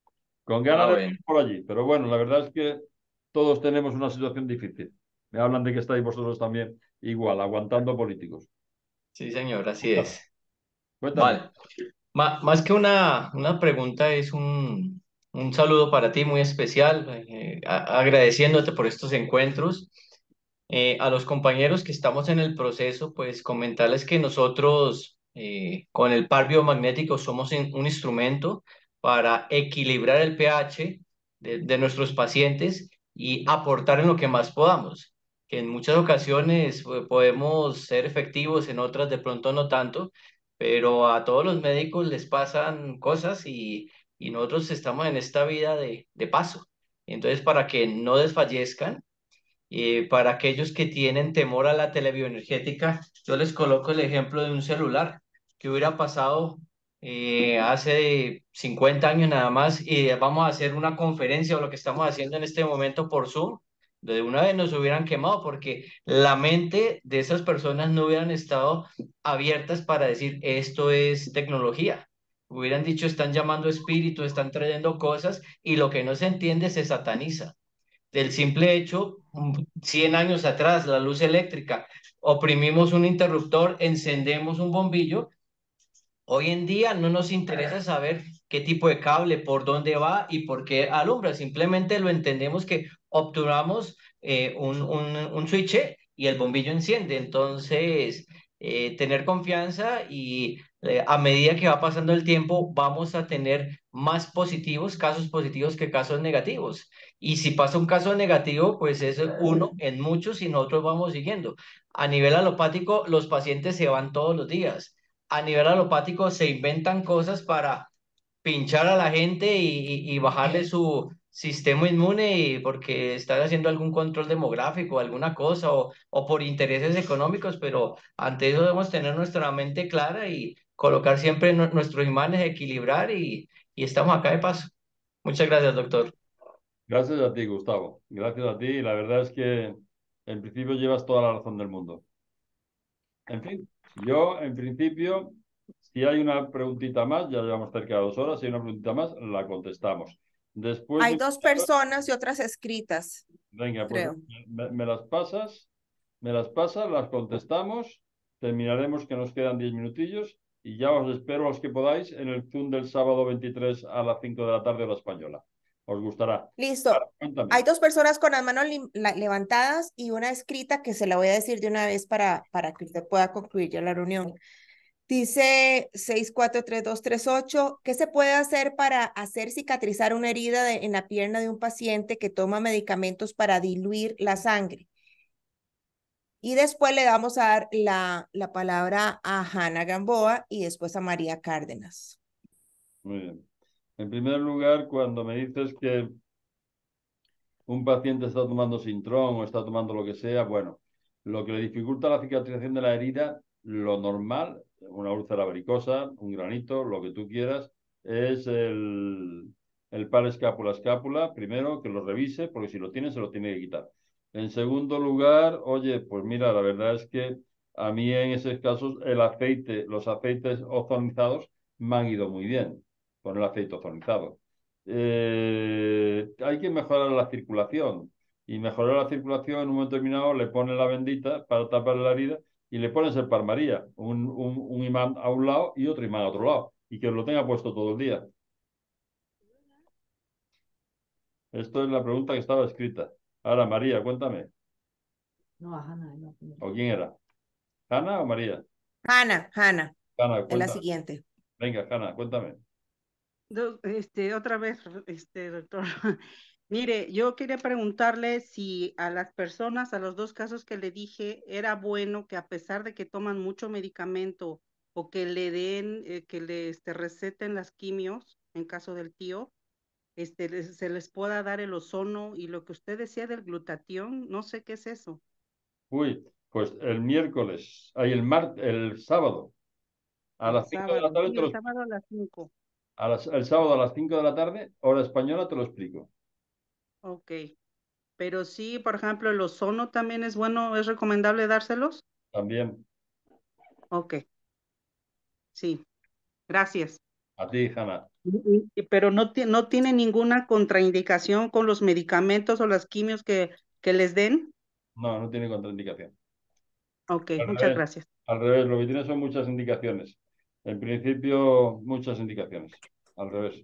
Con Ah, ganas de bueno. ir por allí, pero bueno, la verdad es que todos tenemos una situación difícil. Me hablan de que estáis vosotros también igual, aguantando políticos. Sí, señor, así Cuéntame. es. Cuéntame. Vale. Ma- más que una, una pregunta, es un, un saludo para ti muy especial, eh, a- agradeciéndote por estos encuentros. Eh, a los compañeros que estamos en el proceso, pues comentarles que nosotros eh, con el par biomagnético somos in- un instrumento para equilibrar el pH de, de nuestros pacientes y aportar en lo que más podamos, que en muchas ocasiones pues, podemos ser efectivos, en otras de pronto no tanto, pero a todos los médicos les pasan cosas y, y nosotros estamos en esta vida de, de paso. Entonces, para que no desfallezcan, y para aquellos que tienen temor a la telebioenergética, yo les coloco el ejemplo de un celular que hubiera pasado eh, hace cincuenta años nada más y vamos a hacer una conferencia o lo que estamos haciendo en este momento por Zoom. De una vez nos hubieran quemado porque la mente de esas personas no hubieran estado abiertas para decir esto es tecnología. Hubieran dicho están llamando espíritus, están trayendo cosas y lo que no se entiende se sataniza del simple hecho, mm, cien años atrás, la luz eléctrica, oprimimos un interruptor, encendemos un bombillo. Hoy en día no nos interesa saber qué tipo de cable, por dónde va y por qué alumbra. Simplemente lo entendemos que obturamos eh, un, un, un switch y el bombillo enciende. Entonces, eh, tener confianza y eh, a medida que va pasando el tiempo, vamos a tener más positivos, casos positivos que casos negativos. Y si pasa un caso negativo, pues es uno en muchos y nosotros vamos siguiendo. A nivel alopático, los pacientes se van todos los días. A nivel alopático se inventan cosas para pinchar a la gente y, y- y bajarle su sistema inmune y porque están haciendo algún control demográfico, alguna cosa, o, o por intereses económicos, pero ante eso debemos tener nuestra mente clara y colocar siempre nu- nuestros imanes, equilibrar y, y estamos acá de paso. Muchas gracias, doctor. Gracias a ti, Gustavo. Gracias a ti. Y la verdad es que en principio llevas toda la razón del mundo. En fin, yo en principio, si hay una preguntita más, ya llevamos cerca de dos horas, si hay una preguntita más, la contestamos. Después Hay de... dos personas y otras escritas, Venga, pues creo. me, me las pasas, me las pasas, las contestamos, terminaremos que nos quedan diez minutillos y ya os espero los que podáis en el Zoom del sábado veintitrés a las cinco de la tarde hora española. Os gustará. Listo. Cuéntame. Hay dos personas con las manos lim- la- levantadas y una escrita que se la voy a decir de una vez para, para que usted pueda concluir ya la reunión. Dice seis cuatro tres dos tres ocho, ¿qué se puede hacer para hacer cicatrizar una herida de- en la pierna de un paciente que toma medicamentos para diluir la sangre? Y después le vamos a dar la, la palabra a Hanna Gamboa y después a María Cárdenas. Muy bien. En primer lugar, cuando me dices que un paciente está tomando Sintrom o está tomando lo que sea, bueno, lo que le dificulta la cicatrización de la herida lo normal, una úlcera varicosa, un granito, lo que tú quieras, es el, el par escápula-escápula, primero que lo revise, porque si lo tiene, se lo tiene que quitar. En segundo lugar, oye, pues mira, la verdad es que a mí en esos casos el aceite, los aceites ozonizados me han ido muy bien con el aceite ozonizado. Eh, hay que mejorar la circulación y mejorar la circulación en un momento determinado le pones la bendita para tapar la herida y le pones el par María, un, un, un imán a un lado y otro imán a otro lado y que lo tenga puesto todo el día. Esto es la pregunta que estaba escrita. Ahora, María, cuéntame. No, a Hanna, no. ¿O quién era? ¿Hanna o María? Hanna, Hanna, Hanna, es la cuéntame. siguiente. Venga, Hanna, cuéntame. Do- Este, otra vez, este, doctor. Mire, yo quería preguntarle si a las personas, a los dos casos que le dije, era bueno que a pesar de que toman mucho medicamento o que le den, eh, que le este, receten las quimios, en caso del tío, este, les- se les pueda dar el ozono y lo que usted decía del glutatión, no sé qué es eso. Uy, pues el miércoles, ahí el mar, el sábado, a El las cinco de la sábado, tarde sí, te el lo, sábado a las cinco. a las- el sábado a las cinco de la tarde, hora española, te lo explico. Ok. Pero sí, por ejemplo, el ozono también es bueno, es recomendable dárselos. También Ok, sí, gracias. a ti, Hanna. Y- y- Pero no, ti- no tiene ninguna contraindicación con los medicamentos o las quimios que, que les den. No, no tiene contraindicación. Ok, Al muchas revés, gracias. al revés, lo que tiene son muchas indicaciones. En principio, muchas indicaciones. Al revés.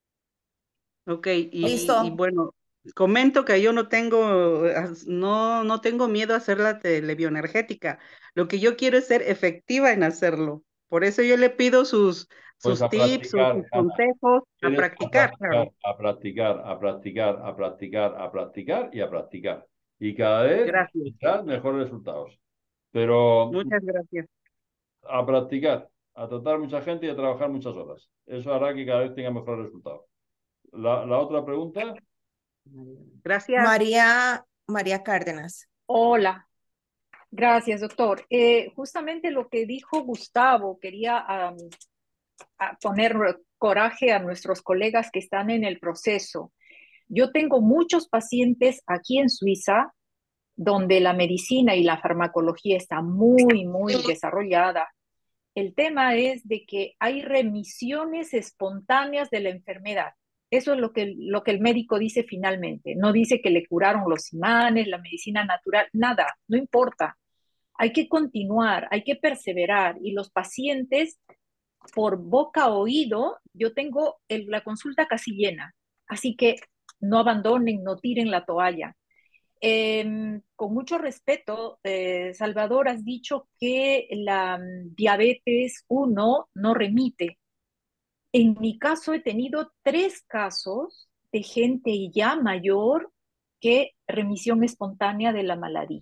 Ok, y, y Listo. bueno, comento que yo no tengo, eh, no, no tengo miedo a hacer la telebioenergética. Lo que yo quiero es ser efectiva en hacerlo. Por eso yo le pido sus, Pues sus a tips, sus, practicar, sus Hanna. consejos, a Tienes que practicar, claro. practicar, a practicar, a practicar, a practicar, a practicar y a practicar. Y cada vez Gracias, tendrás mejores resultados. Pero muchas gracias. a practicar, a tratar mucha gente y a trabajar muchas horas. Eso hará que cada vez tenga mejores resultados. La, la otra pregunta, Gracias. María, María Cárdenas. Hola, gracias, doctor. Eh, justamente lo que dijo Gustavo, quería am, a poner coraje a nuestros colegas que están en el proceso. Yo tengo muchos pacientes aquí en Suiza donde la medicina y la farmacología está muy, muy desarrollada. El tema es de que hay remisiones espontáneas de la enfermedad. Eso es lo que, lo que el médico dice finalmente. No dice que le curaron los imanes, la medicina natural, nada, no importa. Hay que continuar, hay que perseverar y los pacientes por boca a oído, yo tengo el, la consulta casi llena. Así que no abandonen, no tiren la toalla. Eh, con mucho respeto, eh, Salvador, has dicho que la mm, diabetes uno no remite. En mi caso he tenido tres casos de gente ya mayor que remisión espontánea de la maladie.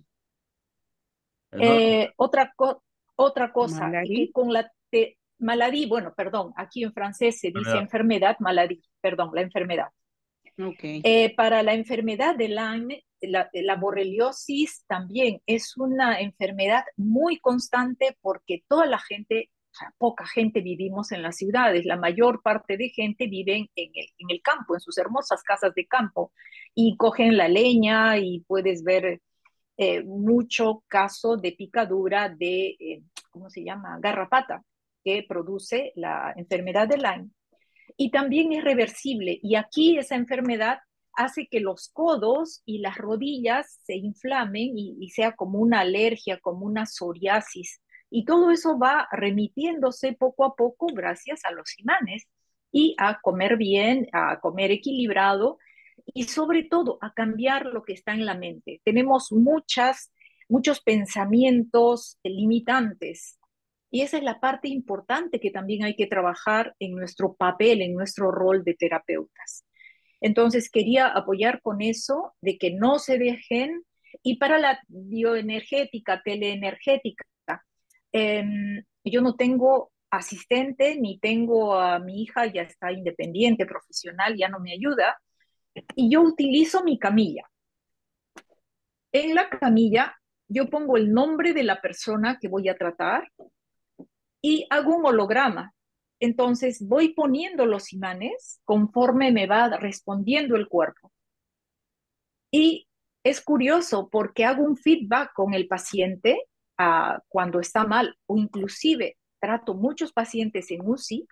Eh, otra, co otra cosa, que ¿Malarí? con la te maladie, bueno, perdón, aquí en francés se dice enfermedad. enfermedad, maladie, perdón, la enfermedad. Ok. Eh, para la enfermedad de Lyme, la, la borreliosis también es una enfermedad muy constante porque toda la gente, o sea, poca gente vivimos en las ciudades, la mayor parte de gente vive en el, en el campo, en sus hermosas casas de campo, y cogen la leña y puedes ver eh, mucho caso de picadura de, eh, ¿cómo se llama? Garrapata, que produce la enfermedad de Lyme. Y también es reversible. Y aquí esa enfermedad hace que los codos y las rodillas se inflamen y, y sea como una alergia, como una psoriasis. Y todo eso va remitiéndose poco a poco gracias a los imanes y a comer bien, a comer equilibrado y sobre todo a cambiar lo que está en la mente. Tenemos muchas, muchos pensamientos limitantes y esa es la parte importante que también hay que trabajar en nuestro papel, en nuestro rol de terapeutas. Entonces quería apoyar con eso, de que no se dejen. Y para la bioenergética, teleenergética, eh, yo no tengo asistente, ni tengo a mi hija, ya está independiente, profesional, ya no me ayuda. Y yo utilizo mi camilla. En la camilla yo pongo el nombre de la persona que voy a tratar y hago un holograma. Entonces voy poniendo los imanes conforme me va respondiendo el cuerpo. Y es curioso porque hago un feedback con el paciente uh, cuando está mal, o inclusive trato muchos pacientes en U C I,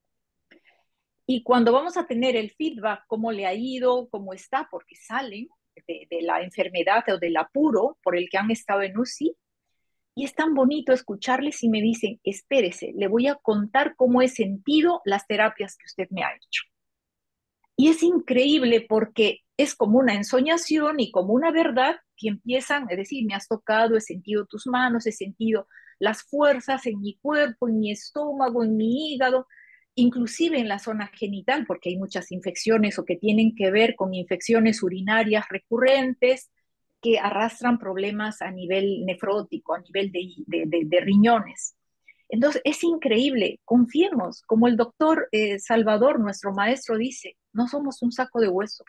y cuando vamos a tener el feedback, cómo le ha ido, cómo está, porque salen de, de la enfermedad o del apuro por el que han estado en U C I, y es tan bonito escucharles y me dicen, espérese, le voy a contar cómo he sentido las terapias que usted me ha hecho. Y es increíble porque es como una ensoñación y como una verdad que empiezan a decir, me has tocado, he sentido tus manos, he sentido las fuerzas en mi cuerpo, en mi estómago, en mi hígado, inclusive en la zona genital, porque hay muchas infecciones o que tienen que ver con infecciones urinarias recurrentes que arrastran problemas a nivel nefrótico, a nivel de, de, de, de riñones. Entonces, es increíble, confiemos, como el doctor eh, Salvador, nuestro maestro, dice, no somos un saco de huesos,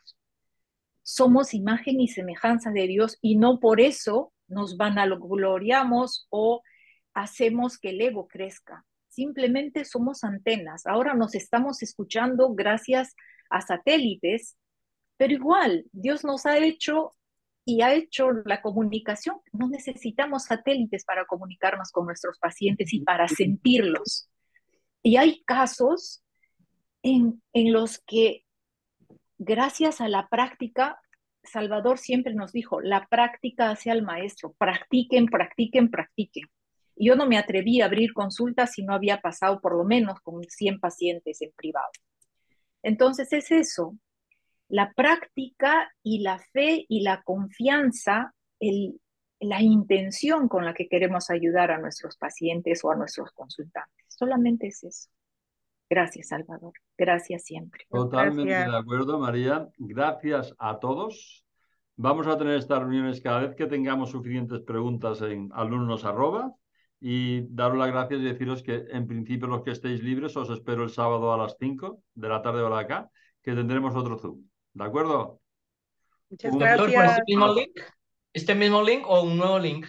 somos imagen y semejanza de Dios y no por eso nos vanagloriamos o hacemos que el ego crezca. Simplemente somos antenas. Ahora nos estamos escuchando gracias a satélites, pero igual Dios nos ha hecho y ha hecho la comunicación. No necesitamos satélites para comunicarnos con nuestros pacientes y para sentirlos. Y hay casos en, en los que, gracias a la práctica, Salvador siempre nos dijo, la práctica hace al maestro, practiquen, practiquen, practiquen. Y yo no me atreví a abrir consultas si no había pasado por lo menos con cien pacientes en privado. Entonces es eso, la práctica y la fe y la confianza, el, la intención con la que queremos ayudar a nuestros pacientes o a nuestros consultantes. Solamente es eso. Gracias, Salvador. Gracias siempre. Totalmente Gracias. de acuerdo, María. Gracias a todos. Vamos a tener estas reuniones cada vez que tengamos suficientes preguntas en alumnos arroba y daros las gracias y deciros que en principio los que estéis libres os espero el sábado a las cinco de la tarde hora de acá, que tendremos otro Zoom. ¿De acuerdo? Muchas Un Doctor, ¿por este gracias. mismo link? ¿Este mismo link o un nuevo link?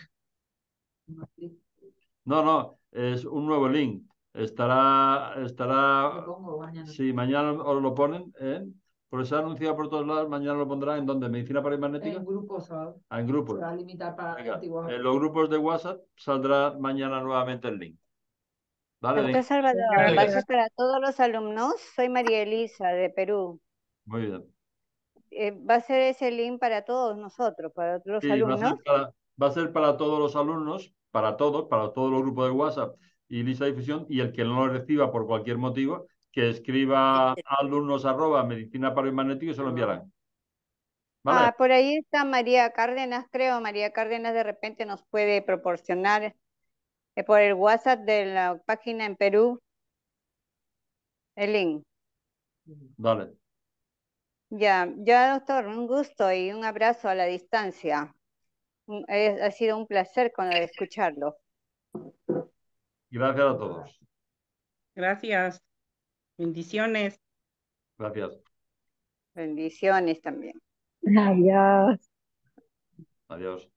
No, no, es un nuevo link. Estará, estará, Lo pongo mañana. sí, mañana os lo ponen, ¿eh? Porque se ha anunciado por todos lados, mañana lo pondrán en donde, medicina paramagnética. En grupos, ¿sabes? Ah, en Se grupos. va a limitar para Venga, antiguos. en los grupos de WhatsApp saldrá mañana nuevamente el link. Vale, Doctor link. Salvador, ¿va a Gracias. ser para todos los alumnos? Soy María Elisa de Perú. Muy bien. Eh, ¿va a ser ese link para todos nosotros, para todos los Sí, va a alumnos? ser para, va a ser para todos los alumnos, para todos, para todos los grupos de WhatsApp y lista de difusión, y el que no lo reciba por cualquier motivo, que escriba a alumnos arroba medicina para el magnético y se lo enviarán. ¿Vale? Ah, por ahí está María Cárdenas, creo. María Cárdenas de repente nos puede proporcionar eh, por el WhatsApp de la página en Perú el link. Vale. Ya, ya doctor, un gusto y un abrazo a la distancia. Un- es- ha sido un placer con escucharlo. Gracias a todos. Gracias. Bendiciones. Gracias. Bendiciones también. Adiós. Adiós.